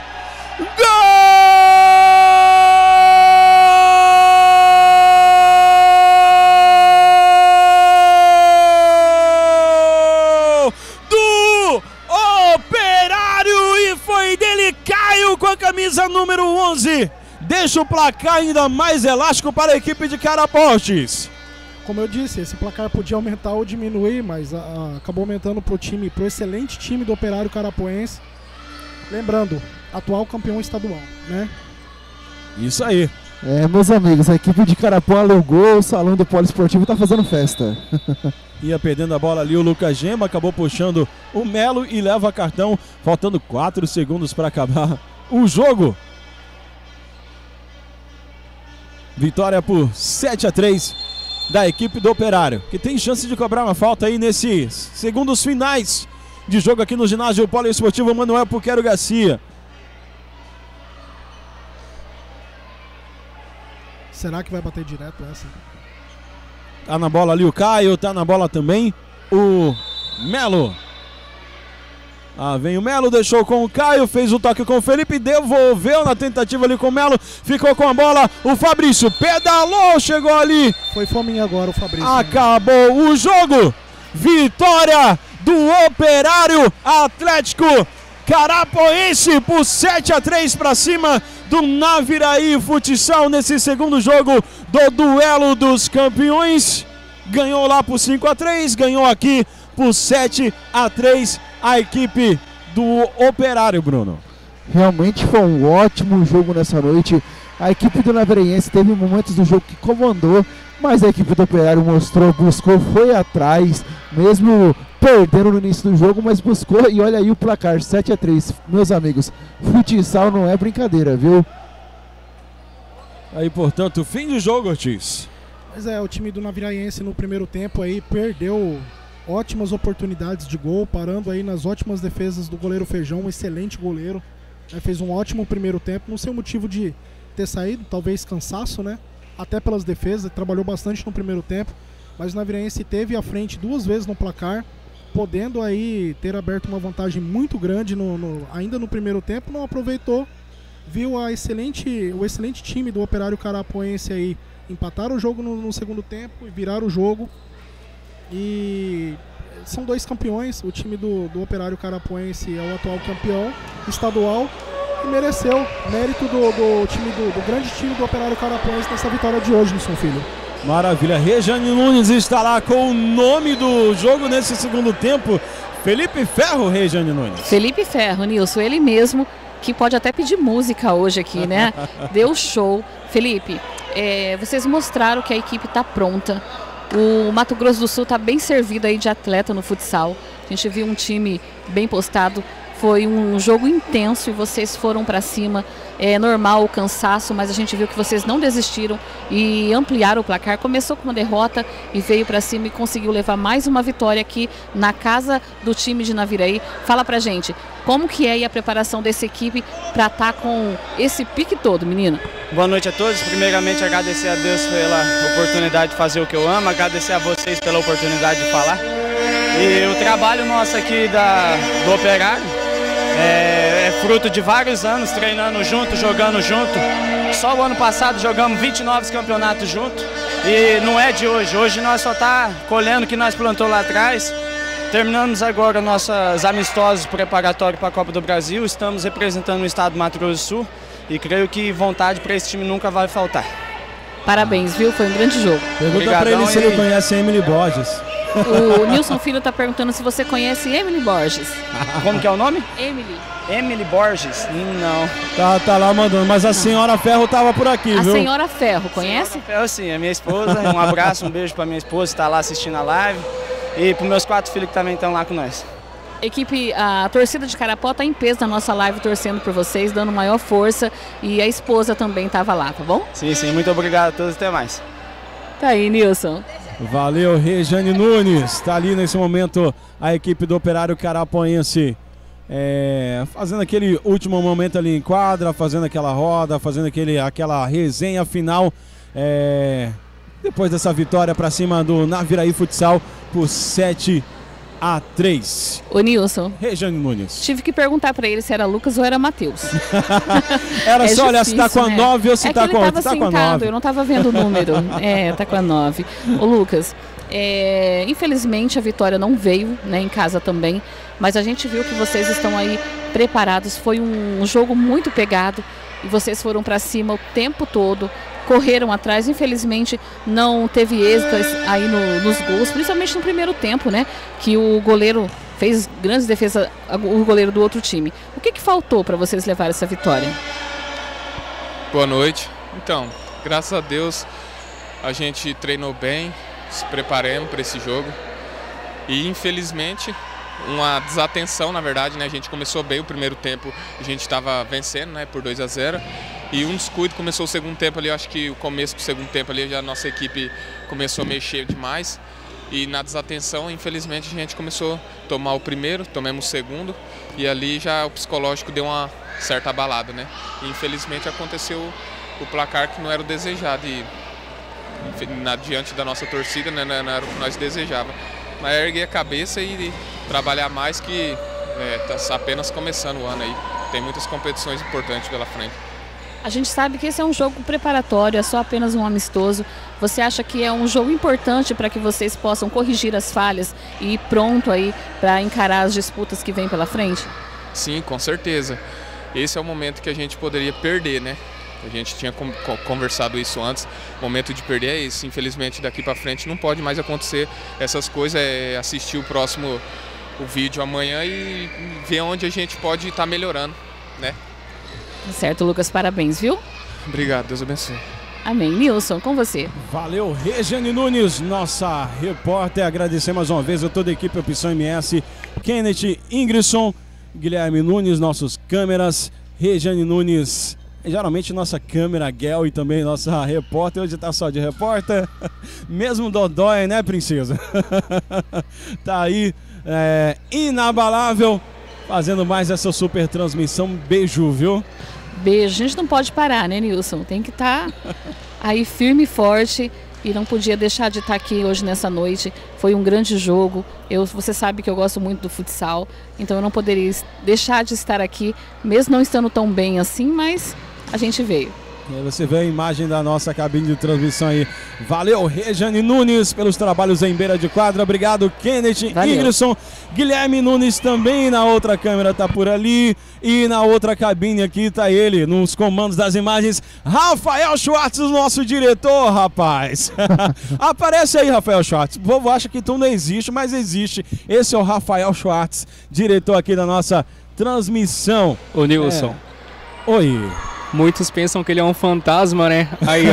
Gol! Do Operário e foi dele, Caio com a camisa número onze. Deixa o placar ainda mais elástico para a equipe de Carapostes. Como eu disse, esse placar podia aumentar ou diminuir, mas a, a, acabou aumentando para o time, para o excelente time do Operário Carapoense. Lembrando, atual campeão estadual, né? Isso aí. É, meus amigos, a equipe de Carapó alugou o salão do poliesportivo e tá fazendo festa. Ia perdendo a bola ali o Lucas Gema, acabou puxando o Melo e leva cartão, faltando quatro segundos para acabar o jogo. Vitória por sete a três da equipe do Operário, que tem chance de cobrar uma falta aí nesses segundos finais de jogo aqui no ginásio poliesportivo Manuel Puquero Garcia. Será que vai bater direto essa? Tá na bola ali o Caio, tá na bola também o Melo. Ah, vem o Melo, deixou com o Caio, fez o toque com o Felipe, devolveu na tentativa ali com o Melo, ficou com a bola, o Fabrício pedalou, chegou ali. Foi fominha agora o Fabrício. Acabou o jogo, vitória do Operário Atlético Carapoense por sete a três para cima do Naviraí Futsal nesse segundo jogo do duelo dos campeões. Ganhou lá por cinco a três, ganhou aqui por sete a três a equipe do Operário, Bruno. Realmente foi um ótimo jogo nessa noite. A equipe do Naviraense teve momentos do jogo que comandou, mas a equipe do Operário mostrou, buscou, foi atrás, mesmo perdendo no início do jogo, mas buscou. E olha aí o placar, sete a três. Meus amigos, futsal não é brincadeira, viu? Aí, portanto, fim de jogo, Ortiz. Mas é, o time do Naviraense no primeiro tempo aí perdeu ótimas oportunidades de gol, parando aí nas ótimas defesas do goleiro Feijão, um excelente goleiro, né, fez um ótimo primeiro tempo, não sei o motivo de ter saído, talvez cansaço, né, até pelas defesas, trabalhou bastante no primeiro tempo, mas o Naviraense teve à frente duas vezes no placar, podendo aí ter aberto uma vantagem muito grande no, no, ainda no primeiro tempo, não aproveitou, viu a excelente, o excelente time do Operário Carapoense aí empatar o jogo no, no segundo tempo e virar o jogo. E são dois campeões, o time do, do Operário Carapoense é o atual campeão estadual e mereceu mérito do, do, time do, do grande time do Operário Carapoense nessa vitória de hoje, Nilson Filho. Maravilha, Rejane Nunes está lá com o nome do jogo nesse segundo tempo, Felipe Ferro, Rejane Nunes. Felipe Ferro, Nilson, ele mesmo, que pode até pedir música hoje aqui, né? Deu show. Felipe, é, vocês mostraram que a equipe está pronta. O Mato Grosso do Sul está bem servido aí de atleta no futsal. A gente viu um time bem postado. Foi um jogo intenso e vocês foram para cima. É normal o cansaço, mas a gente viu que vocês não desistiram e ampliaram o placar. Começou com uma derrota e veio para cima e conseguiu levar mais uma vitória aqui na casa do time de Naviraí. Fala pra gente, como que é aí a preparação dessa equipe para estar com esse pique todo, menino? Boa noite a todos. Primeiramente, agradecer a Deus pela oportunidade de fazer o que eu amo, agradecer a vocês pela oportunidade de falar. E o trabalho nosso aqui da, do Operário é, é fruto de vários anos treinando junto, jogando junto. Só o ano passado jogamos vinte e nove campeonatos juntos e não é de hoje. Hoje nós só tá colhendo o que nós plantamos lá atrás. Terminamos agora nossos amistosos preparatórios para a Copa do Brasil. Estamos representando o estado do Mato Grosso do Sul e creio que vontade para esse time nunca vai faltar. Parabéns, viu? Foi um grande jogo. Pergunta para ele se ele conhece a Emily Borges. O Nilson Filho está perguntando se você conhece Emily Borges. Como que é o nome? Emily. Emily Borges? Não. Tá, tá lá mandando, mas a senhora Ferro tava por aqui, a viu? A senhora Ferro, conhece? Senhora Ferro, sim, é minha esposa. Um abraço, um beijo para minha esposa que está lá assistindo a live. E para meus quatro filhos que também estão lá com nós. Equipe, a torcida de Carapó está em peso na nossa live, torcendo por vocês, dando maior força. E a esposa também estava lá, tá bom? Sim, sim, muito obrigado a todos, até mais. Tá aí, Nilson. Valeu, Rejane Nunes. Está ali nesse momento a equipe do Operário Carapoense é, fazendo aquele último momento ali em quadra, fazendo aquela roda, fazendo aquele, aquela resenha final. É, depois dessa vitória para cima do Naviraí Futsal por sete a três. Ô Nilson. Rejane Nunes. Tive que perguntar para ele se era Lucas ou era Matheus. Era é só olhar se tá com a né? nove ou se é tá que com a ele tava tá sentado, eu não tava vendo o número. É, tá com a nove. Ô Lucas, é, infelizmente a vitória não veio, né, em casa também, mas a gente viu que vocês estão aí preparados. Foi um jogo muito pegado e vocês foram para cima o tempo todo. Correram atrás, infelizmente não teve êxito aí no, nos gols, principalmente no primeiro tempo, né? Que o goleiro fez grandes defesas, o goleiro do outro time. O que, que faltou para vocês levar essa vitória? Boa noite. Então, graças a Deus a gente treinou bem, se preparamos para esse jogo e infelizmente uma desatenção, na verdade, né? A gente começou bem o primeiro tempo, a gente estava vencendo, né? Por dois a zero. E um descuido, começou o segundo tempo ali, eu acho que o começo do segundo tempo ali já a nossa equipe começou a mexer demais. E na desatenção, infelizmente, a gente começou a tomar o primeiro, tomamos o segundo. E ali já o psicológico deu uma certa abalada, né? E infelizmente aconteceu o placar que não era o desejado. E na, diante da nossa torcida, né, não era o que nós desejávamos. Mas erguer a cabeça e, e trabalhar mais que está é, apenas começando o ano aí. Tem muitas competições importantes pela frente. A gente sabe que esse é um jogo preparatório, é só apenas um amistoso. Você acha que é um jogo importante para que vocês possam corrigir as falhas e ir pronto aí para encarar as disputas que vêm pela frente? Sim, com certeza. Esse é o momento que a gente poderia perder, né? A gente tinha conversado isso antes. O momento de perder é esse. Infelizmente, daqui para frente não pode mais acontecer essas coisas. É assistir o próximo o vídeo amanhã e ver onde a gente pode estar melhorando, né? Certo, Lucas, parabéns, viu? Obrigado, Deus abençoe. Amém. Nilson, com você. Valeu, Rejane Nunes, nossa repórter. Agradecer mais uma vez a toda a equipe Opção M S, Kenneth Ingrisson, Guilherme Nunes, nossos câmeras, Rejane Nunes, geralmente nossa câmera Guel e também nossa repórter. Hoje tá só de repórter. Mesmo Dodói, né, princesa? Tá aí, é, inabalável, fazendo mais essa super transmissão. Beijo, viu? Beijo. A gente não pode parar, né, Nilson? Tem que estar tá aí firme e forte e não podia deixar de estar tá aqui hoje nessa noite. Foi um grande jogo. Eu, você sabe que eu gosto muito do futsal, então eu não poderia deixar de estar aqui, mesmo não estando tão bem assim, mas a gente veio. E aí você vê a imagem da nossa cabine de transmissão aí. Valeu, Rejane Nunes, pelos trabalhos em beira de quadra. Obrigado, Kenneth Ingrisson. Guilherme Nunes também na outra câmera tá por ali. E na outra cabine aqui tá ele, nos comandos das imagens, Rafael Schwartz, o nosso diretor, rapaz. Aparece aí, Rafael Schwartz. O povo acha que tu não existe, mas existe. Esse é o Rafael Schwartz, diretor aqui da nossa transmissão. Ô, Nilson. É. Oi. Muitos pensam que ele é um fantasma, né? Aí,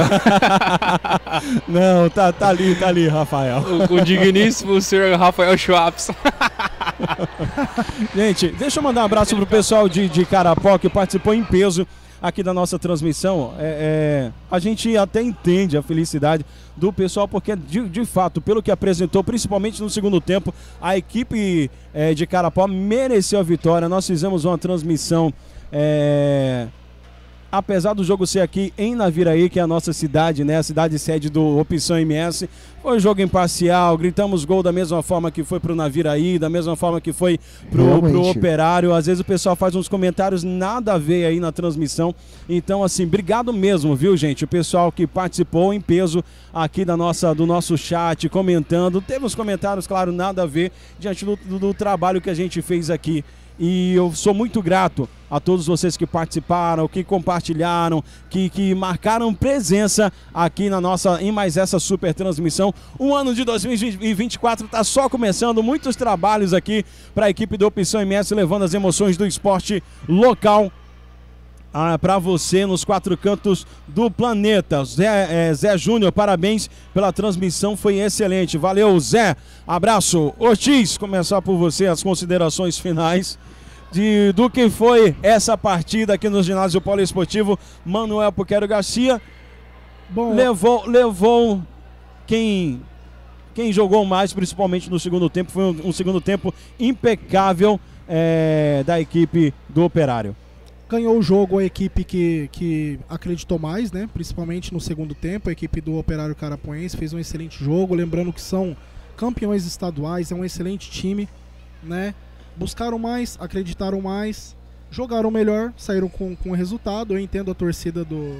ó. Não, tá, tá ali, tá ali, Rafael. O, o digníssimo senhor Rafael Schwartz. Gente, deixa eu mandar um abraço pro pessoal de, de Carapó que participou em peso aqui da nossa transmissão. É, é, a gente até entende a felicidade do pessoal, porque de, de fato, pelo que apresentou, principalmente no segundo tempo, a equipe é, de Carapó mereceu a vitória. Nós fizemos uma transmissão, é, apesar do jogo ser aqui em Naviraí, que é a nossa cidade, né, a cidade sede do Opção M S, foi um jogo imparcial, gritamos gol da mesma forma que foi pro Naviraí, da mesma forma que foi pro, pro Operário. Às vezes o pessoal faz uns comentários nada a ver aí na transmissão. Então, assim, obrigado mesmo, viu, gente? O pessoal que participou em peso aqui da nossa, do nosso chat, comentando. Teve uns comentários, claro, nada a ver diante do, do, do trabalho que a gente fez aqui. E eu sou muito grato a todos vocês que participaram, que compartilharam, que, que marcaram presença aqui na nossa, em mais essa super transmissão. O ano de dois mil e vinte e quatro está só começando, muitos trabalhos aqui para a equipe do Opção M S, levando as emoções do esporte local Ah, para você nos quatro cantos do planeta. Zé, é, Zé Júnior, parabéns pela transmissão, foi excelente. Valeu, Zé. Abraço. Ortiz, começar por você as considerações finais de, do que foi essa partida aqui no ginásio poliesportivo Manuel Puquero Garcia. Bom, levou, levou quem, quem jogou mais, principalmente no segundo tempo. Foi um, um segundo tempo impecável é, da equipe do Operário. Ganhou o jogo a equipe que, que acreditou mais, né? Principalmente no segundo tempo. A equipe do Operário Carapoense fez um excelente jogo. Lembrando que são campeões estaduais, é um excelente time, né? Buscaram mais, acreditaram mais, jogaram melhor, saíram com, com o resultado. Eu entendo a torcida do,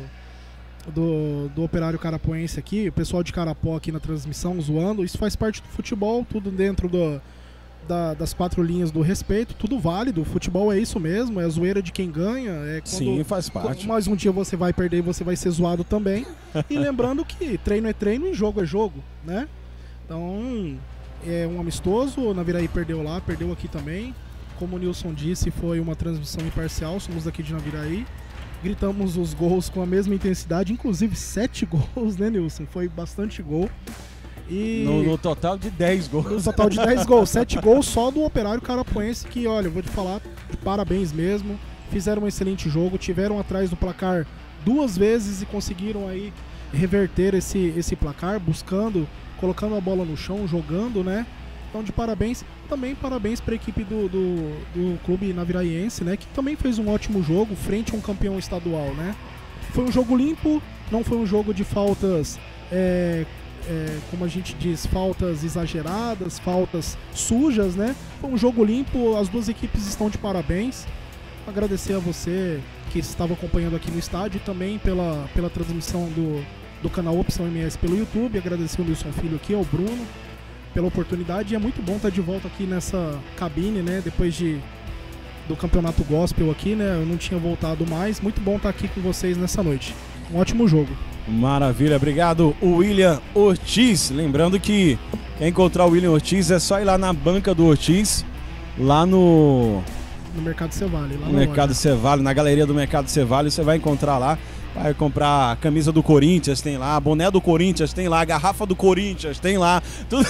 do, do Operário Carapoense aqui, o pessoal de Carapó aqui na transmissão zoando. Isso faz parte do futebol, tudo dentro do... Da, das quatro linhas do respeito, tudo válido. O futebol é isso mesmo, é a zoeira de quem ganha. É quando, Sim, faz parte. Mais um dia você vai perder e você vai ser zoado também. E lembrando que treino é treino e jogo é jogo, né? Então, é um amistoso. O Naviraí perdeu lá, perdeu aqui também. Como o Nilson disse, foi uma transmissão imparcial. Somos daqui de Naviraí. Gritamos os gols com a mesma intensidade, inclusive sete gols, né, Nilson? Foi bastante gol. E no, no total de dez gols. No total de dez gols, sete gols só do Operário Carapoense, que, olha, eu vou te falar, parabéns mesmo. Fizeram um excelente jogo, tiveram atrás do placar duas vezes e conseguiram aí reverter esse, esse placar, buscando, colocando a bola no chão, jogando, né? Então, de parabéns. Também parabéns para a equipe do, do, do clube naviraiense, né? Que também fez um ótimo jogo frente a um campeão estadual, né? Foi um jogo limpo, não foi um jogo de faltas... É, É, como a gente diz, faltas exageradas, faltas sujas, né? Foi um jogo limpo, as duas equipes estão de parabéns. Agradecer a você que estava acompanhando aqui no estádio e também pela, pela transmissão do, do canal Opção M S pelo YouTube. Agradecer o Nilson Filho aqui, ao Bruno, pela oportunidade. E é muito bom estar de volta aqui nessa cabine, né? Depois de, do campeonato gospel aqui, né? Eu não tinha voltado mais. Muito bom estar aqui com vocês nessa noite. Um ótimo jogo. Maravilha, obrigado, William Ortiz. Lembrando que quer encontrar o William Ortiz é só ir lá na banca do Ortiz, lá no... No Mercado Cevale. Lá no Mercado Cevale, na galeria do Mercado Cevale, você vai encontrar lá. Vai comprar a camisa do Corinthians, tem lá, boné do Corinthians, tem lá, garrafa do Corinthians, tem lá. Tudo...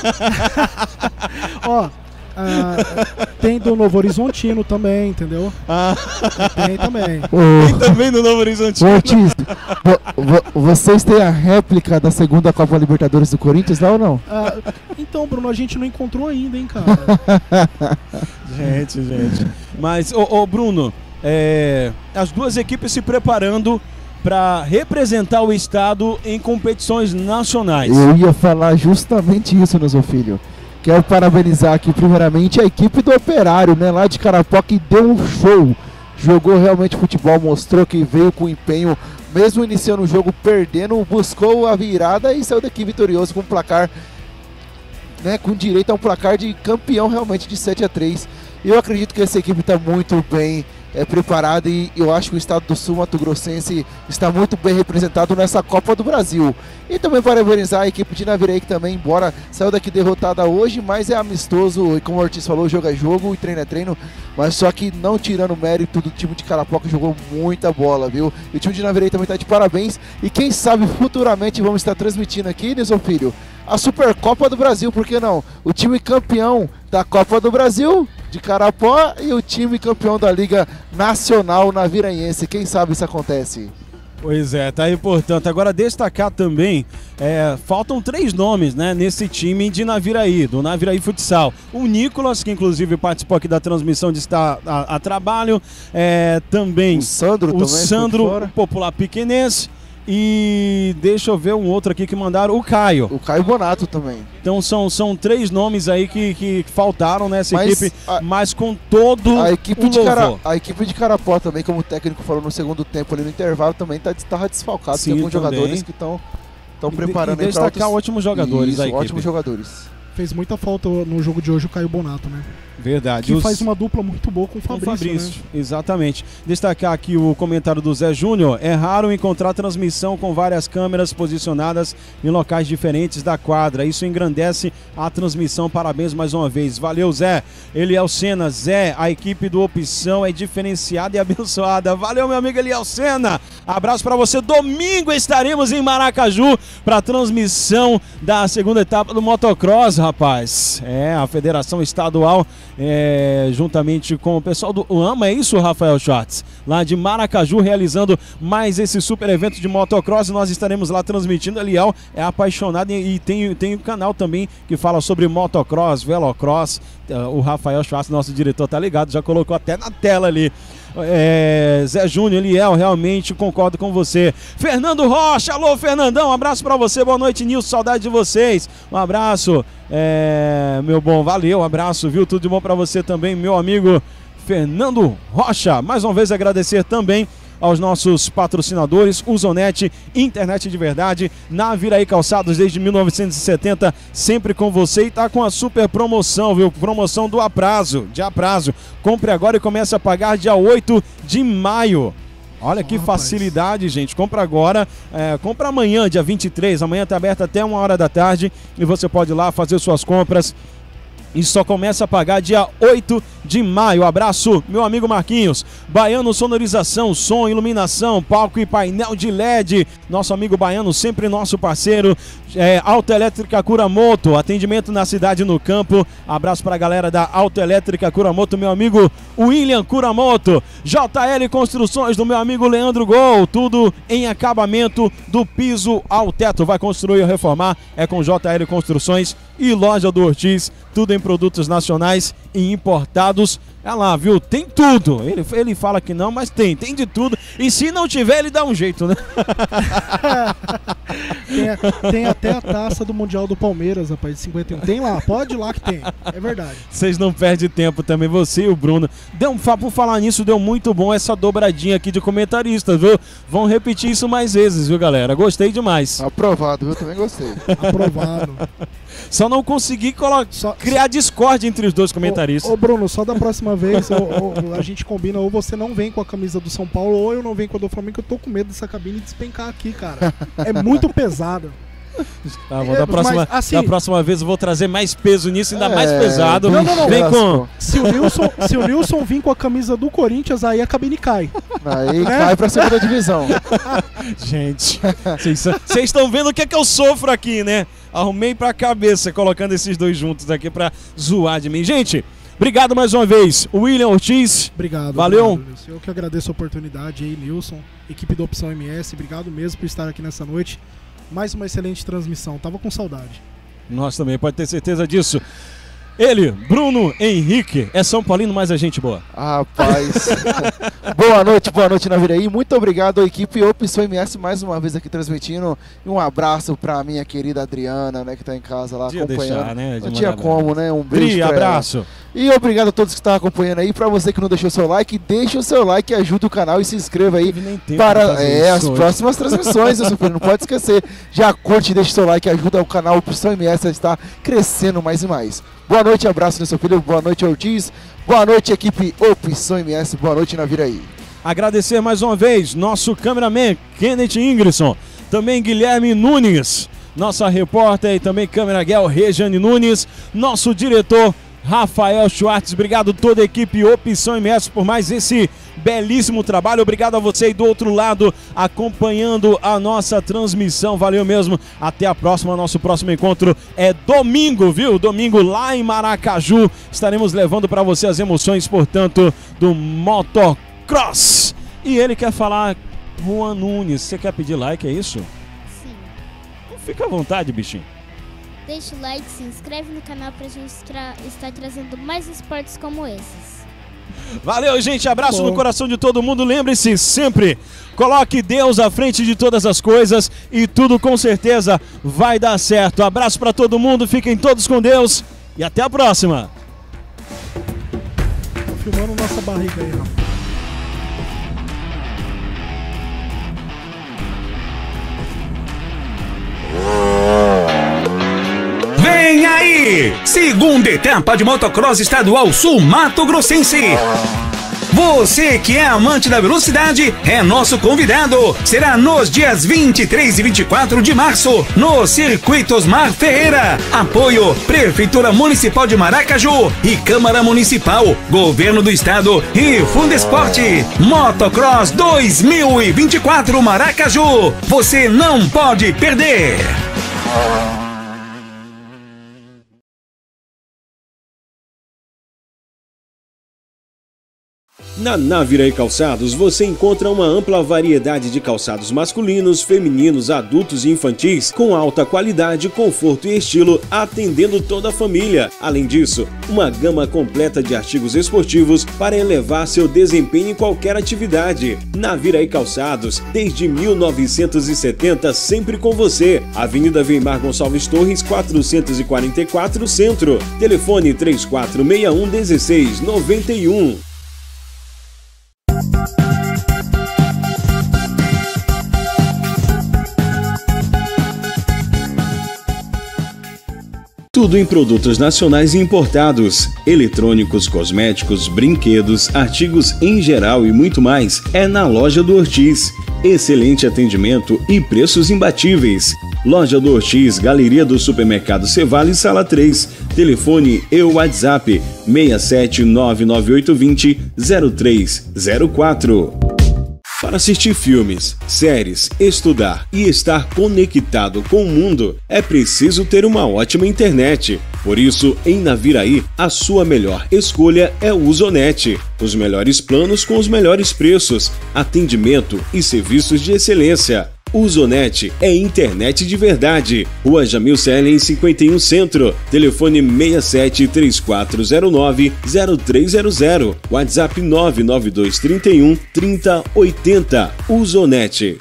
Ó... Ah, tem do Novo Horizontino também, entendeu? Ah. Tem também. Oh. Tem também do Novo Horizontino. Ortiz, vocês têm a réplica da segunda Copa Libertadores do Corinthians lá ou não? Ah, então, Bruno, a gente não encontrou ainda, hein, cara? gente, gente. Mas, ô, ô Bruno, é, as duas equipes se preparando para representar o estado em competições nacionais. Eu ia falar justamente isso, meu filho. Quero parabenizar aqui primeiramente a equipe do Operário, né, lá de Carapó, que deu um show. Jogou realmente futebol, mostrou que veio com empenho, mesmo iniciando o jogo perdendo, buscou a virada e saiu daqui vitorioso com um placar, né, com direito a um placar de campeão realmente de sete a três. Eu acredito que essa equipe está muito bem é, preparada e eu acho que o estado do Sul Mato Grossense está muito bem representado nessa Copa do Brasil. E também parabenizar a equipe de Naviraí, que também, embora saiu daqui derrotada hoje, mas é amistoso, e como o Ortiz falou, jogo é jogo e treino é treino, mas só que não tirando o mérito do time de Carapó, que jogou muita bola, viu? E o time de Naviraí também está de parabéns, e quem sabe futuramente vamos estar transmitindo aqui, Nilson Filho, a Supercopa do Brasil, por que não? O time campeão da Copa do Brasil, de Carapó, e o time campeão da Liga Nacional Naviraense. Quem sabe isso acontece? Pois é, tá aí, portanto. Agora destacar também, é, faltam três nomes, né, nesse time de Naviraí, do Naviraí Futsal. O Nicolas, que inclusive participou aqui da transmissão de estar a, a trabalho, é, também o Sandro, o também, Sandro, o popular piquenense, e deixa eu ver um outro aqui que mandaram, o Caio. O Caio Bonato também. Então são, são três nomes aí que, que faltaram nessa mas equipe, a, mas com todo a equipe o de louvor. Cara, A equipe de Carapó também, como o técnico falou no segundo tempo ali no intervalo, também tá, tá desfalcado. Sim, tem alguns também. jogadores que estão preparando e, e aí pra destacar outros... ótimos jogadores Isso, da equipe. ótimos jogadores. Fez muita falta no jogo de hoje o Caio Bonato, né? Verdade. Que Os... faz uma dupla muito boa com o Com Fabrício, o Fabrício, né? Exatamente. Destacar aqui o comentário do Zé Júnior. É raro encontrar transmissão com várias câmeras posicionadas em locais diferentes da quadra. Isso engrandece a transmissão. Parabéns mais uma vez. Valeu, Zé. Eliel Sena. Zé, a equipe do Opção é diferenciada e abençoada. Valeu, meu amigo Eliel Sena. Abraço para você. Domingo estaremos em Maracaju para a transmissão da segunda etapa do motocross, rapaz. É, a Federação Estadual, é, juntamente com o pessoal do AMA, é isso, Rafael Schwartz? Lá de Maracaju, realizando mais esse super evento de motocross. Nós estaremos lá transmitindo. Eliel é apaixonado e, e tem, tem um canal também que fala sobre motocross, velocross. O Rafael Schwartz, nosso diretor, tá ligado, já colocou até na tela ali. É, Zé Júnior, Eliel, realmente concordo com você. Fernando Rocha, alô Fernandão, um abraço pra você, boa noite Nilson, saudade de vocês, um abraço, é, meu bom, valeu, um abraço, viu, tudo de bom pra você também, meu amigo Fernando Rocha. Mais uma vez agradecer também aos nossos patrocinadores, Usonet, internet de verdade, Naviraí Calçados desde mil novecentos e setenta, sempre com você, e tá com a super promoção, viu? Promoção do aprazo, de aprazo. Compre agora e comece a pagar dia oito de maio. Olha que oh, facilidade, rapaz. Gente. Compra agora, é, compra amanhã, dia vinte e três, amanhã tá aberta até uma hora da tarde e você pode ir lá fazer suas compras. E só começa a pagar dia oito de maio. Abraço, meu amigo Marquinhos. Baiano Sonorização, som, iluminação, palco e painel de L E D. Nosso amigo Baiano, sempre nosso parceiro. É, Autoelétrica Curamoto, atendimento na cidade e no campo. Abraço para a galera da Autoelétrica Curamoto, meu amigo William Curamoto. J L Construções, do meu amigo Leandro Gol. Tudo em acabamento do piso ao teto. Vai construir ou reformar, é com J L Construções. E Loja do Ortiz, tudo em produtos nacionais e importados. É lá, viu? Tem tudo. Ele, ele fala que não, mas tem, tem de tudo. E se não tiver, ele dá um jeito, né? tem, tem até a taça do Mundial do Palmeiras, rapaz, de cinquenta e um. Tem lá, pode ir lá que tem. É verdade. Vocês não perdem tempo também, você e o Bruno. Deu, por falar nisso, deu muito bom essa dobradinha aqui de comentaristas, viu? Vão repetir isso mais vezes, viu, galera? Gostei demais. Aprovado, viu? Também gostei. Aprovado. Só não consegui só, criar discórdia entre os dois comentaristas. Ô, ô Bruno, só da próxima vez ou, ou, a gente combina, ou você não vem com a camisa do São Paulo, ou eu não venho com a do Flamengo, que eu tô com medo dessa cabine despencar aqui, cara. É muito pesado. Tá bom, da, próxima, Mas, assim, da próxima vez eu vou trazer mais peso nisso, ainda é... mais pesado. Não, não, não. Vem com... se, o Nilson, se o Nilson vir com a camisa do Corinthians, aí a cabine cai. Aí né? Cai pra segunda divisão. Gente, vocês estão vendo o que é que eu sofro aqui, né? Arrumei pra cabeça colocando esses dois juntos aqui pra zoar de mim. Gente, obrigado mais uma vez. William Ortiz. Obrigado. Valeu. Obrigado, eu que agradeço a oportunidade aí, Nilson, equipe da Opção M S. Obrigado mesmo por estar aqui nessa noite. Mais uma excelente transmissão. Tava com saudade. Nós também, pode ter certeza disso. Ele, Bruno Henrique, é São Paulino, mas é gente boa. Rapaz. Boa noite, boa noite, Naviraí. Muito obrigado à equipe Opção M S mais uma vez aqui transmitindo. E um abraço pra minha querida Adriana, né, que tá em casa lá Podia acompanhando. Deixar, né, de Não tinha como, né? Um beijo. Pri, abraço. Ela. E obrigado a todos que estão acompanhando aí. Pra você que não deixou seu like, deixa o seu like, ajuda o canal e se inscreva aí para é, as próximas transmissões. Não pode esquecer. Já curte, deixa o seu like, ajuda o canal Opção M S a estar crescendo mais e mais. Boa noite, abraço, Nilson Filho. Boa noite, Ortiz. Boa noite, equipe Opção M S. Boa noite, Naviraí. Agradecer mais uma vez nosso cameraman, Kenneth Ingrisson. Também Guilherme Nunes. Nossa repórter e também câmera Guel, Regiane Nunes. Nosso diretor, Rafael Schwartz. Obrigado toda a equipe Opção M S por mais esse belíssimo trabalho. Obrigado a você aí do outro lado acompanhando a nossa transmissão. Valeu mesmo. Até a próxima. Nosso próximo encontro é domingo, viu? Domingo lá em Maracaju. Estaremos levando para você as emoções, portanto, do motocross. E ele quer falar, Juan Nunes, você quer pedir like, é isso? Sim. Fica à vontade, bichinho. Deixa o like, se inscreve no canal pra gente tra estar trazendo mais esportes como esses. Valeu, gente. Abraço no coração de todo mundo. Lembre-se sempre, coloque Deus à frente de todas as coisas e tudo com certeza vai dar certo. Abraço pra todo mundo, fiquem todos com Deus e até a próxima. Tô filmando nossa barriga aí, ó. Vem aí! Segunda etapa de Motocross Estadual Sul Mato Grossense. Você que é amante da velocidade é nosso convidado. Será nos dias vinte e três e vinte e quatro de março, no Circuito Osmar Ferreira. Apoio Prefeitura Municipal de Maracaju e Câmara Municipal, Governo do Estado e Fundesporte. Motocross dois mil e vinte e quatro Maracaju. Você não pode perder. Na Naviraí Calçados você encontra uma ampla variedade de calçados masculinos, femininos, adultos e infantis com alta qualidade, conforto e estilo, atendendo toda a família. Além disso, uma gama completa de artigos esportivos para elevar seu desempenho em qualquer atividade. Naviraí Calçados, desde mil novecentos e setenta, sempre com você. Avenida Weimar Gonçalves Torres, quatrocentos e quarenta e quatro, Centro. Telefone três quatro seis um, um seis nove um. Tudo em produtos nacionais e importados, eletrônicos, cosméticos, brinquedos, artigos em geral e muito mais é na Loja do Ortiz. Excelente atendimento e preços imbatíveis. Loja do Ortiz, Galeria do Supermercado Cevale, Sala três. Telefone e WhatsApp seis sete nove nove oito dois zero zero três zero quatro. Para assistir filmes, séries, estudar e estar conectado com o mundo, é preciso ter uma ótima internet. Por isso, em Naviraí, a sua melhor escolha é o Usonet. Os melhores planos com os melhores preços, atendimento e serviços de excelência. Usonet é internet de verdade. Rua Jamil Selen, cinquenta e um, Centro. Telefone seis sete três quatro zero nove zero três zero zero. WhatsApp nove nove dois três um trinta oitenta. Usonet.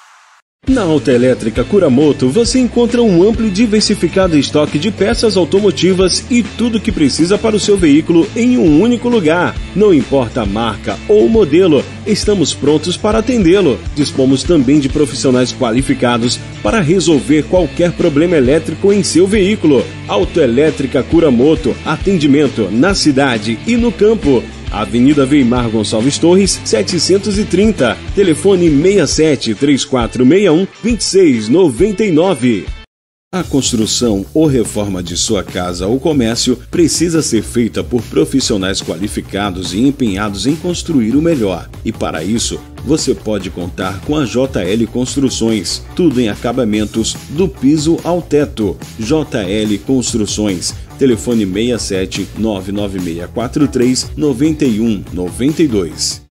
Na Autoelétrica Kuramoto você encontra um amplo e diversificado estoque de peças automotivas e tudo o que precisa para o seu veículo em um único lugar. Não importa a marca ou o modelo, estamos prontos para atendê-lo. Dispomos também de profissionais qualificados para resolver qualquer problema elétrico em seu veículo. Autoelétrica Kuramoto, atendimento na cidade e no campo. Avenida Weimar Gonçalves Torres, setecentos e trinta. Telefone seis sete três quatro seis um dois seis nove nove. A construção ou reforma de sua casa ou comércio precisa ser feita por profissionais qualificados e empenhados em construir o melhor. E para isso, você pode contar com a J L Construções. Tudo em acabamentos do piso ao teto. J L Construções. Telefone seis sete nove nove seis quatro três nove um nove dois.